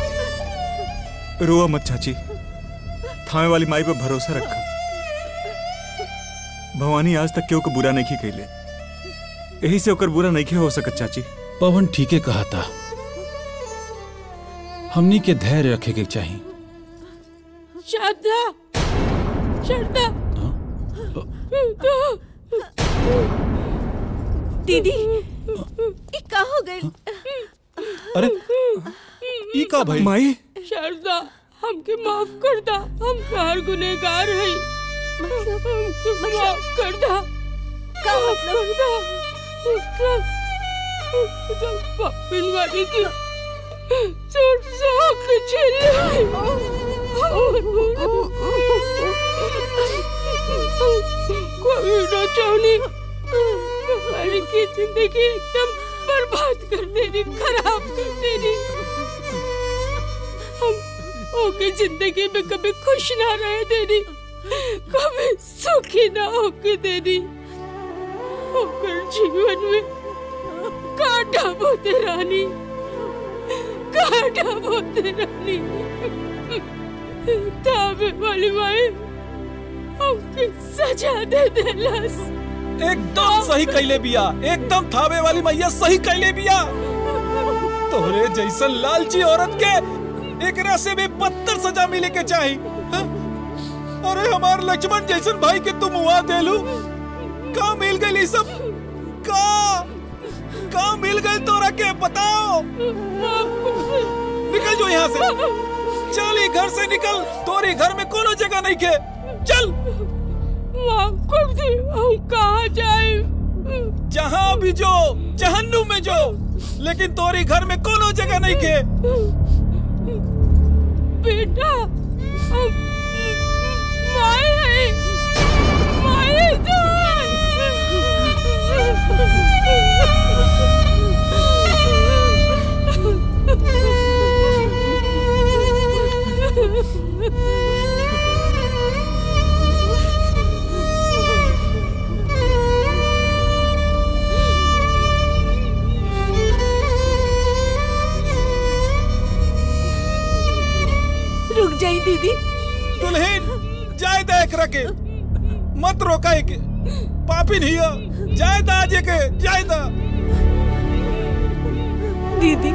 रोआ मत चाची थामे वाली माई पे भरोसा रखा भवानी आज तक केहू को बुरा नहीं कैले यही से ओकर बुरा नहीं हो सकत चाची पवन ठीके कहा था हमनी के धैर्य रखे के चाहिए शारदा शारदा दीदी ये का हो गई अरे ई का भाई माई शारदा हमके माफ कर दा हम कार गुनहगार हैं हमके माफ कर दा का मतलब पापिन वाली की चोट साख छिले कोई ना चाहनी हमारी की जिंदगी एकदम बर्बाद कर देनी खराब कर देनी हम ओके जिंदगी में कभी खुश ना रह देनी कभी सुखी ना होके देनी ओकर जीवन में कांटा बोते रानी कांटा बोते रानी ताबे वाली माई हमके सजा दे देलस एकदम सही कैले बिया एकदम थावे वाली मैया सही कैले बिया तोहरे जैसन लालची औरत के एकरा से भी बदतर सजा मिले के चाही अरे हमार लक्ष्मण जैसन भाई के तुम हुआ देलू का मिल गई सब का मिल गई तोरा के बताओ निकल जो यहाँ से चल घर से निकल तोरी घर में कोनो जगह नहीं के चल माफ कर दे हम कहाँ जाए जहाँ भी जो जहन्नुम में जो लेकिन तोरी घर में कोनो जगह नहीं के बेटा माए है रुक जाई दीदी दुल्हन जाए दा एकरा के मत रोका के पापी नहीं हो जाए दा आजे के जाए दा दीदी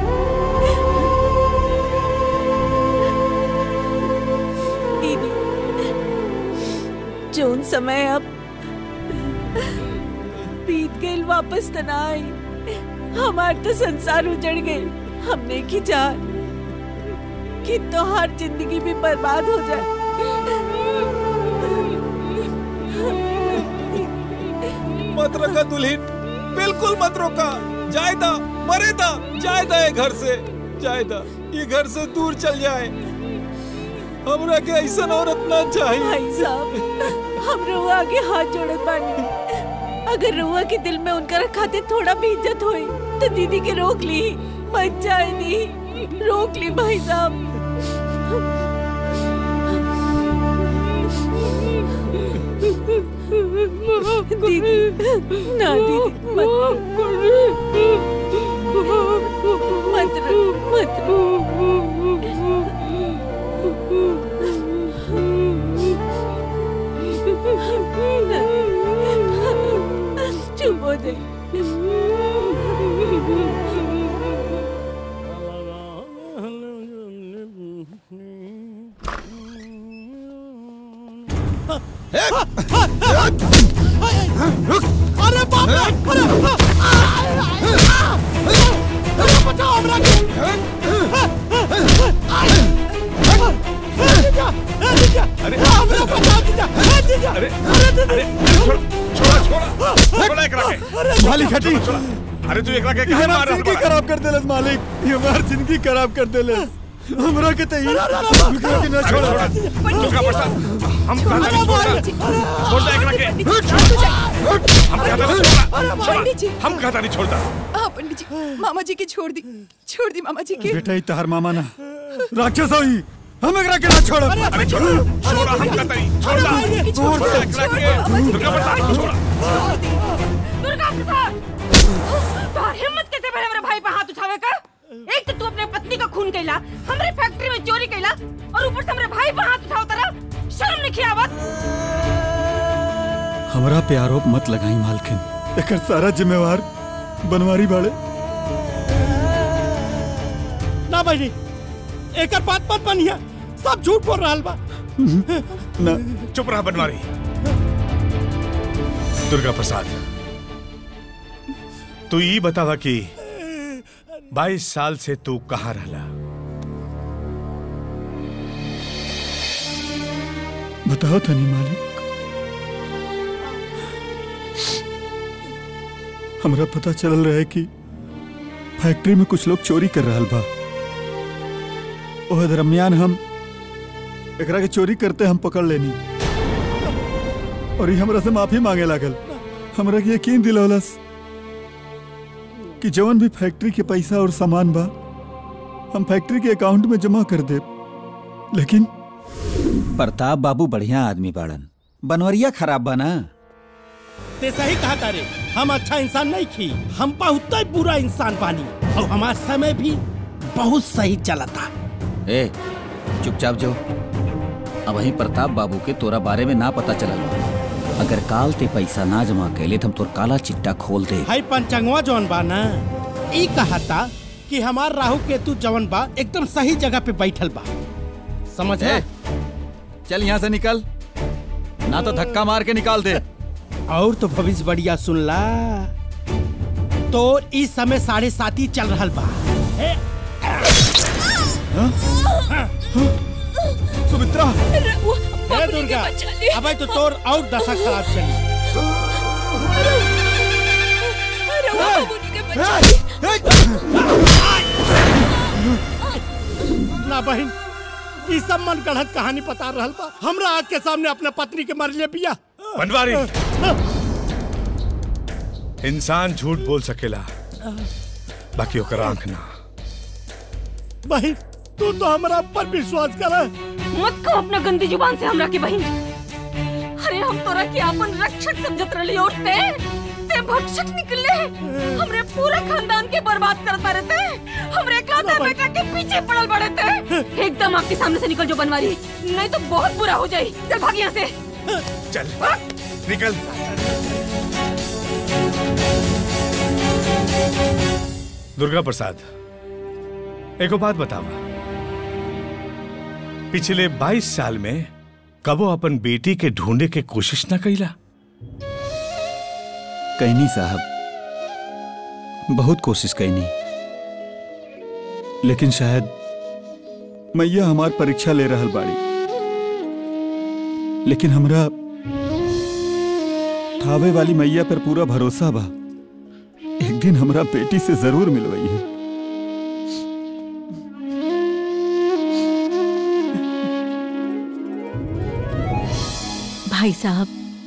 दीदी जोन समय अब बीत गई वापस त ना आई हमार तो संसार उजड़ गई हमने की जान कि तो हर जिंदगी भी बर्बाद हो जाए मत रोका दुल्हन बिल्कुल मत रोका जायदा मरेदा जायदा है घर से जायदा ये घर से दूर चल जाए हमरा के ऐसा औरत ना चाहिए भाई साहब हम रुआ के हाथ जोड़त बानी अगर रुआ के दिल में उनका खाते थोड़ा भी इज्जत होई तो दीदी के रोक ली मत जाए दी रोक ली भाई साहब दीदी ना दीदी मत मत बचाओ हमरा के। अरे हमरा बचाओ जीजा। अरे छोड़ा एकरा के। मालिक हटी। अरे तू एकरा के काहे मार रहा है? जिंदगी खराब कर देलस मालिक, ये हमार जिंदगी खराब कर देलस। हमरा के तई एकरा के ना छोड़। दुर्गा प्रसाद हम कहता नहीं छोड़ दे एकरा के। हम कहता नहीं छोड़ता। हम कहता नहीं छोड़ता। पंडित जी, मामा जी की छोड़ दी मामा जी की। बेटा तहार मामा ना राक्षस होई, हम एकरा के ना छोड़। अरे छोड़ा हम कहता नहीं छोड़ता। छोड़ एकरा के। दुर्गा प्रसाद छोड़ा। दुर्गा प्रसाद तो हिम्मत कैसे भरे मेरे भाई पे हाथ उठावे का? एक तो तू अपने पत्नी का खून कैला, हमरे फैक्ट्री में चोरी कैला और ऊपर से हमरे भाई पे हाथ उठाव तारा। शर्म नहीं आवत? हमरा पे आरोप मत लगाई मालकिन, एकर सारा जिम्मेवार बनवारी बाड़े। ना भाई एकर बात मत बनिया, सब झूठ बोल रहा बा। ना चुप रहा बनवारी। दुर्गा प्रसाद तू ये बतावा कि 22 साल से तू कहाँ रहला? बताओ तनी मालिक। हमरा पता चल रहा है कि फैक्ट्री में कुछ लोग चोरी कर रहा बा। ओह दरमियान हम एकरा के चोरी करते हम पकड़ लेनी और ये हमरा से माफी मांगे लागल। हमरा के यकीन दिलौलस कि जवन भी फैक्ट्री के पैसा और सामान बा हम फैक्ट्री के अकाउंट में जमा कर दे। लेकिन प्रताप बाबू बढ़िया आदमी बाड़न, बनवरिया खराब बा ना। ते सही कहा तारे, हम अच्छा इंसान नहीं थी, हम बहुत ही बुरा इंसान बानी और हमारा समय भी बहुत सही चला था। ए चुपचाप जो। अब वही प्रताप बाबू के तोरा बारे में ना पता चलल बा। अगर काल ते पैसा ना जमा कैले तो हम तोर काला चिट्टा खोल दे। हाई पंचंगवा जौन बा ना, ई कहता कि हमार राहु केतु जवन बा एकदम सही जगह पे बैठल बा। समझ है? चल यहाँ से निकल, ना तो धक्का मार के निकाल दे। और तो भविष्य बढ़िया सुन ला, तो इस समय 7:30 चल रहा बा। सुमित्रा, हे दुर्गा, अब तो तोर और दशा खराब चली। ना बहन, ई सब मन गढ़त कहानी बता रहल बा। हमरा आग के सामने अपने पत्नी के मरले पिया। बनवारी, इंसान झूठ बोल सकेला, बाकी ओकर आंख ना। बहन तू तो हमरा पर विश्वास कर। मत कहो अपना गंदी जुबान से हमरा की बहन। अरे हम तोरा की अपन रक्षक समझत रहली और ते भक्षक निकले। हमरे पूरे खानदान के बर्बाद करता रहते। हमरे इकलौते बेटा के पीछे पड़ल बड़े थे। एकदम आपके सामने से निकल जो बनवारी, नहीं तो बहुत बुरा हो जाए। चल भाग यहाँ से। चल निकल। दुर्गा प्रसाद, एको बात बतावा, पिछले 22 साल में कबो अपन बेटी के ढूंढे के कोशिश न कैला? कैनी साहब, बहुत कोशिश कैनी, लेकिन शायद मैया हमार परीक्षा ले रहल बाड़ी। लेकिन हमरा थावे वाली मैया पर पूरा भरोसा बा, एक दिन हमरा बेटी से जरूर मिलवाई है। भाई साहब,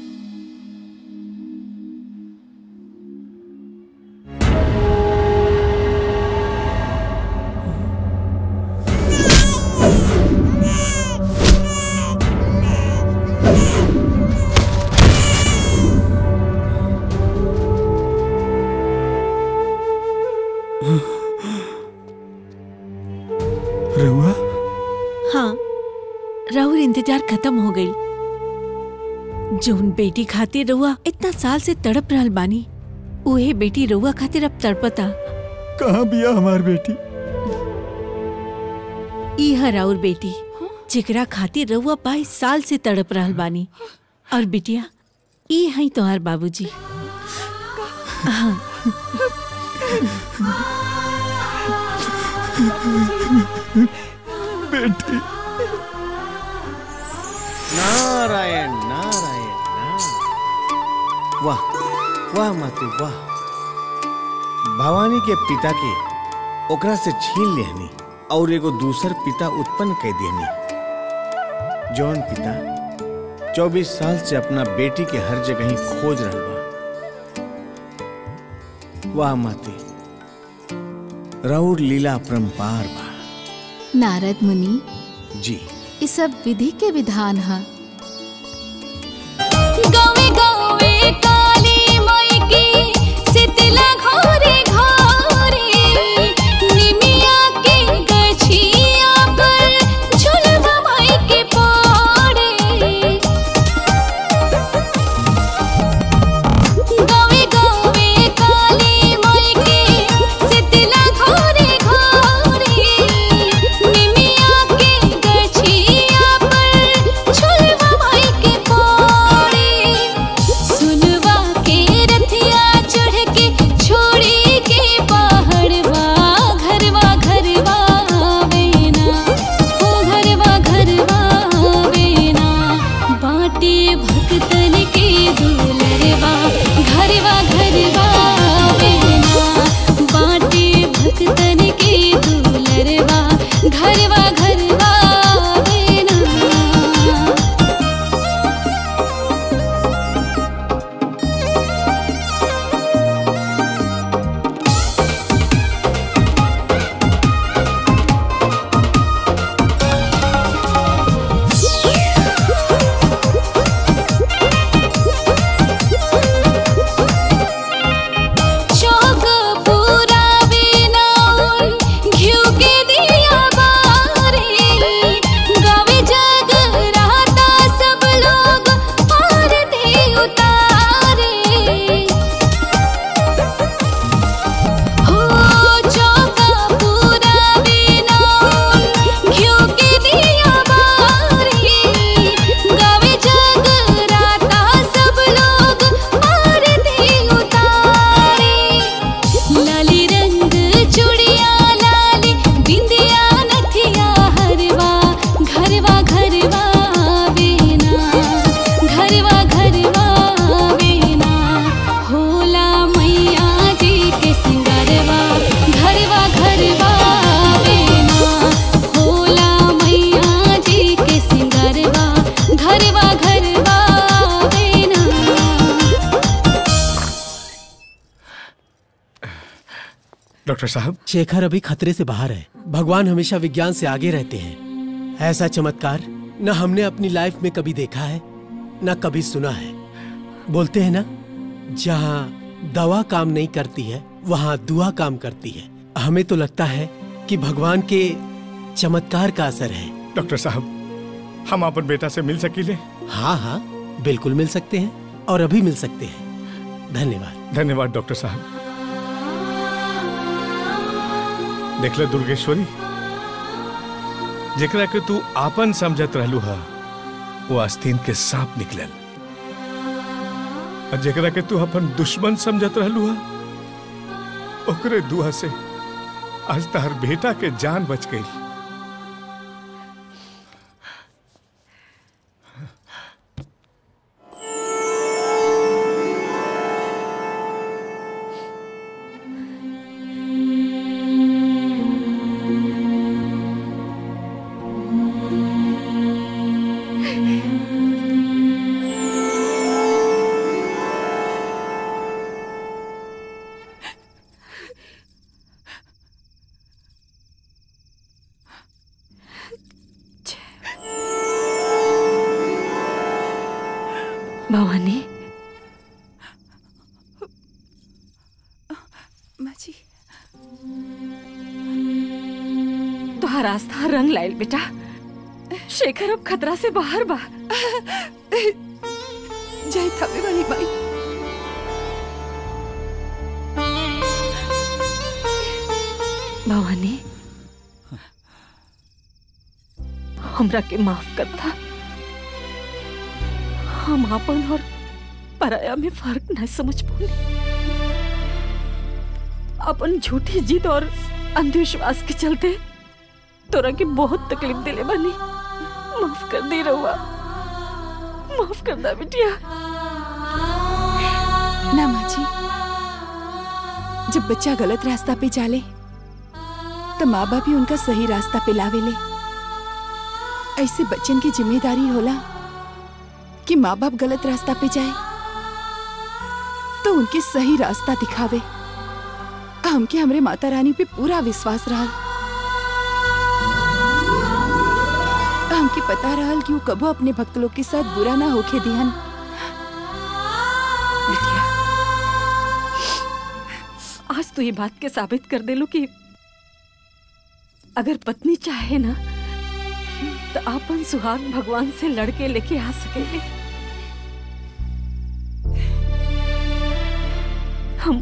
रहुआ? हाँ, राहुल इंतजार खत्म हो गई। जोन बेटी खातिर रहुआ इतना साल से तड़प रहल बानी, उहे बेटी रहुआ खातिर अब तड़पता। कहाँ बिया हमार बेटी? ई है राउर बेटी, जेकरा खातिर रहुआ 22 साल से तड़प रहल बानी। और बिटिया, ई है तोहार बाबूजी। बेटी। नारायण नारायण नारायण। वाह वाह माते वाह। भवानी के पिता के ओकरा से छीन लेहनी और एगो दूसर पिता उत्पन्न कर देनी। जौन पिता 24 साल से अपना बेटी के हर जगह ही खोज रहा बा। वाह माते, राउर लीला अपरंपार बा। नारद मुनि जी ये सब विधि के विधान है। गावे गावे काली माई की शीतला घोरे घोरे निमिया के गछिया पर झुलवा माई के पड़े। गावे गावे काली माई के शीतला घोरे घोरे निमिया के गछिया पर झुलवा माई के पड़े। सुनवा के रथिया चढ़ के छोड़ी के पहाड़वा घरवा घरवा आवेना हो घरवा घरवा आवेना। बाटे भक्तन के दुलरवा घरवा घरवा आवेना। बाटे भक्तन के दुलरवा घरवा घरवा आवेना। चौक पूरा बिनाउन घिउ के दिया बारे। गावे जगराता सब लोग आरती उतारे। हो चौका पूरा बिनाउन घिउ के दिया बारे। गावे जगराता सब लोग आरती उतारे। लाली रंग चूड़िया लाली बिंदिया नथिया हरवा घरवा घरवा आवेना। घरवा घरवा आवेना। होला मैया जी के सिंगारवा घरवा घरवा आवेना। होला मैया जी के सिंगारवा घरवा घरवा आवेना। डॉक्टर साहब, शेखर अभी खतरे से बाहर है। भगवान हमेशा विज्ञान से आगे रहते हैं। ऐसा चमत्कार न हमने अपनी लाइफ में कभी देखा है न कभी सुना है। बोलते हैं ना, जहाँ दवा काम नहीं करती है वहाँ दुआ काम करती है। हमें तो लगता है कि भगवान के चमत्कार का असर है। डॉक्टर साहब, हम अपन बेटा से मिल सकीले? हाँ हाँ बिल्कुल मिल सकते हैं और अभी मिल सकते हैं। धन्यवाद। धन्यवाद डॉक्टर साहब। देख ले दुर्गेश्वरी, जेकरा के तू आपन समझत रहलू हा वो आस्तीन के सांप निकलल, और जेकरा के तू अपन दुश्मन समझत रहलू हा ओकरे दुआ से आज तहर बेटा के जान बच गई। भवानी, माजी, तुहार आस्था रंग लाइल बेटा। शेखर अब खतरा से बाहर बा। जय थावे वाली बाई। भवानी, हमरा के माफ कर था। हम आपन और पराया में फर्क नहीं समझ पाए। अपन झूठी जिद और अंधविश्वास के चलते तोरा के बहुत तकलीफ दिले बानी। माफ कर दे रहुआ, माफ कर दा बिटिया। ना माँ जी, जब बच्चा गलत रास्ता पे चाले तो माँ बाप ही उनका सही रास्ता पे लावेले। ऐसे बच्चन की जिम्मेदारी होला कि माँ बाप गलत रास्ता पे जाए तो उनके सही रास्ता दिखावे। हमके हमरे माता रानी पे पूरा विश्वास रहा। हमके पता रहल कि वो कबो अपने भक्त लोग के साथ बुरा ना होके दिहन। आज तो ये बात के साबित कर दे लो कि अगर पत्नी चाहे ना तो अपन सुहाग भगवान से लड़के लेके आ सकेले। हम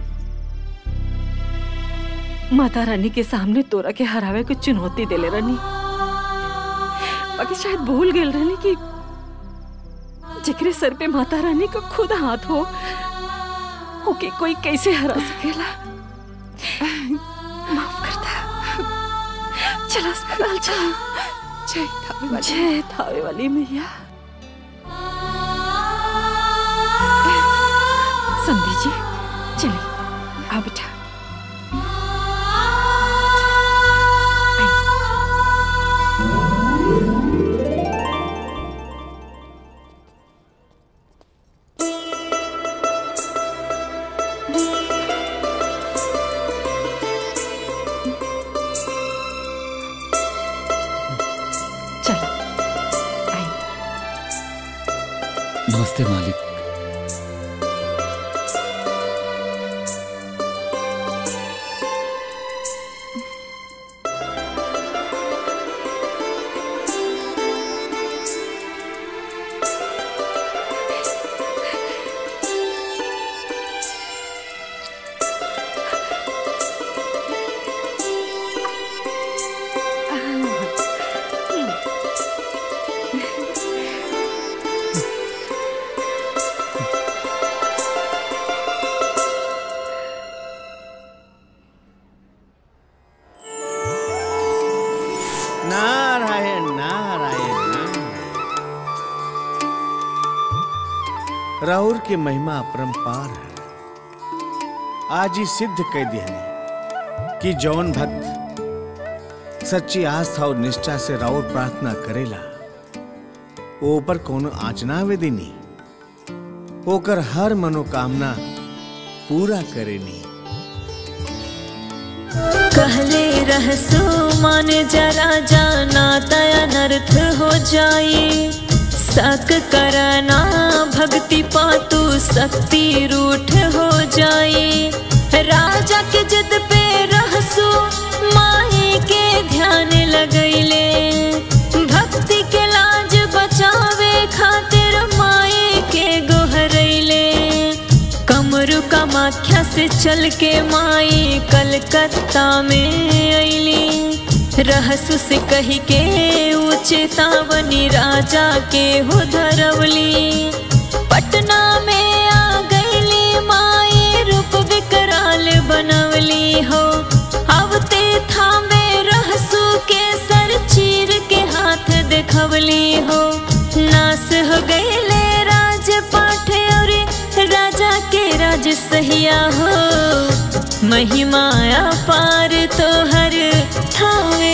माता रानी के सामने तोरा के हरावे को चुनौती देले रहनी, बाकी शायद भूल गए रहनी कि जिकरे सर पे माता रानी का खुद हाथ हो ओके कोई कैसे हरा सकेला। माफ करता, चल अस्पताल चल। जय थावे वाली मैया। संधि जी चलिए, आ बेटा। नमस्ते मालिक। राहुल की महिमा अपरंपार है। आज ही सिद्ध कह दिया कि जौन भक्त सच्ची आस्था और निष्ठा से राहुल प्रार्थना करेला वो ऊपर कोनो आचना वेदिनी होकर हर मनोकामना पूरा करेनी। कहले रहसो मान जरा जाना तया नर्थ हो जाए। सक करना भक्ति पातु शक्ति रूठ हो जाए। राजा के जिद पे रहसु माई के ध्यान लगैले। भक्ति के लाज बचावे खातिर माई के गोहरैले। कमरू कामाख्या से चल के माई कलकत्ता में अइली। रहसु से कही के चेतावनी राजा के हो धरवली। पटना में आ गईली माई रूप विकराल बनवली हो। आवते थामे रहसु के सर चीर के हाथ देखवली हो। नास हो गईले राज पाठ और राजा के राज सहिया हो। महिमा अपार तो हर थावे